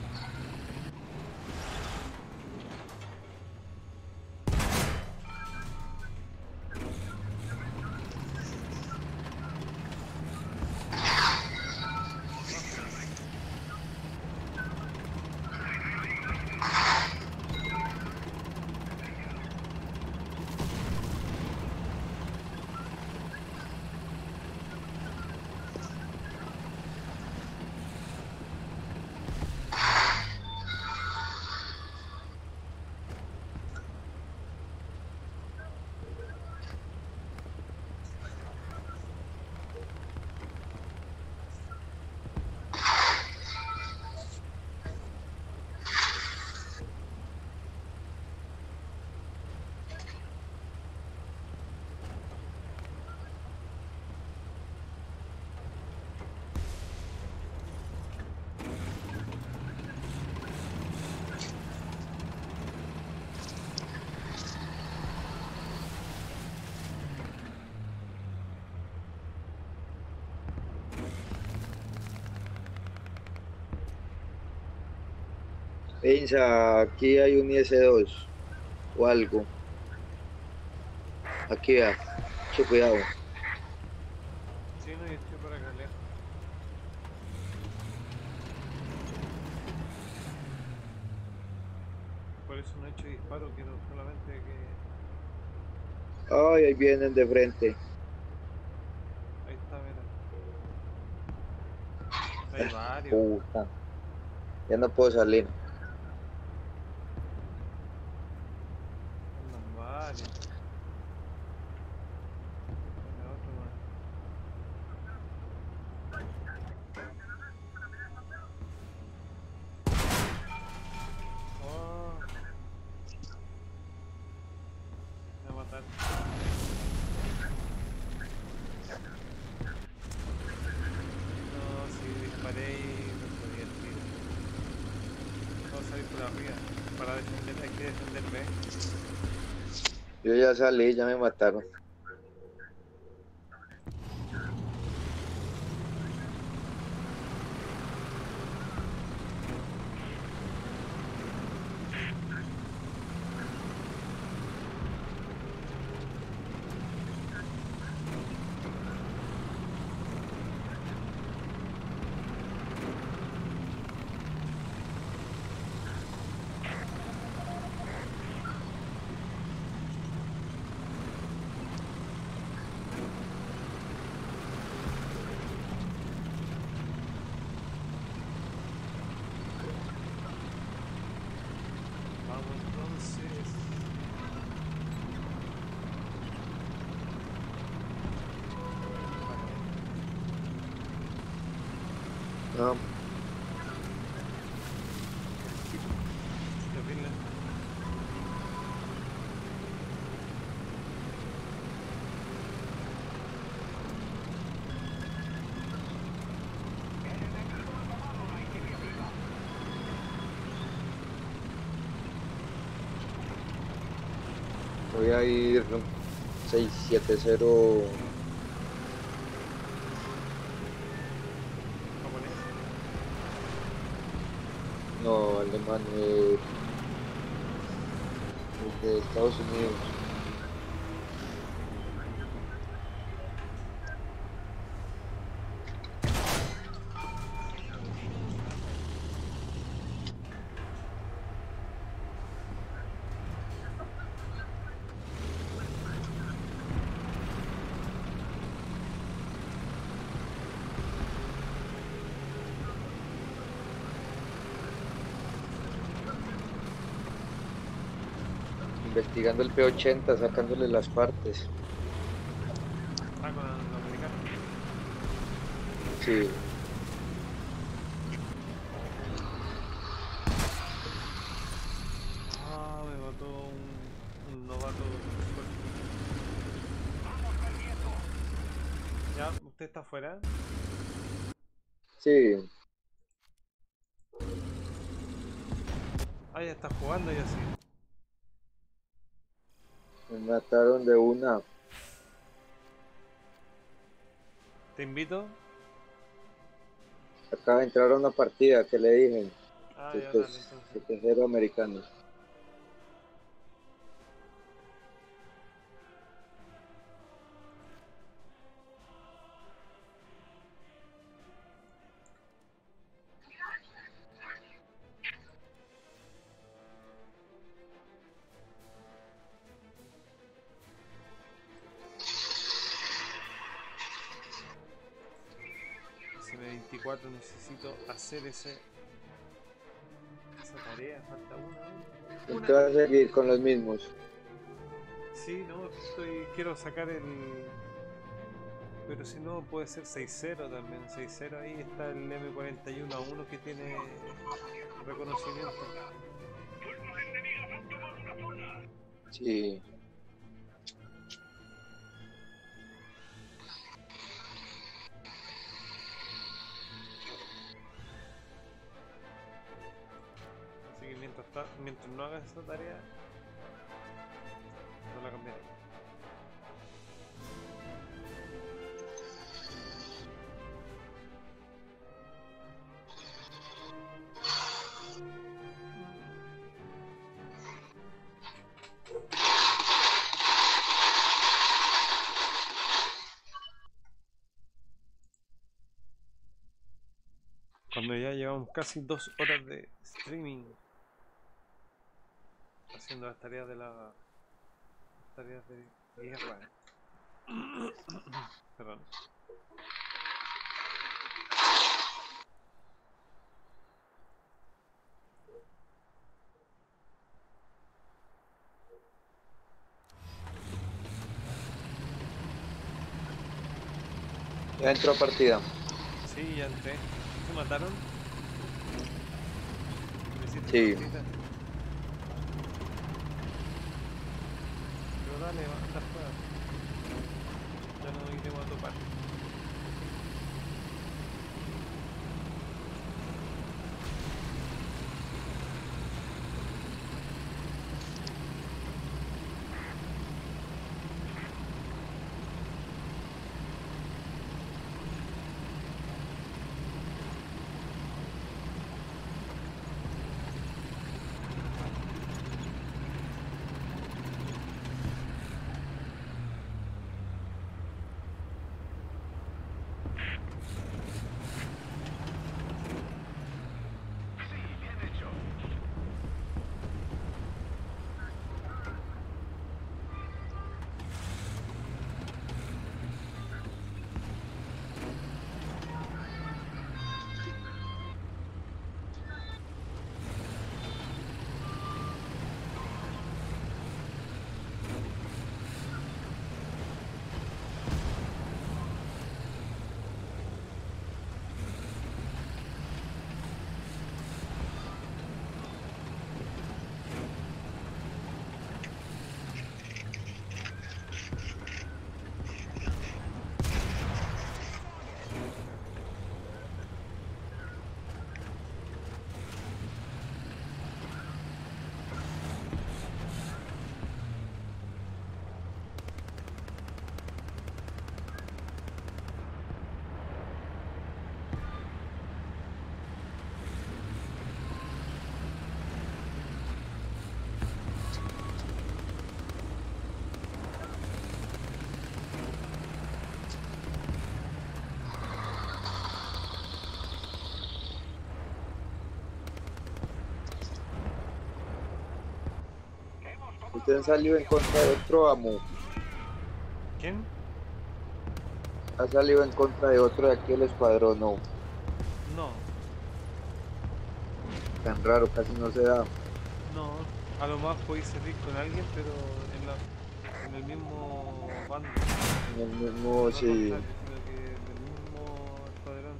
Insa, aquí hay un I S dos o algo. Aquí vea. Mucho cuidado. Sí, no, yo estoy por acá lejos. Por eso no he hecho disparo, quiero solamente que... Ay, ahí vienen de frente. Ahí está, mira. Hay varios. Puta. Ya no puedo salir. Andan varios. Dale, otro más. Oh. Me va a matar. No, si disparé y no podía el tiro. Vamos a salir por arriba. Para defender, hay que defender B. Yo ya salí, ya me mataron. Vamos entonces. No, Terrible. voy a ir seis siete cero Japonés. no, alemán, eh, de Estados Unidos. Investigando el P ochenta, sacándole las partes. Ah, con los americanos. Sí. Ah, me mató un, un novato. Ya, ¿usted está afuera? Sí, Ah, ya está jugando y así. me mataron de una. Te invito. Acaba de entrar a una partida que le dije. Ah, que ya, pues, dale, entonces. siete cero americanos. S M veinticuatro necesito hacer ese esa tarea, falta una. Usted va a seguir con los mismos. Sí, no, estoy quiero sacar el pero si no puede ser seis cero también, seis cero ahí está el M cuarenta y uno A uno que tiene reconocimiento. Sí. Así que mientras, ta- mientras no hagas esa tarea, no la cambiaré. Cuando ya llevamos casi dos horas de streaming haciendo las tareas de la las tareas de guerra. Perdón. Ya entró a partida. Sí, ya entré. ¿Se mataron? ¿Me hiciste Sí. partida? Pero dale, va a andar fuera. Ya no iremos a topar. ¿Usted ha salido en contra de otro amo? ¿Quién? ¿Ha salido en contra de otro de aquí del escuadrón? No, No, tan raro, casi no se da. no. A lo más podéis salir con alguien, pero en, la, en el mismo bando. En el mismo, No Oh, sí. contrario, sino que del mismo escuadrón.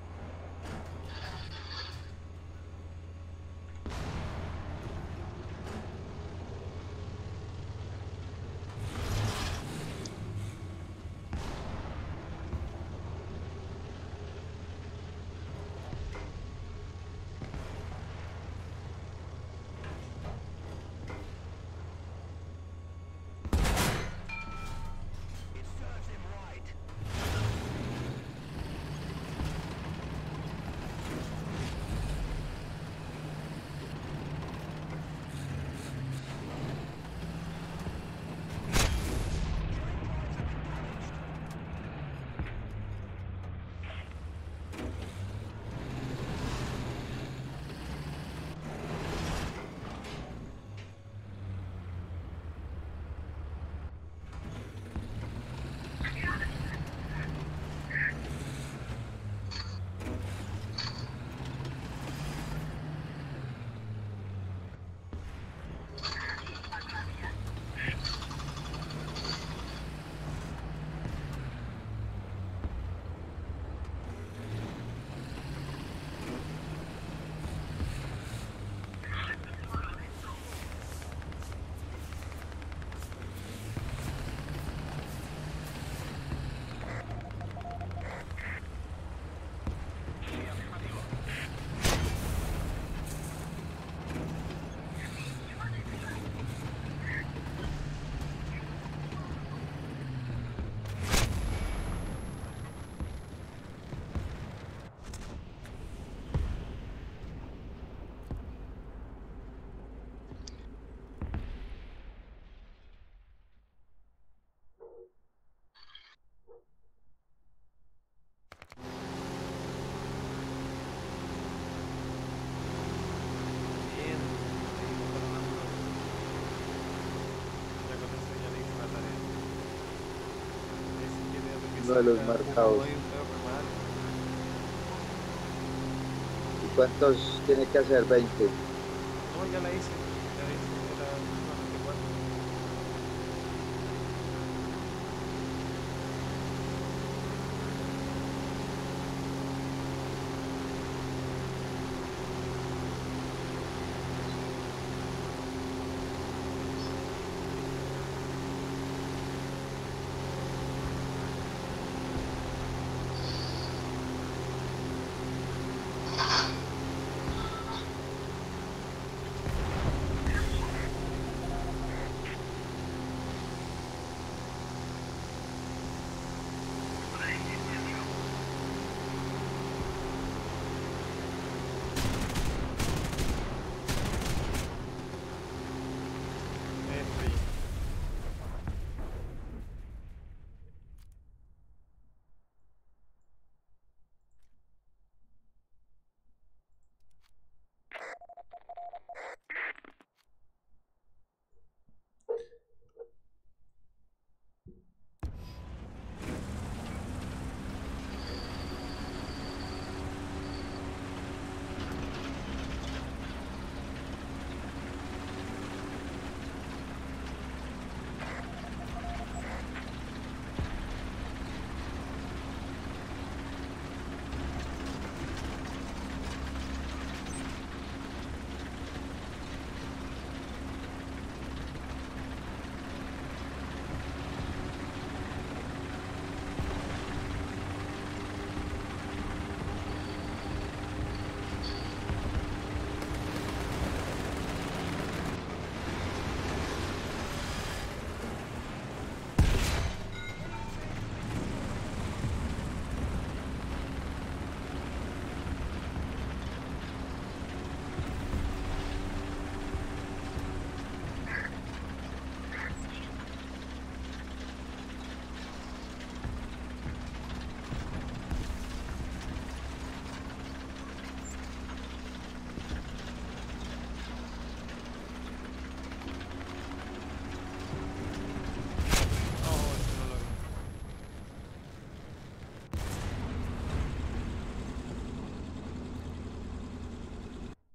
Bien, seguimos ganando. Ya con eso ya le hice la tarea. Ese que veo que Uno de los salga marcados. uno, hay un perro mal. ¿Y cuántos tiene que hacer? veinte. No, ya la hice. Ya la hice. Era solamente cuatro.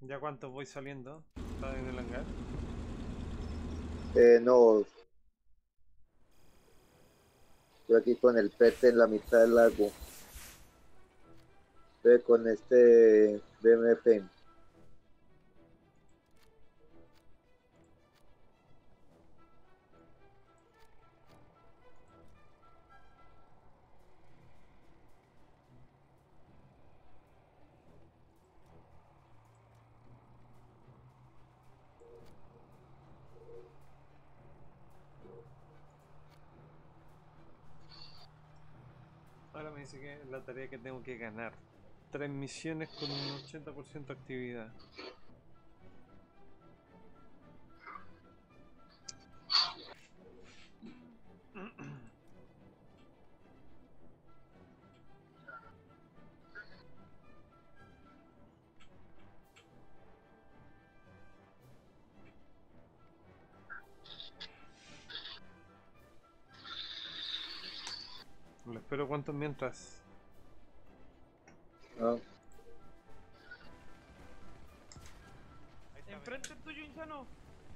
¿Ya cuántos voy saliendo? ¿Estás en el hangar? Eh, no. Estoy aquí con el pete en la mitad del lago. Estoy con este B M P. Ahora me dice que es la tarea que tengo que ganar. Tres misiones con un ochenta por ciento de actividad. Lo espero cuántos mientras. Ah. Enfrente tuyo, Insano.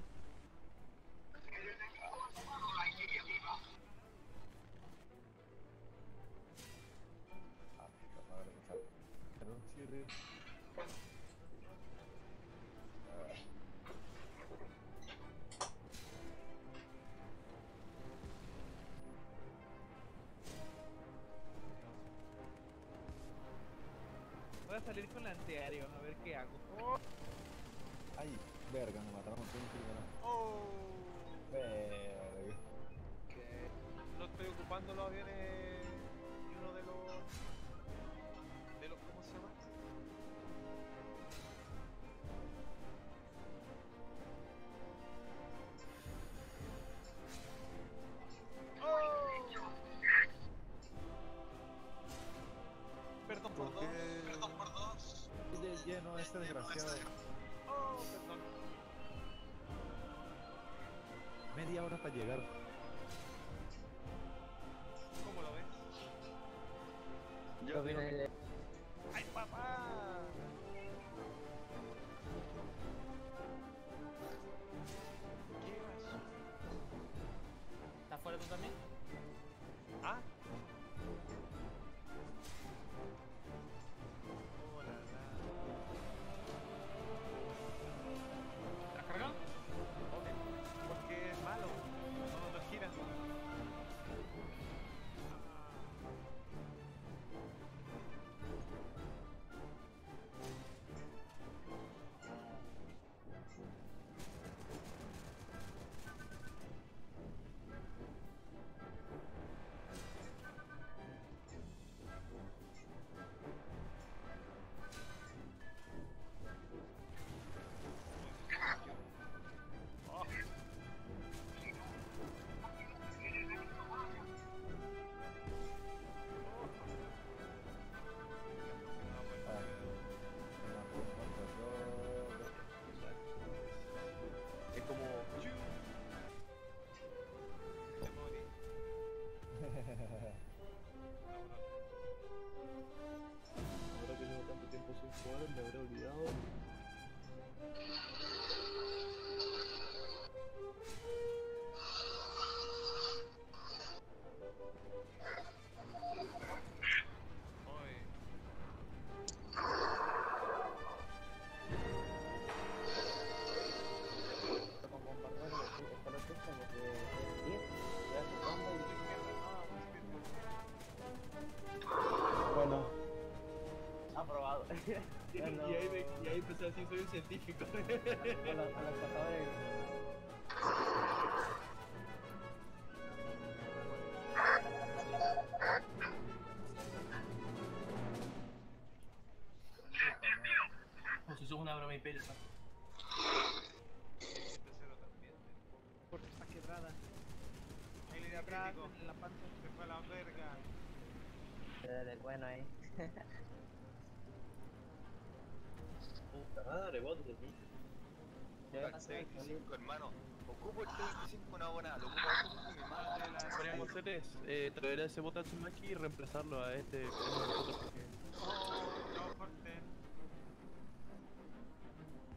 Voy a salir con el antiaéreo, a ver qué hago. Ay, verga, me mataron con un tiro. Oh. Verga. No estoy ocupando los aviones ni uno de los... de los... ¿cómo se llama? Perdón por dos, perdón por dos. De lleno este desgraciado. Oh, perdón. Media hora para llegar. ¿Cómo lo ves? Yo vine. ¡Ay, papá! ¿Qué pasó? ¿Estás fuera tú también? ¿Ah? Hola, ¿Estás cargado? porque es malo, no, no gira. Es como. Te morí. Ahora que llevo tanto tiempo sin jugar, me habré olvidado. Oye. Con bombardero de fútbol para la fiesta porque es diez, ya se bomba y. Bueno. Aprobado. y, ahí me, y ahí empecé a decir soy un científico. a, la, a las cazadores. Como si sos una broma imperio. Tercero también. Porque está quebrada. Ahí le di Atrás, crítico. en la parte. Se fue a la verga. Dale, bueno ahí. Puta madre, vos de aquí. T veinticinco, hermano. Ocupo el T veinticinco, no hago nada. Lo ocupo a mi madre. Lo que podríamos hacer es eh, traer a ese Botatsumaki y reemplazarlo a este que tenemos nosotros porque... Oh, no, corte.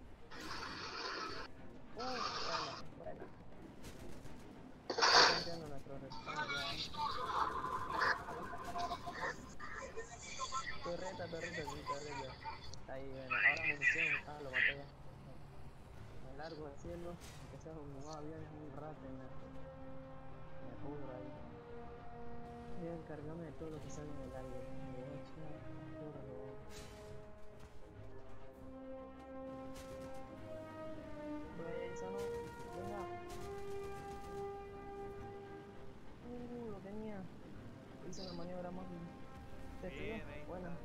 perrito, es mi perrito. Está ahí, bueno, ahora munición, ah, lo maté ya. Me largo del cielo, aunque sea un nuevo avión, es un rato y me, me pudro ahí. Voy a encargarme de todo lo que sale en el aire. Me voy a echar turbo. Pues eso no, venga. Uh, lo tenía. Hice una maniobra más. ¿Te Bien, estuvo? ahí Buena.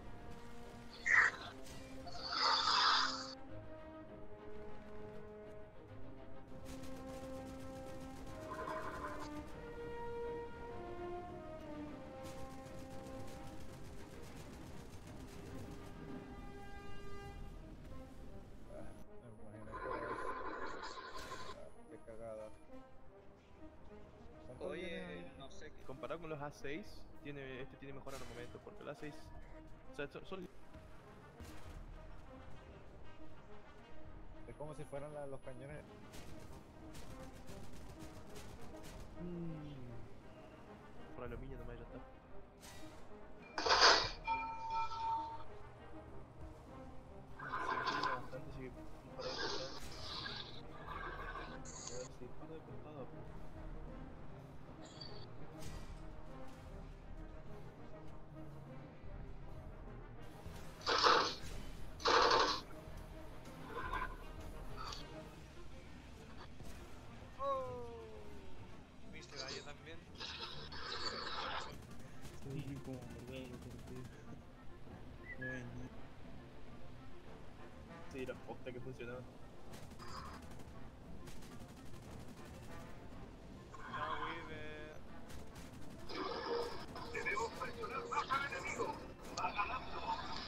Qué cagada. ¿Cuánto Oye, viene? no sé qué. Comparado con los A seis, tiene, este tiene mejor armamento, porque el A seis... O sea, son... son- Es como si fueran la- los cañones. Por aluminio nomás ya está. Sí, tiene bastante, así que comparado con los... A ver si disparo de costado. ¿Viste gallo también? Sí, como verdad, bueno. Sí, la posta que funcionaba. Chao, Weaver. Debemos presionar más al enemigo. Va ganando.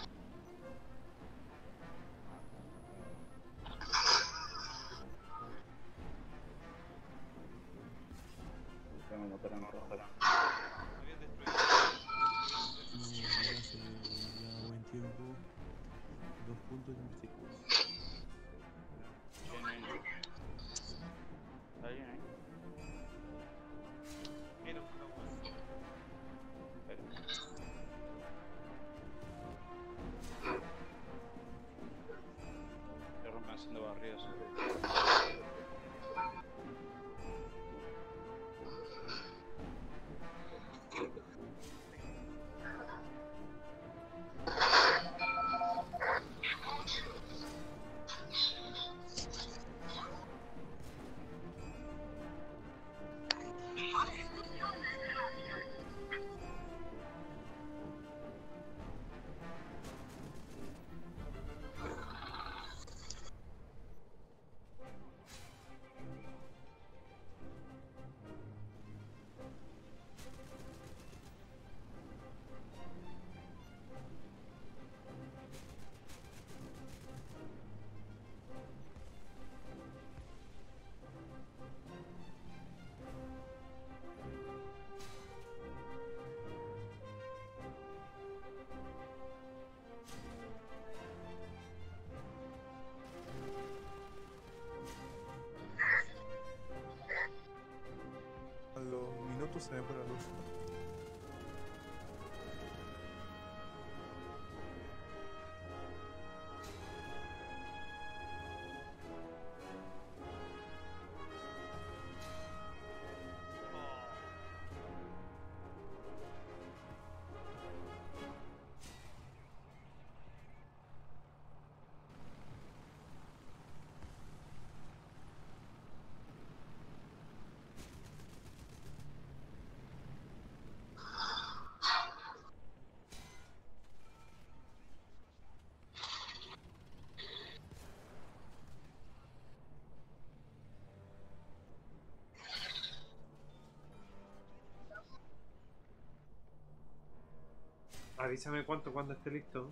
Ya me mataron todos. Habían destruido. No, ya hace ya buen tiempo. Dos puntos de investigación. ¿Está bien ahí? Era un jaguar. Pero... Se rompen haciendo barridos. A los minutos se me fue la luz. Avísame cuánto cuando esté listo.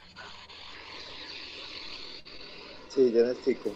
Sí, ya necesito.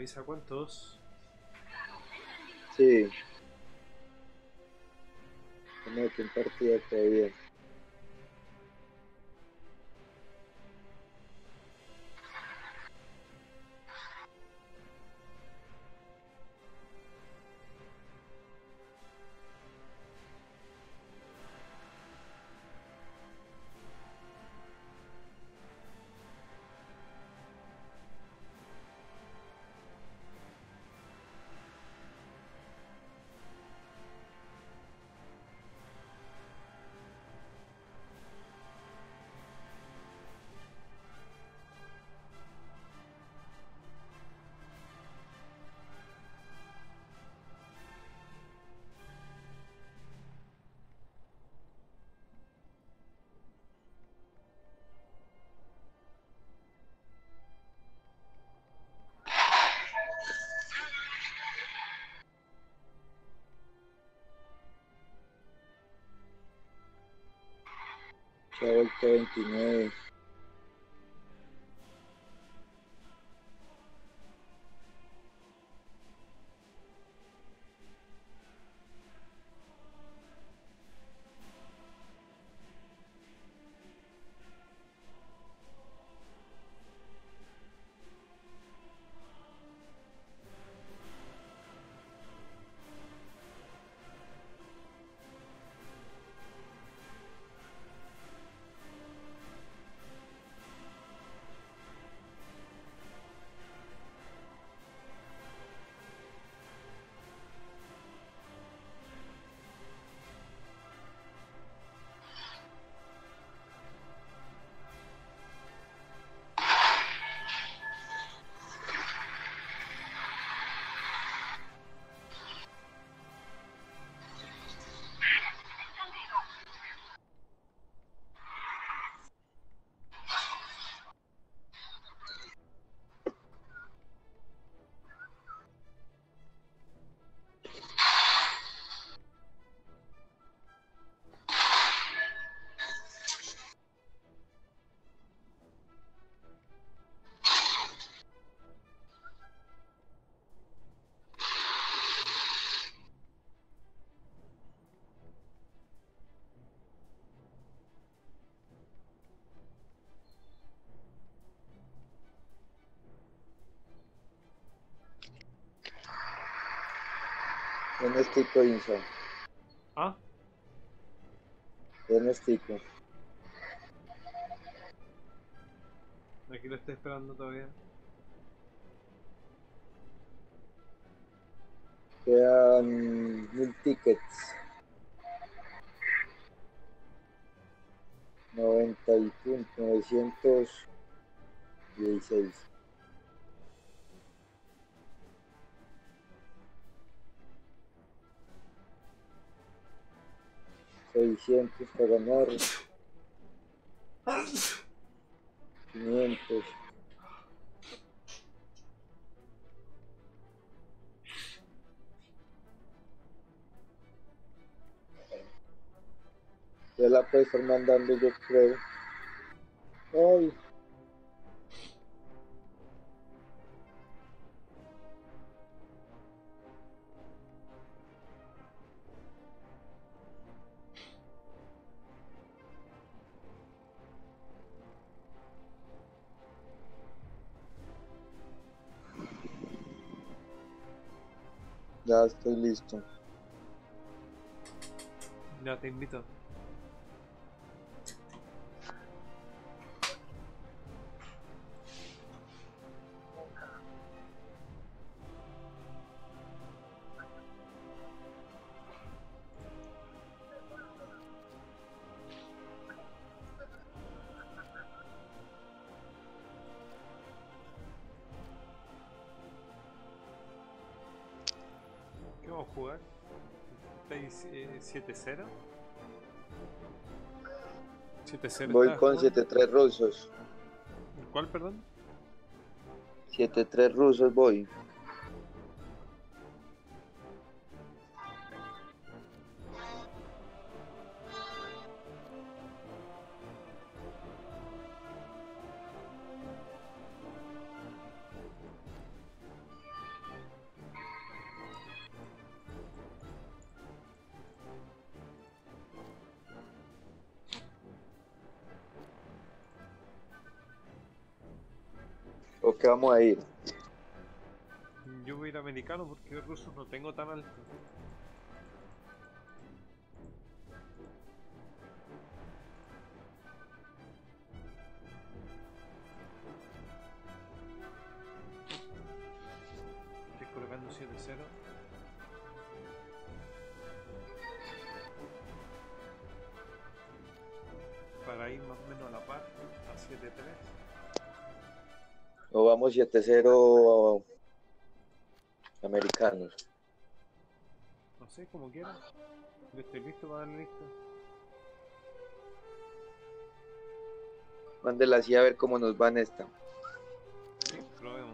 avisa cuántos. Sí. Me meto en partida todavía. Se ha vuelto veintinueve. ¿Dónde estoy, Coinza? ¿Ah? ¿Dónde estoy? Aquí lo estoy esperando todavía. Quedan mil tickets. noventa y punto novecientos dieciséis. seiscientos para ganar. quinientos. Ya la puedo estar mandando, yo creo. Ay. Ya estoy listo. Ya te invito. ¿Qué vamos a jugar? ¿Estáis siete cero? siete cero. Voy con siete tres rusos. ¿Cuál, perdón? siete tres rusos voy. qué vamos a ir? Yo voy a ir americano porque el ruso no tengo tan alto. Estoy colocando siete cero. Para ir más o menos a la par, a siete tres. O vamos siete cero americanos. No sé, como quieran. Yo estoy listo para darle listo. Mándela así a ver cómo nos va en esta. Sí, probemos.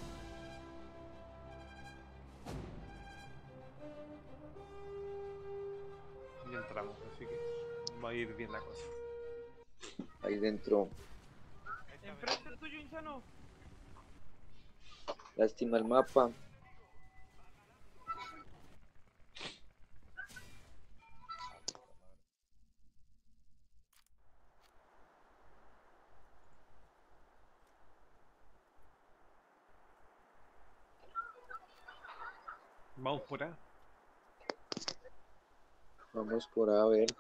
Y entramos, así que va a ir bien la cosa. Ahí dentro. Enfrente tuyo, Insano. Lástima el mapa. Vamos por A. Vamos por A, a ver.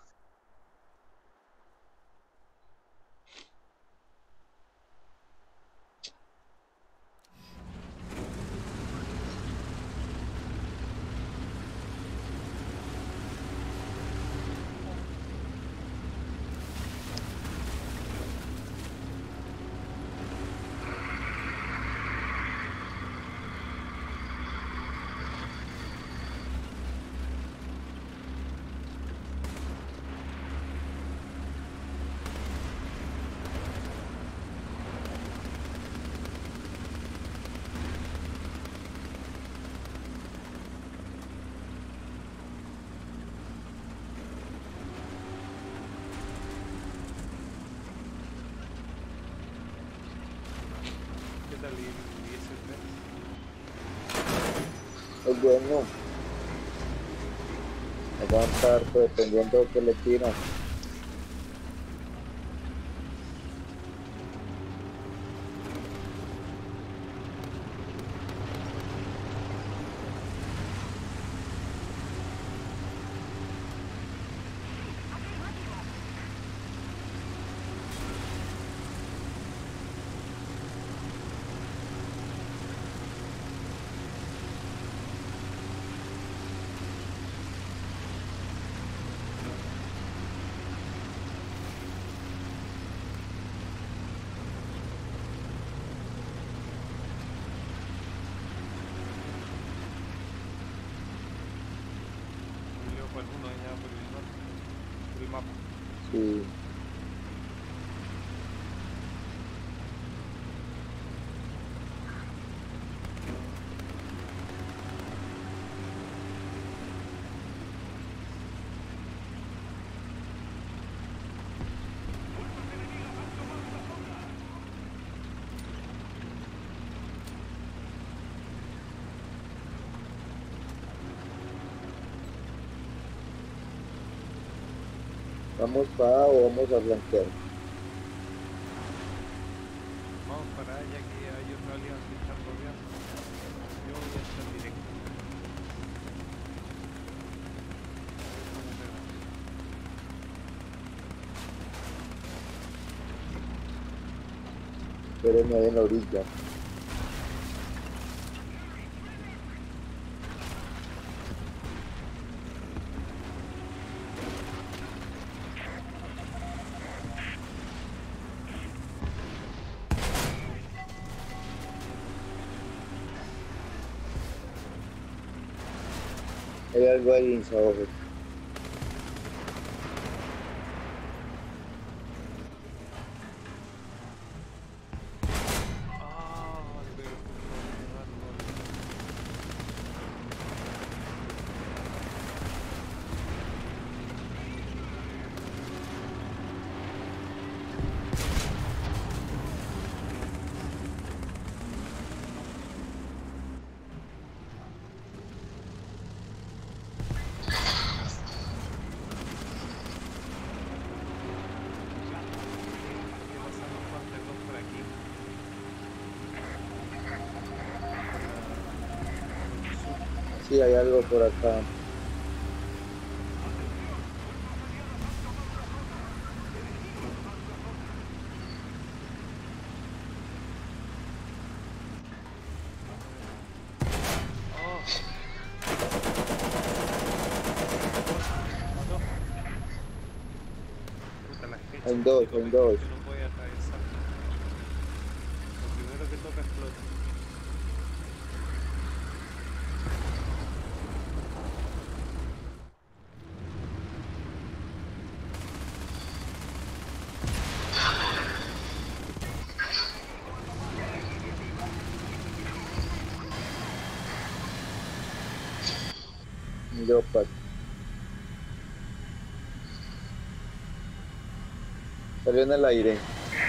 ¿Qué tal el I S tres? Es bueno. Aguanta harto dependiendo de qué le tiran. Por el uno allá por el norte, por el mapa. Sí. ¿Vamos para A o vamos a flanquear? Vamos para allá que hay otra alianza que están rodeando. Yo voy a estar directo. Espérenme ahí en la orilla. Hay algo ahí en Sao. Sí, hay algo por acá. Puta, la flecha, En dos, chico, en que- dos. que no puede atravesar. Lo primero que toca explota. Leopard. Salió en el aire.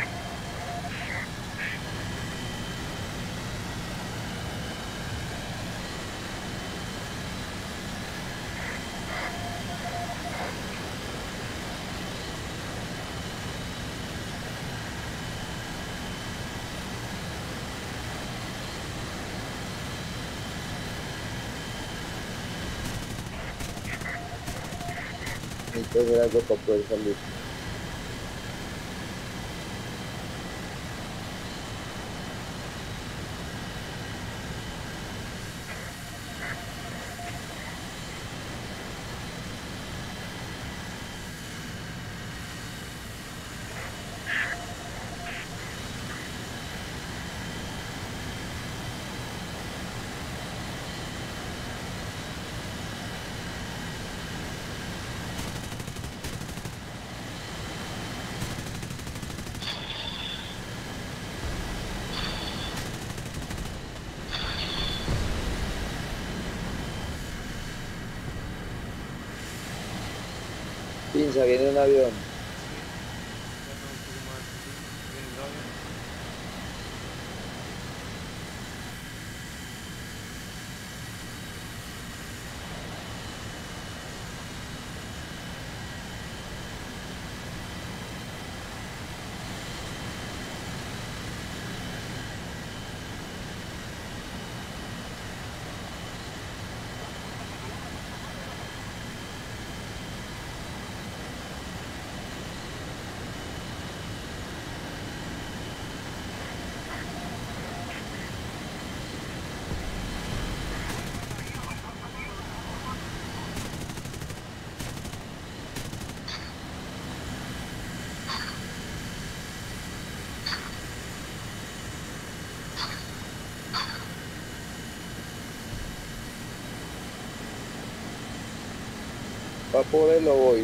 Necesito hacer algo para poder salir. Pinza, viene un avión. Va por él o voy.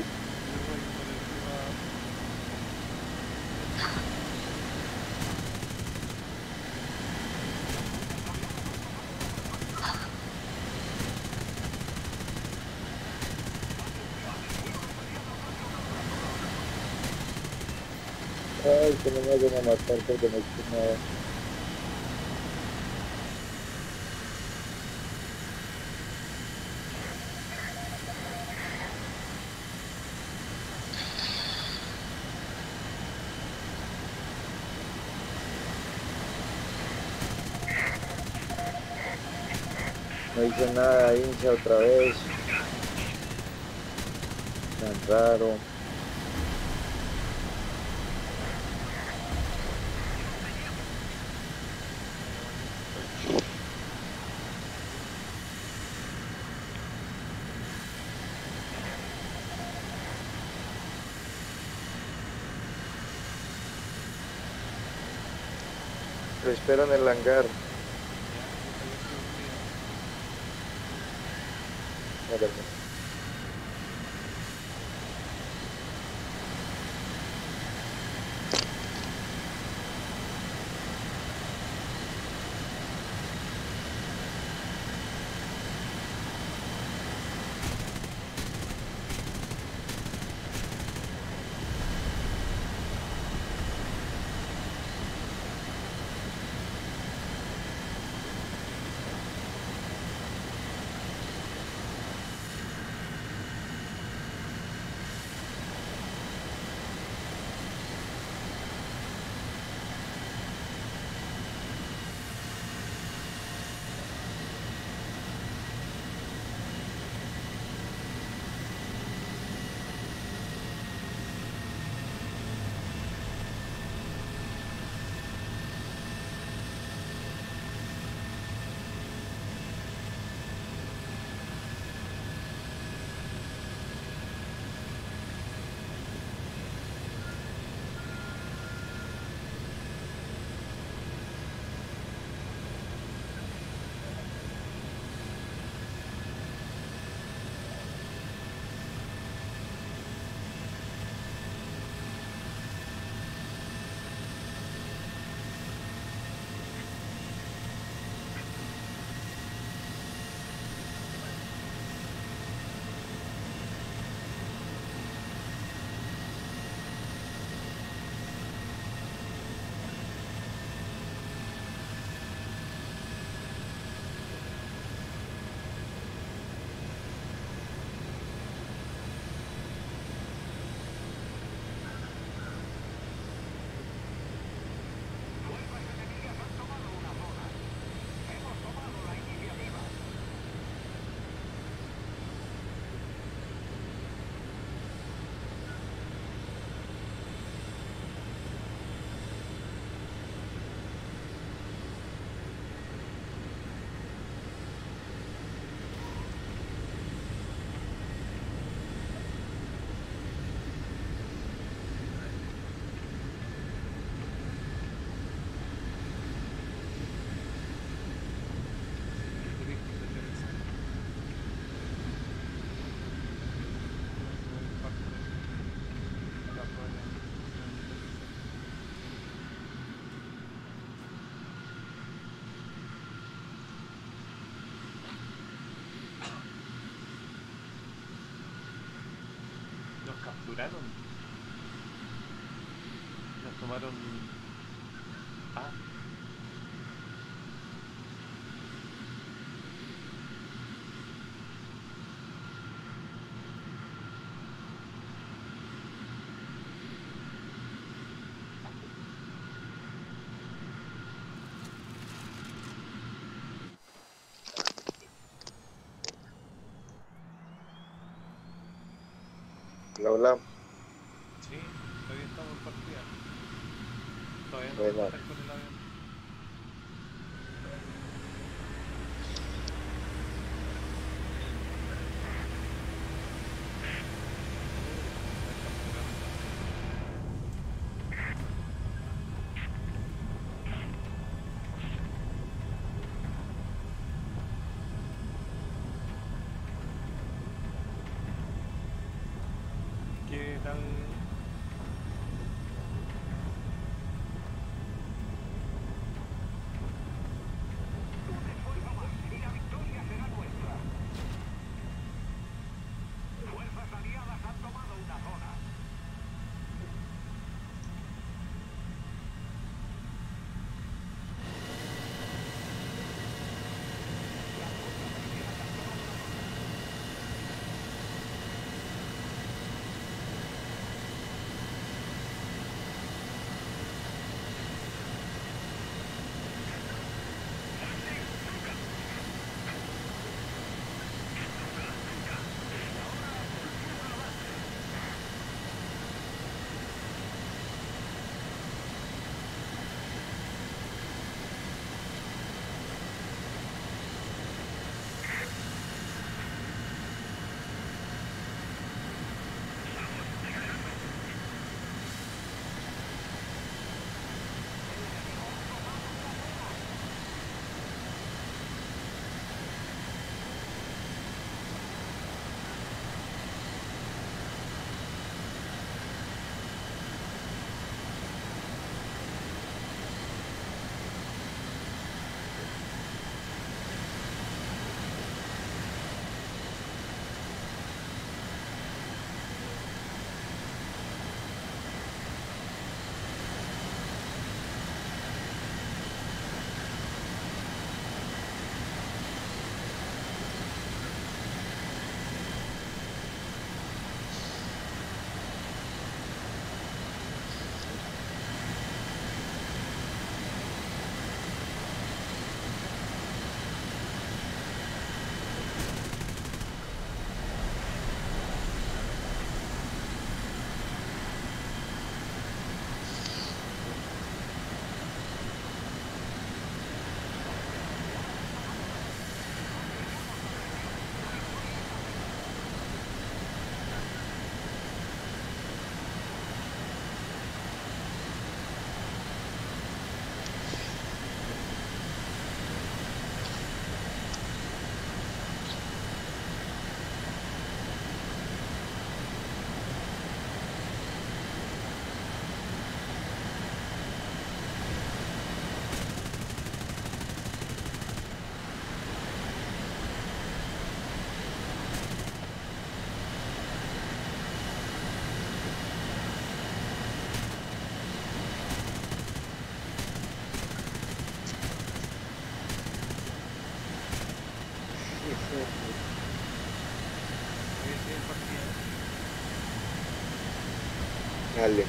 Ay, que no me vayan a matar porque no he hecho nada. No hice nada, hincha otra vez. Tan raro. Lo espero en el hangar. Órale. capturaron. Nos tomaron. Ah. Hola, hola. Sí, todavía estamos en partida. Todavía no Bueno. vamos a estar con el avión. ¿Qué tal? Dale.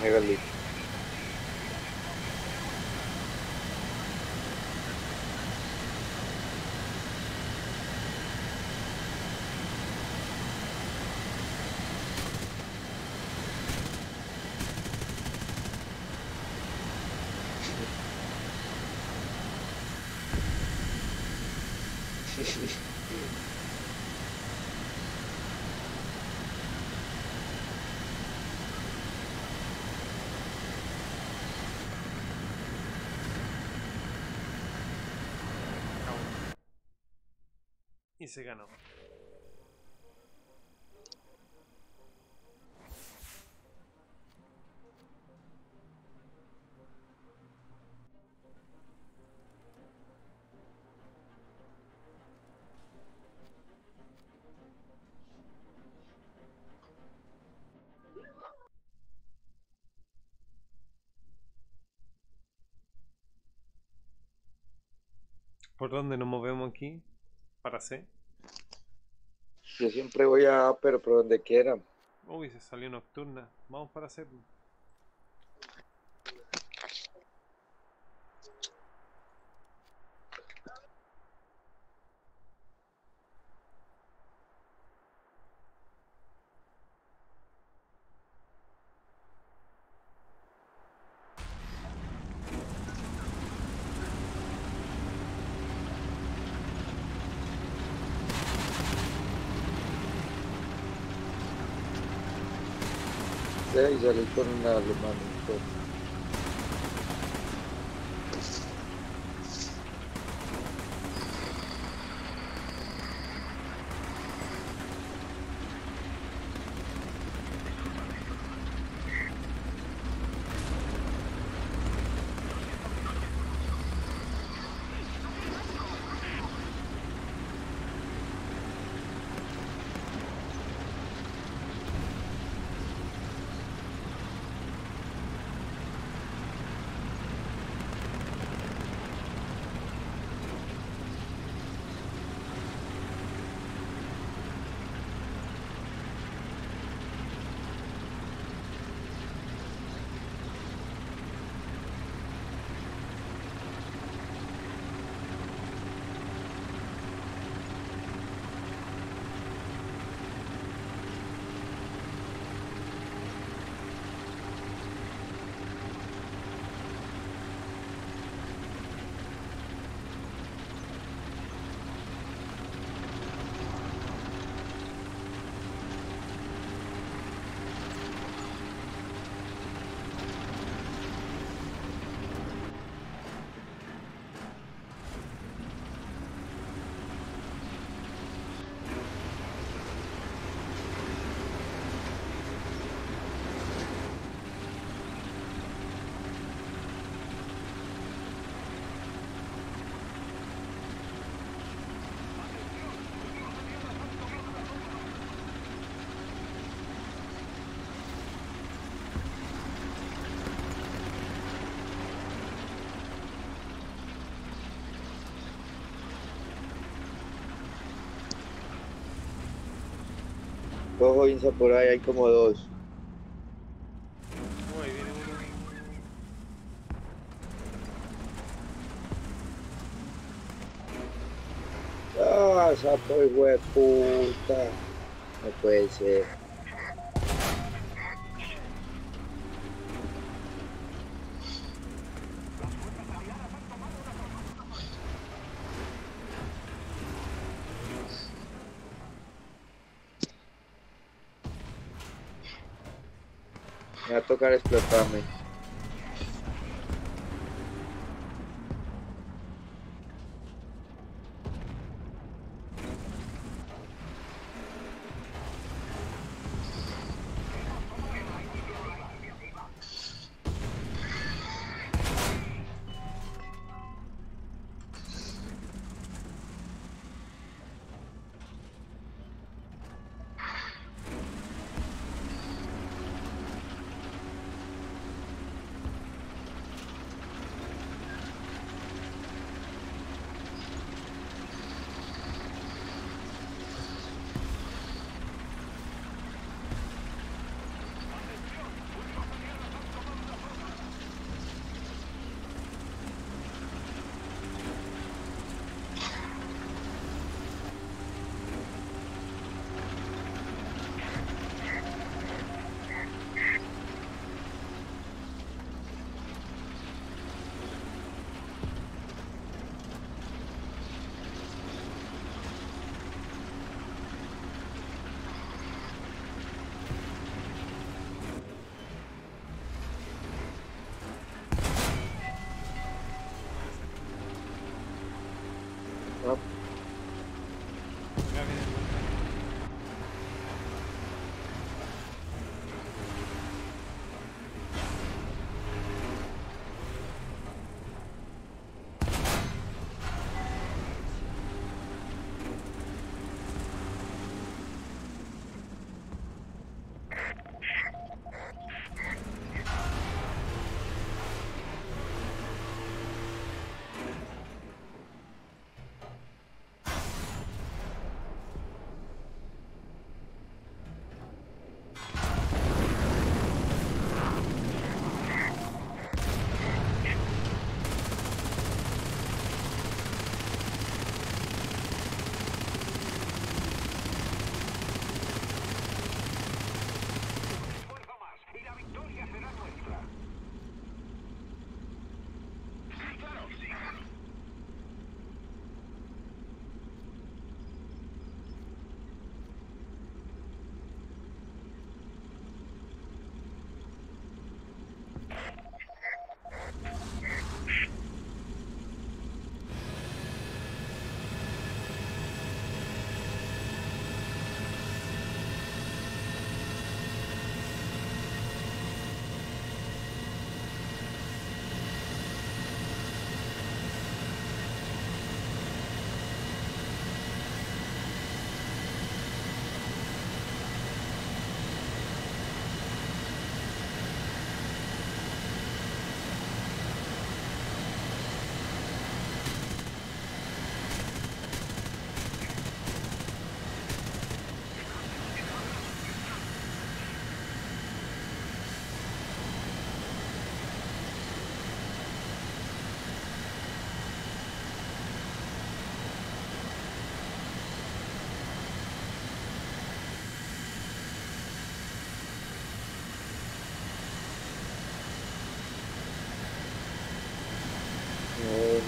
Hágale. Y se ganó. ¿Por dónde nos movemos aquí? Para C. Yo siempre voy a, pero por donde quiera. Uy, se salió nocturna. Vamos para C. Y salí con un alemán. Cojo Insa por ahí, hay como dos. Oh, ahí viene uno. Ah, sapo hijo de puta. No puede ser. Me va a tocar explotarme.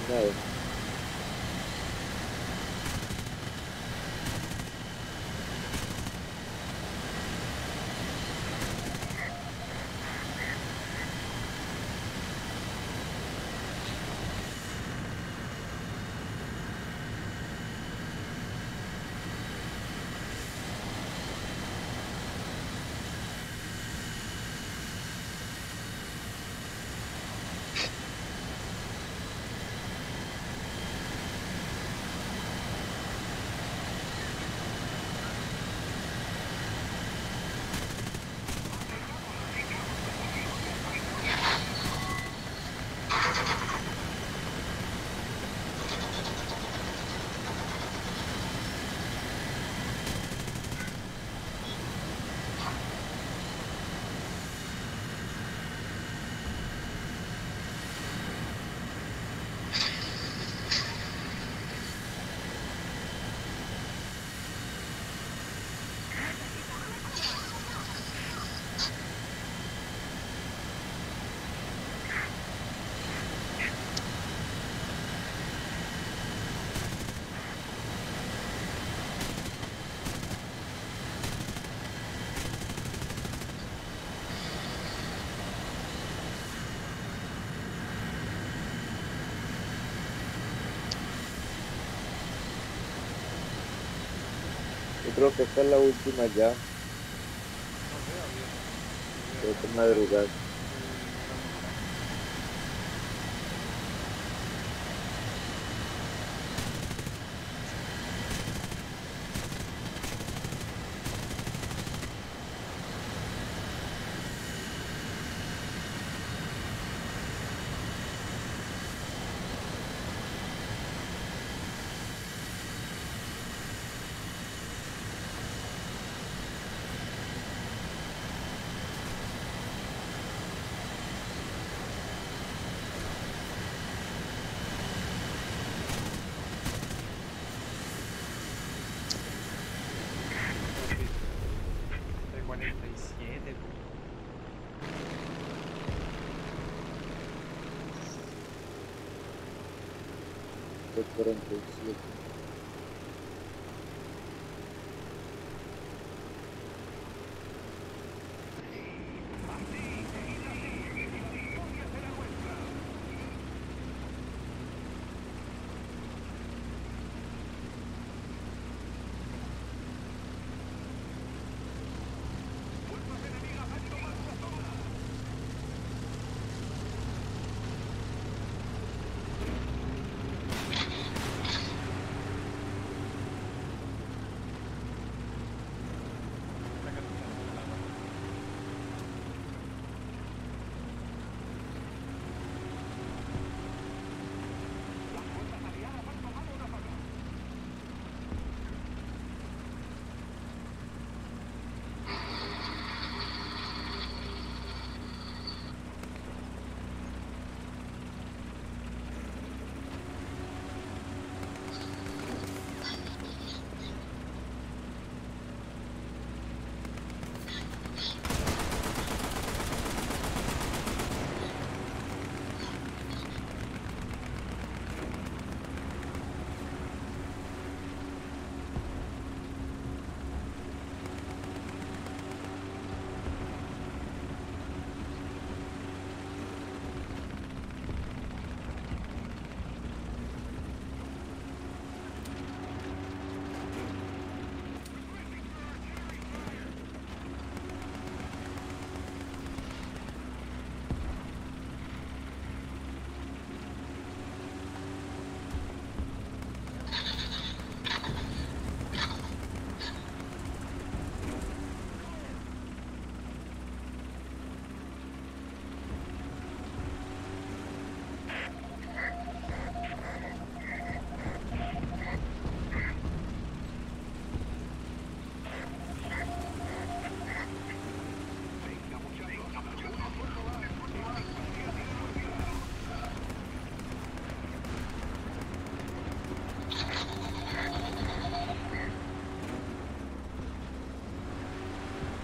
Nada. Yo creo que esta es la última ya. Creo que madrugar. cuarenta y siete, cuarenta y siete.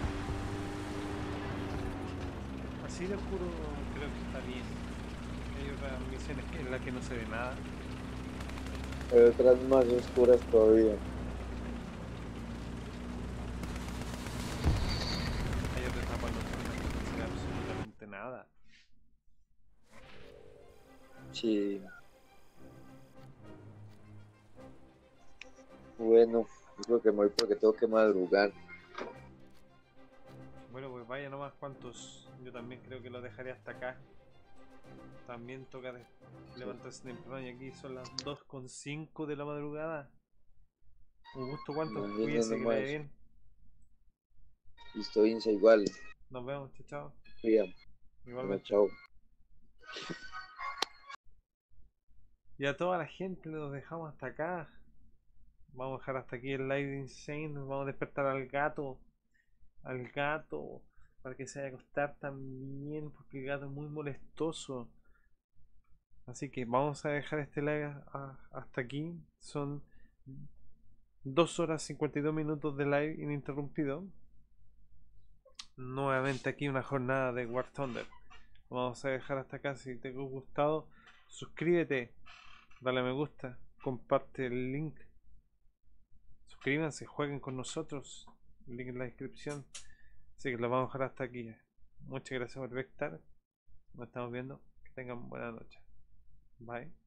Así de oscuro creo que está bien. Ellos otra misión es en la que no se ve nada. Hay otras más oscuras todavía. Hay otra etapa nocturna que no se ve absolutamente nada. Sí. Bueno, yo creo que me voy porque tengo que madrugar. Bueno, pues vaya nomás cuantos. Yo también creo que lo dejaré hasta acá. También toca de- levantarse temprano y aquí son las dos con cinco de la madrugada. Un gusto, cuanto. Imagínate Cuídense, que vaya nomás. bien. Listo, Insa, igual. Nos vemos, chao, chao. Cuida. Bueno, Igualmente. chao. Y a toda la gente los dejamos hasta acá. Vamos a dejar hasta aquí el live de Insane. Vamos a despertar al gato. Al gato. Para que se vaya a acostar también. Porque el gato es muy molestoso. Así que vamos a dejar este live a- hasta aquí. Son dos horas cincuenta y dos minutos de live ininterrumpido. Nuevamente aquí una jornada de War Thunder. Vamos a dejar hasta acá. Si te ha gustado, suscríbete, dale a me gusta, comparte el link, suscríbanse, jueguen con nosotros, el link en la descripción. Así que lo vamos a dejar hasta aquí. Muchas gracias por estar. Nos estamos viendo. Que tengan buena noche. Bye.